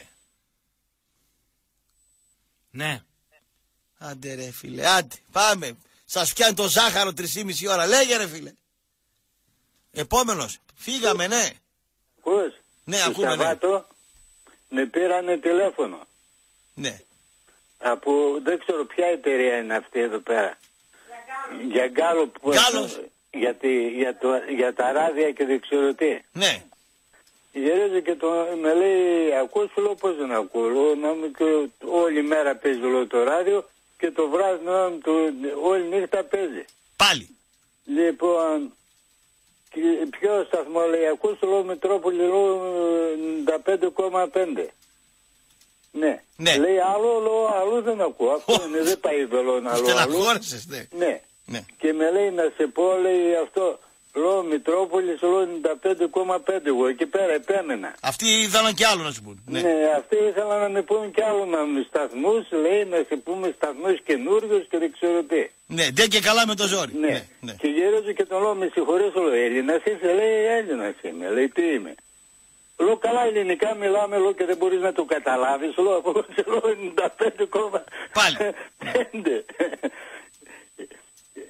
Ναι. Άντε ρε φίλε, άντε. Πάμε. Σας πιάνει το ζάχαρο τρεις ώρα. Λέγε ρε φίλε. Επόμενος. Φύγαμε, ναι. Πώς. Ναι, ακούμε, Σαββάτο, ναι. Με πήρανε τηλέφωνο. Ναι. Από, δεν ξέρω ποια εταιρεία είναι αυτή εδώ πέρα. Για Γκάλο. Γκάλος. Για, τη, για, το, για τα ράδια και δεν ξέρω τι. Ναι. Γυρίζει και το, με λέει, ακούς, λέω πώς δεν ακούω. Λέω, να μου και όλη μέρα παίζει λέω, το ράδιο και το βράδυ να μου το, όλη νύχτα παίζει. Πάλι. Λοιπόν, και ποιο σταθμό λέει, ακούς, λέω, Μητρόπολη, λέω, ενενήντα πέντε κόμμα πέντε. Ναι. ναι. Λέει άλλο, λέω, αλλού δεν ακούω. Αυτό είναι, δεν πάει εδώ, να λέω. Στεναχώρησες, ναι. Ναι. Ναι. Και με λέει να σε πω, λέει αυτό, λέω Μητρόπολης, λέω ενενήντα πέντε κόμμα πέντε, εγώ εκεί πέρα επέμενα. Αυτοί ήθελαν κι άλλο να σου πούν. Ναι, ναι αυτοί ήθελαν να με πούν κι άλλο να με σταθμούς, λέει να σε πούμε σταθμούς καινούργιους και δεν ξέρω τι. Ναι, δεν και καλά με το ζόρι. Ναι, ναι, ναι. Και γυρίζω και τον λέω, με συγχωρείς, λέω, Έλληνας είσαι, λέει Έλληνας είμαι, λέει τι είμαι. Λέω καλά ελληνικά μιλάμε, λέω και δεν μπορείς να το καταλάβεις, λέω από ενενήντα πέντε κόμμα πέντε.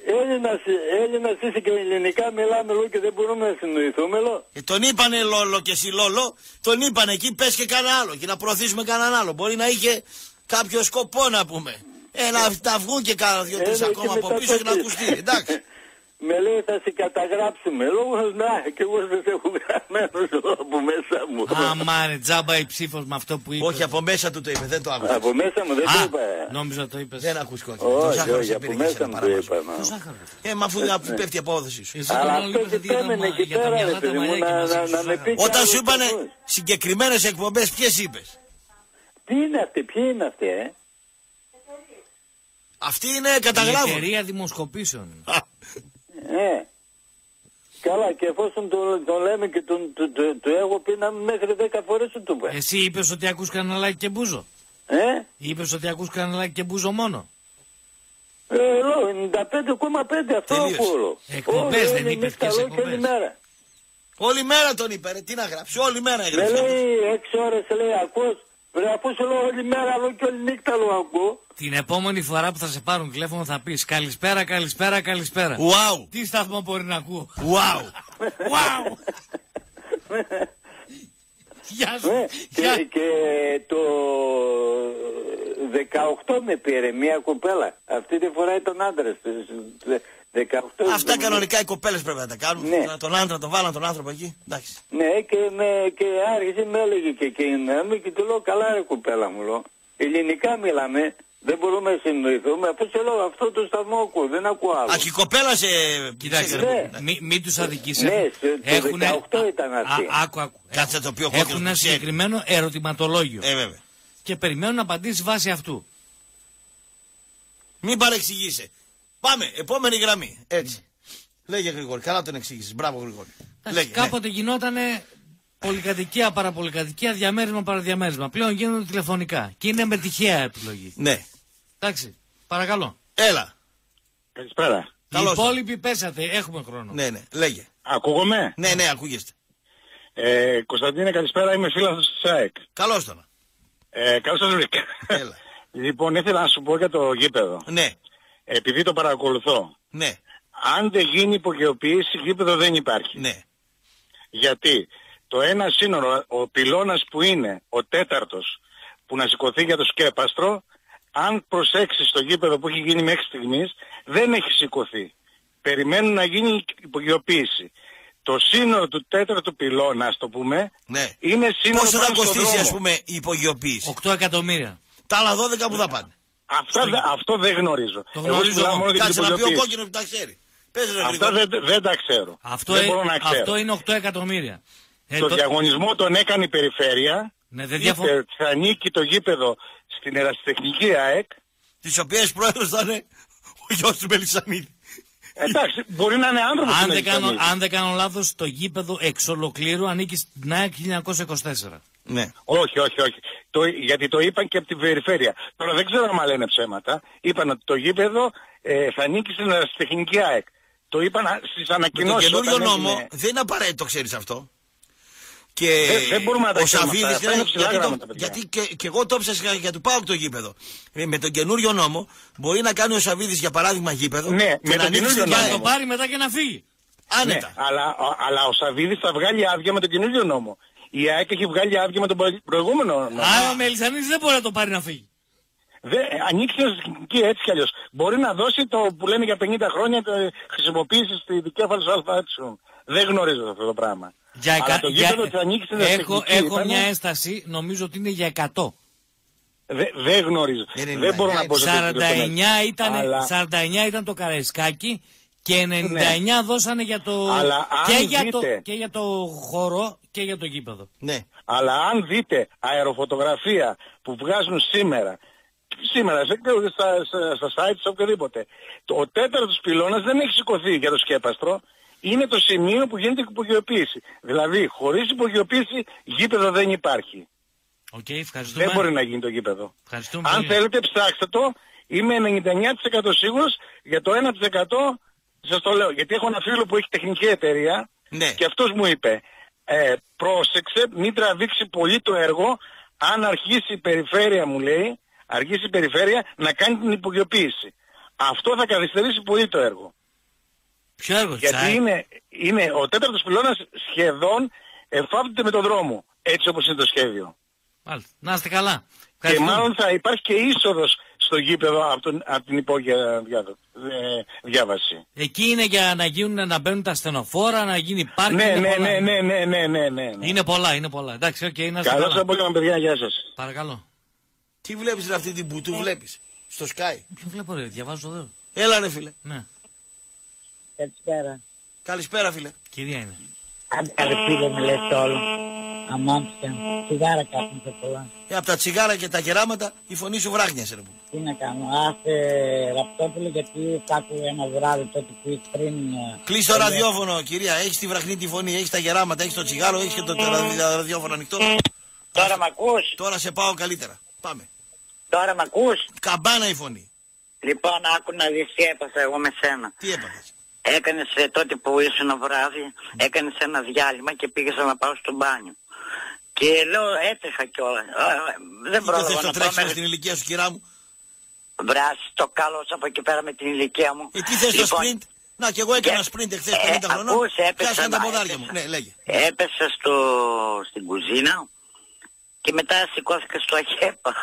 Έλληνας, Έλληνας είσαι και ελληνικά μιλάμε λόγω και δεν μπορούμε να συνοηθούμε λόγω. Ε, τον είπανε Λόλο και εσύ Λόλο, τον είπανε εκεί πες και κανένα άλλο και να προωθήσουμε κανέναν άλλο. Μπορεί να είχε κάποιο σκοπό να πούμε. Ε, να τα βγουν και κάνα δύο-τρεις ακόμα από πίσω και να ακουστεί. Εντάξει. Με λέει θα σε καταγράψουμε. Λόγω να, και εγώ σας έχω γραμμένος από μέσα μου. Αμάρε, τζάμπα η ψήφος με αυτό που είπε. Όχι, από μέσα του το είπε, δεν το άκουσα. Από μέσα μου δεν το είπα. Νόμιζα το είπες. Δεν ακούς κόκκι. Όχι, όχι, από μέσα μου το είπα. Ε, μα αφού πέφτει η απόδοση σου. Αλλά αυτό και τέμενε εκεί πέρα, ρε παιδί μου, να με πει. Όταν σου είπανε συγκεκριμένες εκπομπές, ποιες είπες? Τι είναι αυτή, ποιοι είναι αυτοί, ε? Αυτή είναι καταγράφω. Η εταιρεία δημοσκοπήσεων. Ναι. Καλά, και εφόσον το, το λέμε και τον, το, το, το έχω πει να μέχρι δέκα φορές σου το πει. Εσύ είπες ότι ακούς καναλάκι και μπούζο. Ε? Είπες ότι ακούς καναλάκι και μπούζο μόνο. Ε, λέω, ενενήντα πέντε κόμμα πέντε αυτό ακούω. Εκπομπές δεν είπες και σε εκπομπές. Όλη μέρα. Όλη μέρα τον είπε, ρε, τι να γράψει, όλη μέρα έγραψε. Με λέει έξι ώρες, λέει, ακούς. Ρε, αφού σου λέω όλη μέρα, λέω και όλη νύχτα λέω ακούω. Την επόμενη φορά που θα σε πάρουν τηλέφωνο θα πεις καλησπέρα, καλησπέρα, καλησπέρα. Wow. Τι σταθμό μπορεί να ακούω. Wow. Wow. Γεια σου. Και, και το δεκαοκτώ με πήρε μια κοπέλα. Αυτή τη φορά ήταν άντρας. δεκαοκτώ. Αυτά κανονικά οι κοπέλες πρέπει να τα κάνουν. Ναι. Τον άντρα, τον βάλαν τον άνθρωπο εκεί. Εντάξει. Ναι, και, με, και άρχισε με έλεγε και εκείνη και του λέω καλά ρε κοπέλα μου λέω. Ελληνικά μιλάμε. Δεν μπορούμε να συνοηθούμε, αφού σε λέω αυτό το σταθμό ακούω, δεν ακούω άλλο. Α, και η κοπέλα σε... Κοιτάξτε, ναι. μην μη τους αδικείς. Ναι, το δεκαοκτώ ήταν αυτή. Άκου, άκου. Κάτσε το πιο Έχουν ένα συγκεκριμένο ερωτηματολόγιο. Ε, βέβαια. Και περιμένουν να απαντήσει βάσει αυτού. Μην παρεξηγείσαι. Πάμε, επόμενη γραμμή. Έτσι. Λέγε Γρηγόρη, καλά τον εξήγησες. Μπράβο Γρηγόρη. Λέγε, κάποτε ναι. Γινότανε πολυκατοικία, παραπολυκατοικία, διαμέρισμα, παραδιαμέρισμα. Πλέον γίνονται τηλεφωνικά. Και είναι με τυχαία επιλογή. Ναι. Εντάξει, παρακαλώ. Έλα. Καλησπέρα. Οι υπόλοιποι πέσατε, έχουμε χρόνο. Ναι, ναι, λέγε. Ακούγομαι. Ναι, ναι, ακούγεστε. Ε, Κωνσταντίνε, καλησπέρα, είμαι φίλος της ΑΕΚ. Καλώς τον. Ε, καλώς σας βρήκα. Έλα. Λοιπόν, ήθελα να σου πω για το γήπεδο. Ναι. Επειδή το παρακολουθώ. Ναι. Αν δεν γίνει υπογειοποίηση, γήπεδο δεν υπάρχει. Ναι. Γιατί το ένα σύνορο, ο πυλώνας που είναι ο τέταρτος που να σηκωθεί για το σκέπαστρο, αν προσέξεις το γήπεδο που έχει γίνει μέχρι στιγμής, δεν έχει σηκωθεί. Περιμένουν να γίνει υπογειοποίηση. Το σύνορο του τέταρτου πυλώνα, ας το πούμε, ναι. είναι σύνορο. Πόσο θα κοστίσει, ας πούμε, η υπογειοποίηση? οκτώ εκατομμύρια. Τα άλλα δώδεκα που θα πάνε. Αυτά, Στο... Αυτό δεν γνωρίζω. Το γνωρίζω. Κάτσε να πει ο κόκκινος που τα ξέρει. Αυτά δεν, δεν τα ξέρω. Αυτό, δεν ε, μπορώ να ξέρω. Αυτό είναι οκτώ εκατομμύρια. Ε, το, το διαγωνισμό τον έκανε η Περιφέρεια. Ναι, δεν διαφο... Είτε θα ανήκει το γήπεδο στην ερασιτεχνική ΑΕΚ. Τις οποίες πρόεδρος θα είναι ο γιος του Μελισσανίδη. Εντάξει, μπορεί να είναι άνθρωπος. Αν, δεν κάνω, αν δεν κάνω λάθος, το γήπεδο εξ ολοκλήρου ανήκει στην ΑΕΚ χίλια εννιακόσια είκοσι τέσσερα. Ναι. Όχι, όχι, όχι. Το, γιατί το είπαν και από την Περιφέρεια. Τώρα δεν ξέρω αν λένε ψέματα. Είπαν ότι το γήπεδο ε, θα ανήκει στην ερασιτεχνική ΑΕΚ. Το είπαν στις ανακοινώσεις. Με τον καινούριο νόμο έγινε... δεν είναι απαραίτητο, ξέρεις αυτό. Και δεν, δεν μπορούμε να τα ο Σαββίδης, γιατί, το, γιατί και, και εγώ το ψάχνω για του ΠΑΟΚ το γήπεδο. Ε, με τον καινούριο νόμο μπορεί να κάνει ο Σαββίδης για παράδειγμα γήπεδο. Ναι, με τον καινούριο νόμο. Να το πάρει μετά και να φύγει. Άνετα. Ναι, αλλά, αλλά ο Σαββίδης θα βγάλει άδεια με τον καινούριο νόμο. Η ΑΕΚ έχει βγάλει άδεια με τον προηγούμενο νόμο. Άρα ο Μελισσανίδης δεν μπορεί να το πάρει να φύγει. Δε, ανοίξει και έτσι κι αλλιώς. Μπορεί να δώσει το που λένε για πενήντα χρόνια το χρησιμοποίηση στη δικέφαλος ΑΕ. Δεν γνωρίζω αυτό το πράγμα. Για Αλλά το γήπεδο θα ανοίξει στην έχω έχω ήταν... μια ένσταση, νομίζω ότι είναι για εκατό. Δεν δε γνωρίζω. Δεν, δεν μπορώ να πω σαράντα εννιά ήταν, αλλά... σαράντα εννιά ήταν το Καραϊσκάκι και ενενήντα εννιά ναι. δώσανε για το... Αλλά και, αν για δείτε... το... και για το χώρο και για το γήπεδο. Ναι. Αλλά αν δείτε αεροφωτογραφία που βγάζουν σήμερα, σήμερα στα, στα, στα sites οποιοδήποτε, ο τέταρτος πυλώνας δεν έχει σηκωθεί για το σκέπαστρο. Είναι το σημείο που γίνεται η υπογειοποίηση. Δηλαδή, χωρίς υπογειοποίηση, γήπεδο δεν υπάρχει. Okay, ευχαριστούμε. Δεν μπορεί να γίνει το γήπεδο. Ευχαριστούμε. Αν θέλετε, ψάξτε το. Είμαι ενενήντα εννιά τοις εκατό σίγουρος, για το ένα τοις εκατό σας το λέω. Γιατί έχω ένα φίλο που έχει τεχνική εταιρεία, ναι. Και αυτός μου είπε, ε, πρόσεξε, μην τραβήξει πολύ το έργο, αν αρχίσει η περιφέρεια, μου λέει, αρχίσει η περιφέρεια να κάνει την υπογειοποίηση. Αυτό θα καθυστερήσει πολύ το έργο. Ποιο έργο? Γιατί είναι, είναι ο τέταρτος πυλώνας σχεδόν εφάπτεται με τον δρόμο. Έτσι όπως είναι το σχέδιο. Μάλιστα. Να είστε καλά. Και μάλλον θα υπάρχει και είσοδος στο γήπεδο από, τον, από την υπόγεια διάβαση. Εκεί είναι για να γίνουν, να μπαίνουν τα στενοφόρα, να γίνει πάρκινγκ. Ναι, ναι, ναι, ναι, ναι, ναι, ναι, ναι. Είναι πολλά, είναι πολλά. Εντάξει, οκ, okay, να είστε καλά. Καλώς απόγευμα, παιδιά, γεια σας. Παρακαλώ. Τι βλέπεις ρε αυτή την μπουτού, βλέπεις στο Sky? Ποιο βλέπω ρε, διαβάζω εδώ. Έλα ρε φίλε. Ναι. Καλησπέρα. Καλησπέρα φίλε. Κυρία είναι. Άντε καλή φίλε με λες όλο. Αμάξια. Τσιγάρα κάπου σε πολλά. Ε, από τα τσιγάρα και τα κεράματα η φωνή σου βράχνιασε ρε που. Τι να κάνω. Άσε Ραπτόπουλο γιατί σ' άκουγα ένα βράδυ τότε που είσαι πριν. Κλείς το ραδιόφωνο κυρία. Έχεις τη βραχνή τη φωνή, έχεις τα γεράματα, έχεις το τσιγάρο, έχεις και το ραδιόφωνο ανοιχτό. Τώρα μ' ακούς? Τώρα σε πάω καλύτερα. Πάμε. Τώρα μ' ακούς? Καμπάνα η φωνή. Λοιπόν, άκου να δεις τι έπαθα εγώ με σένα. Τι έπαθες? Έκανες ε, τότε που ήσουν βράδυ, έκανες ένα διάλειμμα και πήγες να πάω στο μπάνιο. Και λέω έτρεχα κιόλας. Δεν πρόλαβα να πάω. Τι θες το τρέξιμο στην ηλικία σου κυρά μου? Βράσει το καλό από εκεί πέρα με την ηλικία μου. Ε, τι θες λοιπόν, το sprint? Να κι εγώ έκανα sprint εχθές πενήντα ε, χρονών. Πιάσαν τα ποδάρια μου. Ναι, λέγε. Έπεσα στο, στην κουζίνα. Και μετά σηκώθηκα στο αχέπα.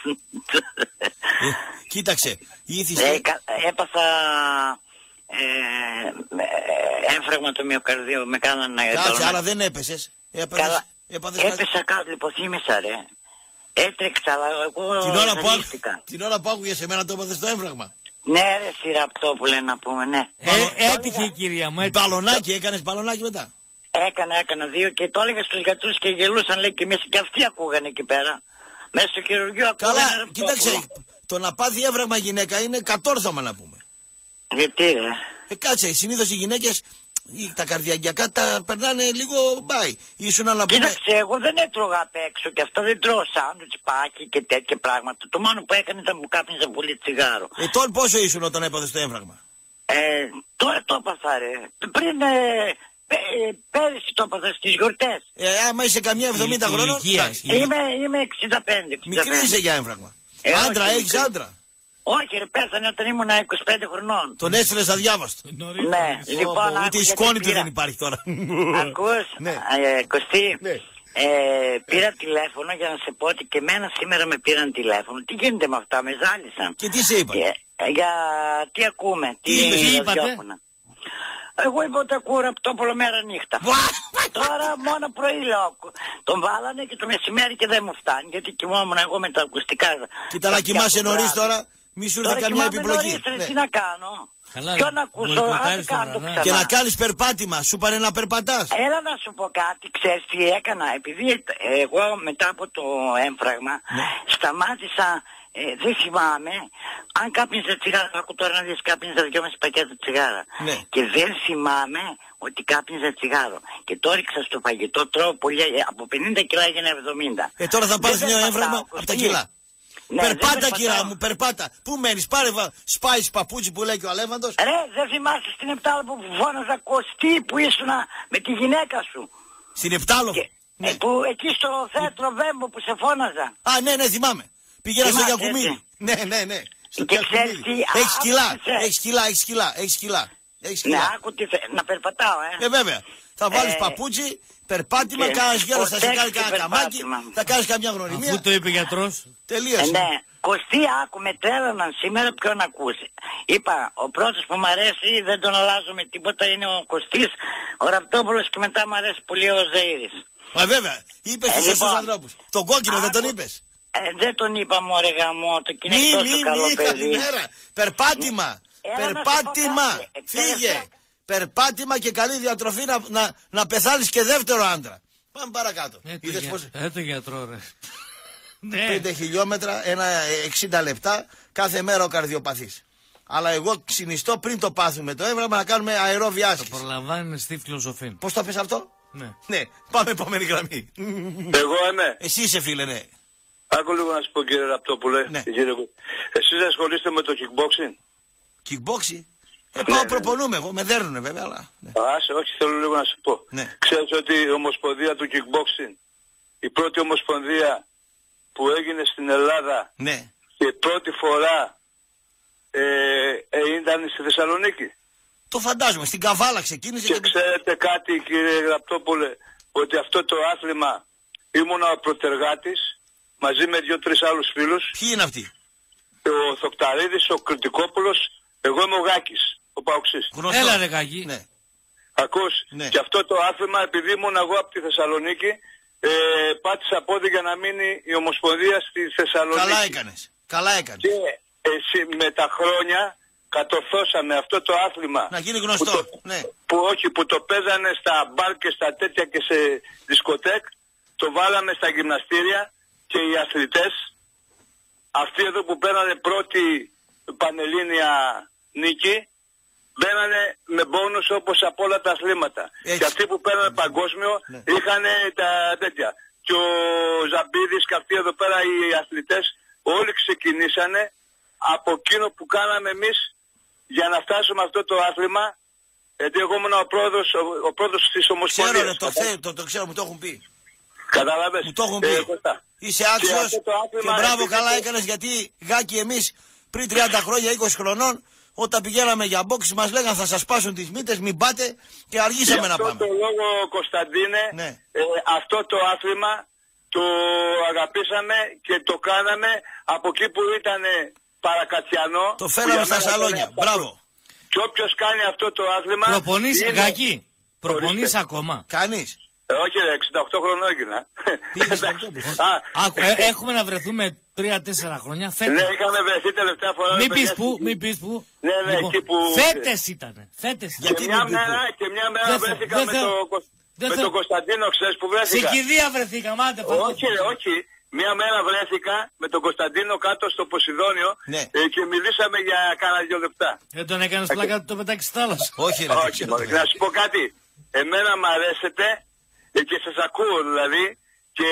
Ε, κοίταξε, ήθιστε... Ε, έπαθα ε, έμφραγμα το μυοκαρδίου, με κάνανε... Κάτσε, άρα δεν έπεσες. Έπεσες, Καλά, έπαθες... Έπεσα κάτω, λιποθύμησα ρε. Έτρεξα, αλλά εγώ την ώρα, που άκου, την ώρα που άκουγες εμένα το έπαθες το έμφραγμα. Ναι ρε Σιραπτόπουλε να πούμε, ναι. Ε, έτυχε η κυρία μου, έτυχε. Μπαλονάκι, έκανες μπαλονάκι μετά? Έκανα, έκανα δύο και το έλεγα στους γιατρούς και γελούσαν λέει και μέσα και αυτοί ακούγανε εκεί πέρα. Μέσα στο χειρουργείο ακούγανε. Καλά, κοίταξε, το να πάθει έβραγμα γυναίκα είναι κατόρθωμα να πούμε. Γιατί ρε? Ε, κάτσε, συνήθως οι γυναίκες τα καρδιαγγειακά τα περνάνε λίγο μπάι. Ήσουν να πούμε... Κοίταξε, εγώ δεν έτρωγα απ' έξω και αυτό δεν τρώω σάντουιτς, πάκι και τέτοια πράγματα. Το μόνο που έκανε ήταν που κάπνιζα πολύ τσιγάρο. Ε, τώρα πόσο ήσουν όταν έπαθες το έμφραγμα? Ε, τώρα το έπαθα ρε. Πριν... Ε, πέρυσι το έπαθα στις γιορτές. Ε, άμα είσαι καμιά εβδομήντα χρονών. Είμαι, είμαι εξήντα πέντε. Μικρή είσαι για έμφραγμα. Ε, άντρα, όχι, έχεις άντρα? Όχι ρε, πέθανε όταν ήμουν είκοσι πέντε χρονών. Τον έστειλες αδιάβαστο? Ναι, λοιπόν. Ούτε η σκόνη του δεν υπάρχει τώρα. Ακούς, ε, Κωστή, ε, πήρα τηλέφωνο για να σε πω ότι και εμένα σήμερα με πήραν τηλέφωνο. Τι γίνεται με αυτά, με ζάλισαν. Και τι σε είπα? Για τι ακούμε, τι είπατε? Εγώ είπα ότι ακούω Ραπτόπουλο μέρα νύχτα. Τώρα μόνο πρωί λέω. Τον βάλανε και το μεσημέρι και δεν μου φτάνει. Γιατί κοιμόμουν εγώ με τα ακουστικά. Κοίτα να κοιμάσαι νωρίς τώρα. Μη σου έρθει καμιά επιπλοκή. Ναι. Τι να κάνω? Ποιο να ακούσω? Και να κάνεις περπάτημα. Σου πάνε να περπατάς. Έλα να σου πω κάτι. Ξέρεις τι έκανα? Επειδή εγώ μετά από το έμφραγμα ναι. σταμάτησα. Ε, δεν θυμάμαι αν κάπνιζα τσιγάρα. Άκου τώρα να δεις, κάπνιζα δυόμιση πακέτα τσιγάρα. Ναι. Και δεν θυμάμαι ότι κάπνιζα τσιγάρο. Και το έριξα στο φαγητό, τρώω πολύ. Από πενήντα κιλά έγινε εβδομήντα. Ε, τώρα θα πάρεις νέο έμφραγμα από τα κιλά. Ναι, περπάτα κυρά μου, περπάτα. Πού μένεις? Πάρε σπάις παπούτσι που λέει και ο Αλέφαντος. Ρε, δεν θυμάσαι στην Επτάλοπο που φώναζα Κωστή που ήσουν με τη γυναίκα σου? Στην Επτάλοπο? Και, ναι. ε, που εκεί στο θέατρο Βέμπο που σε φώναζα. Α, ναι, ναι, θυμάμαι. Πήγαινα στο Γιακουμίδη. Ναι, ναι, ναι. Στο και ξέρεις τι... Έχεις κιλά, έχεις κιλά, έχεις κιλά, έχεις κιλά. Ναι, άκου τι θε... να περπατάω, ε. Ε, βέβαια. Θα βάλεις ε... παπούτσι, περπάτημα, και... κάνεις γέρος, θα σε κάνει κανένα καμάκι, θα κάνεις καμιά γνωριμία. Αφού το είπε γιατρός. Τελείωσε. Ε, ναι. Κωστή, άκου, με τρέλαναν σήμερα ποιον ακούσει. Είπα, ο πρώτος που μ' αρέσει, δεν τον αλλάζω με τίποτα, είναι ο Κωστής, ο Ραπτόπουλος και μετά μ' αρέσει πολύ ο Ζαΐρης. Μα βέβαια, είπες τους σωστούς ανθρώπους. Τον κόκκινο δεν τον είπες? Ε, δεν τον είπα μωρέ γαμό, το κοινό είναι τόσο καλό παιδί. Καλημέρα. Περπάτημα, Έλα περπάτημα, φύγε. Περπάτημα και καλή διατροφή να, να, να πεθάνεις και δεύτερο άντρα. Πάμε παρακάτω. Έτω γιατρό ρε. Πέντε χιλιόμετρα, ένα εξήντα λεπτά, κάθε μέρα ο καρδιοπαθής. Αλλά εγώ συνιστώ πριν το πάθουμε το έμβραμα να κάνουμε αερόβια άσκηση. Το προλαμβάνει στη φιλοσοφή. Πώς το πες αυτό? Ναι. Ναι, πάμε επόμενη γραμμή. Εγώ ναι. Εσύ είσαι φίλε, ναι. Άκου λίγο να σου πω κύριε Ραπτόπουλε. Ναι. Κύριε... Εσείς ασχολείστε με το kickboxing? Kickboxing? Ε, πάω ναι, προπονούμε εγώ, με δέρνουνε βέβαια, αλλά... Ναι. Άσε, όχι, θέλω λίγο να σου πω. Ναι. Ξέρεις ότι η ομοσπονδία του kickboxing, η πρώτη ομοσπονδία που έγινε στην Ελλάδα, ναι, και πρώτη φορά ε, ε, ήταν στη Θεσσαλονίκη. Το φαντάζομαι, στην Καβάλα ξεκίνησε. Και, και... ξέρετε κάτι κύριε Γραπτόπουλε, ότι αυτό το άθλημα ήμουνα ο προτεργάτης μαζί με δύο-τρεις άλλους φίλους. Ποιοι είναι αυτοί? Ο Θοκταρίδης, ο Κρητικόπουλος, εγώ είμαι ο Γάκης, ο Παοξής. Έλα ρε Γάκη. Ναι. Ακούς, ναι. Και αυτό το άθλημα, επειδή ήμουν εγώ από τη Θεσσαλονίκη, ε, πάτησα πόδι για να μείνει η Ομοσπονδία στη Θεσσαλονίκη. Καλά έκανες. Καλά έκανες. Και εσύ, με τα χρόνια κατορθώσαμε αυτό το άθλημα. Να γίνει γνωστό. Που, το, ναι. που όχι, που το παίζανε στα μπαρ και στα τέτοια και σε δισκοτέκ, το βάλαμε στα γυμναστήρια και οι αθλητές, αυτοί εδώ που πέρανε πρώτη πανελλήνια νίκη, μπαίνανε με μπόνους όπως από όλα τα αθλήματα. Έτσι. Και αυτοί που πέρανε παγκόσμιο ναι. είχαν τα τέτοια. Και ο Ζαμπίδης και αυτοί εδώ πέρα οι αθλητές όλοι ξεκινήσανε από εκείνο που κάναμε εμείς για να φτάσουμε αυτό το άθλημα. Γιατί εγώ ήμουν ο πρόεδρος, ο, ο πρόεδρος της Ομοσπονδίας. Ξέρω, το, θε, το, το ξέρω, μου το έχουν πει. Καταλάβες. Μου το έχουν πει. Ε, Είσαι άξιος και, και μπράβο, καλά έκανες, γιατί Γάκη εμείς πριν τριάντα χρόνια, είκοσι χρονών, όταν πηγαίναμε για μπόξ μας λέγανε θα σας πάσουν τις μύτες, μην πάτε, και αργήσαμε να πάμε. Αυτό το λόγο, Κωνσταντίνε, ναι. ε, αυτό το άθλημα το αγαπήσαμε και το κάναμε από εκεί που ήταν παρακατιανό. Το φέραμε στα σαλόνια, μπράβο. Και όποιος κάνει αυτό το άθλημα... Προπονείς, είναι... Γάκη, προπονείς ακόμα? Κάνεις? Ε, όχι ρε, εξήντα οκτώ χρονών έγινα. ε, έχουμε να βρεθούμε τρία τέσσερα χρόνια φέτος. Ναι, είχαμε βρεθεί τελευταία φορά. Μην πεις που, μην πεις που. Ναι, ναι, λοιπόν, εκεί που... Φέτες ήτανε, φέτες ήτανε. Και, μια μέρα, και μια μέρα δεν βρέθηκα δεν με, το, με τον Κωνσταντίνο, ξέρεις που βρέθηκα. Στην κηδεία βρεθήκαμε, άντε φέτος. Όχι ρε, όχι. Μια μέρα βρέθηκα με τον Κωνσταντίνο κάτω στο Ποσειδόνιο ναι. ε, και μιλήσαμε για κάνα δύο λεπτά. Δεν τον έκανες πλάκα του το πετάξεις στη θάλασσα? Όχι ρε. Όχι, να σου πω κάτι. Εμένα μ' αρέσετε και σας ακούω δηλαδή και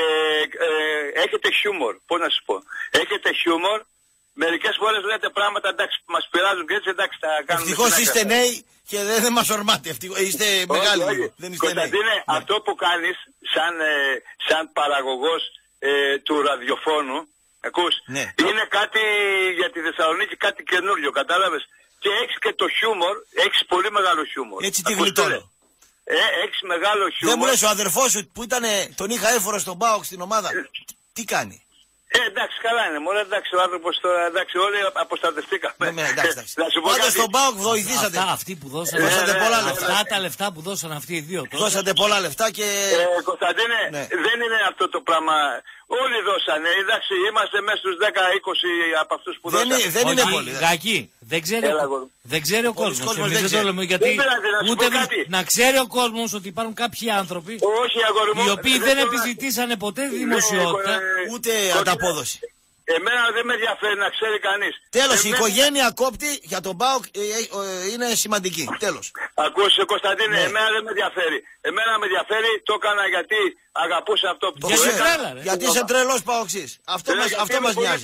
ε, έχετε χιούμορ. Πώς να σου πω. Έχετε χιούμορ. Μερικές φορές λέτε πράγματα εντάξει που μας πειράζουν και έτσι εντάξει τα κάνουμε. Ευτυχώς είστε νέοι και δεν, δεν μας ορμάτε. Είστε μεγάλοι. Όχι, όχι. Δεν είστε Κωνσταντίνε, νέοι. αυτό που κάνεις σαν, ε, σαν παραγωγός ε, του ραδιοφώνου, ακούς, ναι. είναι κάτι για τη Θεσσαλονίκη, κάτι καινούριο, κατάλαβες. Και έχεις και το χιούμορ, έχεις πολύ μεγάλο χιούμορ. Έτσι τη γλιτώνω. Ε, έχεις μεγάλο χιούμορ. Δεν μου λες ο αδερφός σου που ήταν, τον είχα έφορο στον ΠΑΟΚ στην ομάδα, ε, τι κάνει? Ε, εντάξει, καλά είναι. Μόνο εντάξει, ο άνθρωπος τώρα, εντάξει, όλοι αποστατευτήκαμε. Ναι, ναι, εντάξει, εντάξει. Να σου πω Πάντως κάτι. στον ΠΑΟΚ βοηθήσατε. Αυτά, αυτοί που δώσανε, ε, δώσατε ναι, πολλά ναι, λεφτά. Αυτά τα λεφτά που δώσαν αυτοί οι δύο. Τώρα. Δώσατε πολλά λεφτά και... Ε, Κωνσταντίνε, ναι. δεν είναι αυτό το πράγμα. Όλοι δώσανε. Εντάξει, είμαστε μέσα στους δέκα είκοσι από αυτούς που δεν δώσανε. Είναι, δεν είναι πολύ. Γάκη, δεν ξέρει, Έλα, δεν ξέρει ο κόσμος. κόσμος δεν δεν το λέμε, γιατί να ούτε να ξέρει ο κόσμος ότι υπάρχουν κάποιοι άνθρωποι όχι, αγόρι μου, οι οποίοι δεν, δεν επιζητήσανε ποτέ τη δημοσιότητα. Ναι, ούτε ανταπόδοση. Εμένα δεν με ενδιαφέρει να ξέρει κανείς. Τέλος, Εμένα... η οικογένεια κόπτη για τον ΠΑΟΚ ε, ε, ε, είναι σημαντική. Τέλος. Ακούσε Κωνσταντίνε, ναι. εμένα δεν με ενδιαφέρει. Εμένα με ενδιαφέρει, το έκανα γιατί αγαπούσα αυτό που το έκανα. Γιατί είσαι τρελός ΠΑΟΚσής. Αυτό, ε, μας, αυτό μας νοιάζει.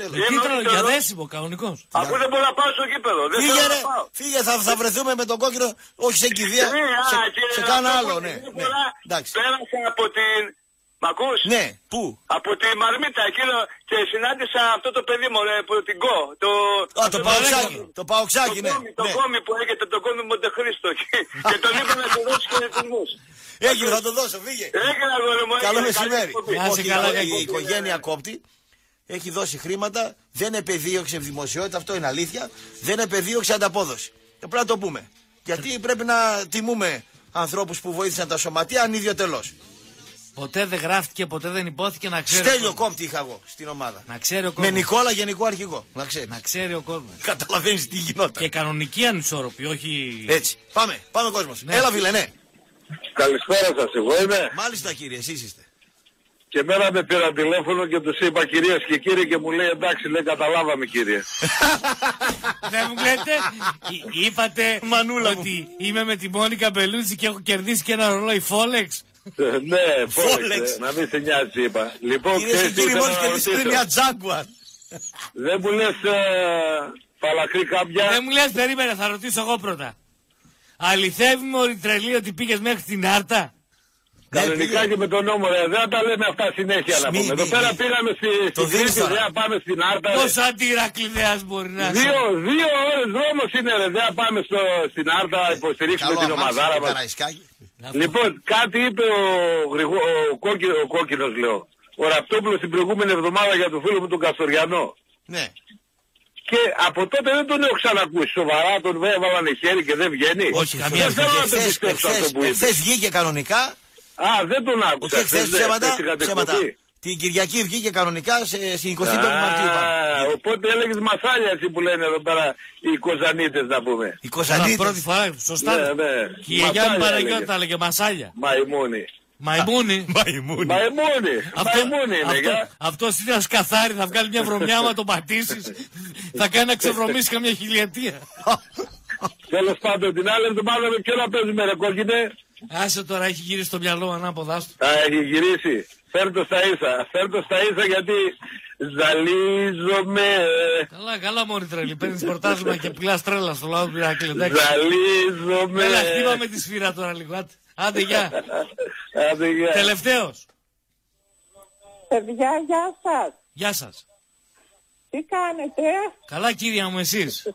Για δέσιμο, κανονικός. Αφού δεν μπορώ να πάω στο γήπεδο. Φύγε ρε, φύγε, θα, θα βρεθούμε με τον κόκκινο, όχι σε κηδεία, σε, σε κάνα άλλο, ναι. Πέρασα από την... Μ' ακούς? Ναι, πού? Από τη Μαρμίτα εκείνο και συνάντησα αυτό το παιδί μου, ρε, από την Κο. Το, Α, το Παοξάκι, το Παοξάκι, ναι. Το ναι. κόμι που έχετε, το κόμι Μοντεχρίστο και, και τον είπα να του δώσει χαιρετισμούς. Έγινε, θα το δώσω, φύγε. Έγινε, αγόρι μου. Καλό μεσημέρι. Όχι, η οικογένεια κόπτη έχει δώσει χρήματα, δεν επεδίωξε δημοσιότητα, αυτό είναι αλήθεια, δεν επεδίωξε ανταπόδοση. Και πρέπει να το πούμε. Γιατί πρέπει να τιμούμε ανθρώπους που βοήθησαν τα σωματεία ανιδιοτελώς. Ποτέ δεν γράφτηκε, ποτέ δεν υπόθηκε να ξέρει. Στέλιο κόπτη είχα εγώ στην ομάδα. Να ξέρει ο κόσμος. Με Νικόλα γενικό αρχηγό. Να ξέρει. Να ξέρει ο κόσμος. Καταλαβαίνεις τι γινόταν. Και κανονική ανισόρροπη, όχι. Έτσι. Πάμε, πάμε κόσμος. Ναι. Έλα, φίλε, ναι. Καλησπέρα σας, εγώ είμαι. Μάλιστα, κύριε, εσείς είστε. Και μέρα με πήρα τηλέφωνο και τους είπα κυρίες και κύριοι και μου λέει εντάξει, λέει καταλάβαμε κύριε. Δεν μου λέτε, είπατε Μανούλα ότι είμαι με τη Μόνικα Μπελούτσι και έχω κερδίσει και ένα ρολόι Φόλεξ. Ναι, Φόλεξ, να μην σε νοιάζει είπα. Λοιπόν, κυρίες και κύριοι, μόλις κερδίσετε μια Jaguar. Δεν μου λες παλακρή κάποια. Δεν μου λες, περίμενε, θα ρωτήσω εγώ πρώτα. Αληθεύει μωρή τρελή ότι πήγες μέχρι την Άρτα? Κανονικά πήγε. και με τον νόμο, ρε. Δεν τα λέμε αυτά συνέχεια να Μη- πούμε. μη- Εδώ πέρα μη- πήγαμε στη, το στην δίνεις Κρήτη, τώρα. δεν πάμε στην Άρτα. ρε. Πόσο αντιρακλειδέας μπορεί να είσαι. Δύο, δύο ώρες δρόμος είναι, ρε. Δεν πάμε στο, στην Άρτα να υποστηρίξουμε Καλό την αμάξι, ομαδάρα το μας. Καραϊσκάκι. Λοιπόν, κάτι είπε ο, Γρηγο, ο, κόκκι, ο κόκκινος, λέω. Ο Ραπτόπουλος την προηγούμενη εβδομάδα για τον φίλο μου τον Καστοριανό. Ναι. Και από τότε δεν τον έχω ξανακούσει. Σοβαρά τον έβαλανε χέρι και δεν βγαίνει. Όχι, καμία Δεν θέλω να το Εχθές- πιστέψω αυτό εχθές- που είπε. Εχθές βγήκε κανονικά. Α, δεν τον άκουσα. Όχι εχθές, δεν- ψέματα. δεν είχατε ψέματα. εκπομπή. Την Κυριακή βγήκε κανονικά σε, στην εικοστή πέμπτη Μαρτίου. Α, πάμε. οπότε έλεγες μασάλια έτσι που λένε εδώ πέρα οι κοζανίτες να πούμε. Οι Καλά, Κοζανίτες. πρώτη φορά, σωστά. Ναι, ναι. Και η γιαγιά μου Μασάλια Παναγιώτη έλεγε. τα έλεγε μασάλια. Μαϊμούνι. Μαϊμούνι. Μαϊμούνι. Μαϊμούνι. Αυτό, Μαϊμούνι είναι, αυτό, γεια. αυτός είναι ένα σκαθάρι, θα βγάλει μια βρωμιά, άμα τον πατήσεις, θα κάνει να ξεβρωμίσει καμιά χιλιετία. Τέλος πάντων την άλλη εβδομάδα με ποιον να παίζουμε ρε κόκκινε. Άσε τώρα, έχει γυρίσει το μυαλό ανάποδά του. Α, έχει γυρίσει. Φέρ' το στα ίσα. Φέρ' το στα ίσα γιατί ζαλίζομαι. Καλά, καλά μόνη τρελή, παίρνεις πρωτάθλημα και πουλάς τρέλα στο λαό του Ηρακλή. εντάξει. Ζαλίζομαι. Έλα, χτύπα με τη σφύρα τώρα λίγο, άντε. Άντε, γεια. Άντε, γεια. Τελευταίος. Παιδιά, γεια σας. Γεια σας. Τι κάνετε? Καλά κύρια μου, εσείς.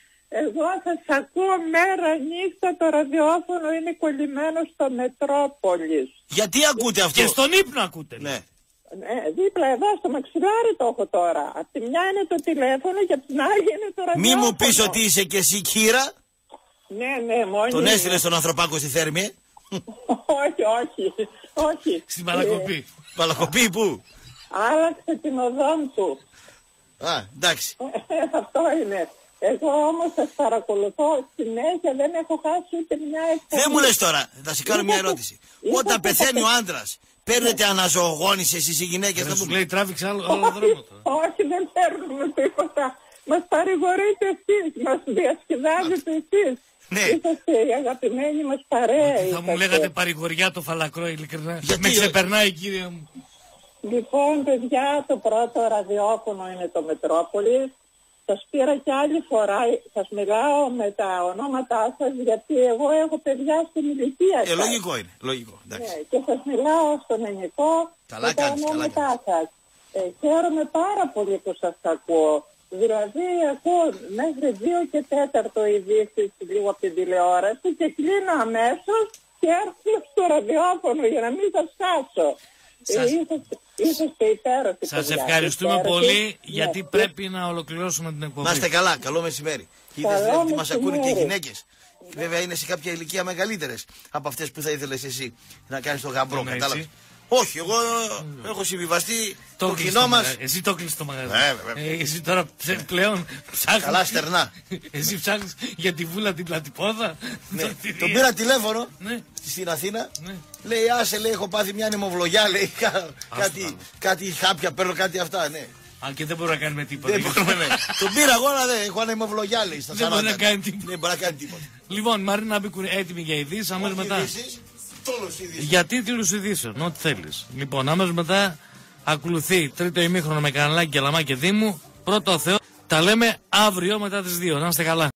Εγώ σας ακούω μέρα νύχτα, το ραδιόφωνο είναι κολλημένο στο Μετρόπολης. Γιατί ακούτε αυτό? Και στον ύπνο ακούτε. Ναι. Ναι, δίπλα εδώ στο μαξιλάρι το έχω τώρα. Απ' τη μια είναι το τηλέφωνο και απ' την άλλη είναι το ραδιόφωνο. Μη μου πεις ότι είσαι και εσύ Κύρα. Ναι, ναι, μόνη Τον είναι. έστειλε στον Ανθρωπάκο στη Θέρμη. ε? Όχι, όχι, όχι. Στην Παλακοπή. Παλακοπή που? Άλλαξε την οδόν του. Α, εντάξει. Αυτό είναι. Εγώ όμως σας παρακολουθώ συνέχεια, δεν έχω χάσει ούτε μια εκπομπή. Δεν μου λες τώρα, θα σε κάνω μια ερώτηση. Όταν πεθαίνει ο άντρας, παίρνετε αναζωογόνηση εσείς οι γυναίκες? Δεν να σου πούμε. λέει τράβηξε άλλο, άλλο δρόμο τώρα. Όχι, δεν παίρνουμε τίποτα. Μας παρηγορείτε εσείς, μας διασκεδάζετε εσείς. Ναι. Είσαστε οι αγαπημένοι μας παρέα. Θα είσαστε. μου λέγατε παρηγοριά το φαλακρό, ειλικρινά. Γιατί, Με ε? ξεπερνάει κύριε μου. Λοιπόν, παιδιά, το πρώτο ραδιόφωνο είναι το Μετρόπολης. Σας πήρα και άλλη φορά, σας μιλάω με τα ονόματά σας, γιατί εγώ έχω παιδιά στην ηλικία Ε, σας. λογικό είναι, λογικό. Εντάξει. Ναι, και σας μιλάω στον ελληνικό Καλά με τα κάνεις, καλά ονόματά σας. Ε, χαίρομαι πάρα πολύ που σας ακούω. Δηλαδή ακούω μέχρι δύο και τέταρτο ειδήσεις λίγο από την τηλεόραση και κλείνω αμέσως και έρχομαι στο ραδιόφωνο για να μην σας χάσω. Σας- Ε, είσαστε, είσαστε υπέροχοι. Σας παιδιά, ευχαριστούμε υπέροχοι. πολύ γιατί Ναι. πρέπει να ολοκληρώσουμε την εκπομπή. Να είστε καλά, καλό μεσημέρι. Καλό Είδες ότι μας ακούνε και μεσημέρι. γυναίκες. Βέβαια είναι σε κάποια ηλικία μεγαλύτερες από αυτές που θα ήθελες εσύ να κάνεις το γαμπρό, Είναι κατάλαβες. έτσι. Όχι, εγώ έχω συμβιβαστεί το κλείσει κοινό το μας. μαγαζί. Εσύ το κλείσεις το μαγαζί. Ναι, βέβαια. Ε, εσύ τώρα ψε- πλέον ψάχνεις. Καλά στερνά. Εσύ ψάχνεις για τη βούλα την πλατυπόδα. Ναι. Σωτηρία. Τον πήρα τηλέφωνο Ναι. στην Αθήνα. Ναι. Λέει, άσε, λέει, έχω πάθει μια νεμοβλογιά, λέει, κα- κάτι, κάτι χάπια, παίρνω κάτι αυτά, ναι. Αν και δεν μπορούμε να κάνουμε τίποτα. Δεν μπορούμε, ναι. Τον πήρα εγώ, αλλά δεν, έχω ανεμοβλογιά, λέει, στα Δεν μπορεί σαράντα. να κάνει τίποτα. Δεν μπορεί να κάνει τίποτα. Λοιπόν, Μαρίνα Μπίκου έτοιμη για ειδήσεις, αμέσως μετά. Ειδήσεις, τόλος ειδήσεις. Για τίτλους ειδήσεων, ό,τι θέλεις. Λοιπόν, αμέσως μετά ακολουθεί τρίτο ημίχρονο με Καναλάκη και Λαμά και Δήμου. Πρώτο ο Θεός. Τα λέμε αύριο μετά τις δύο. Να είστε καλά.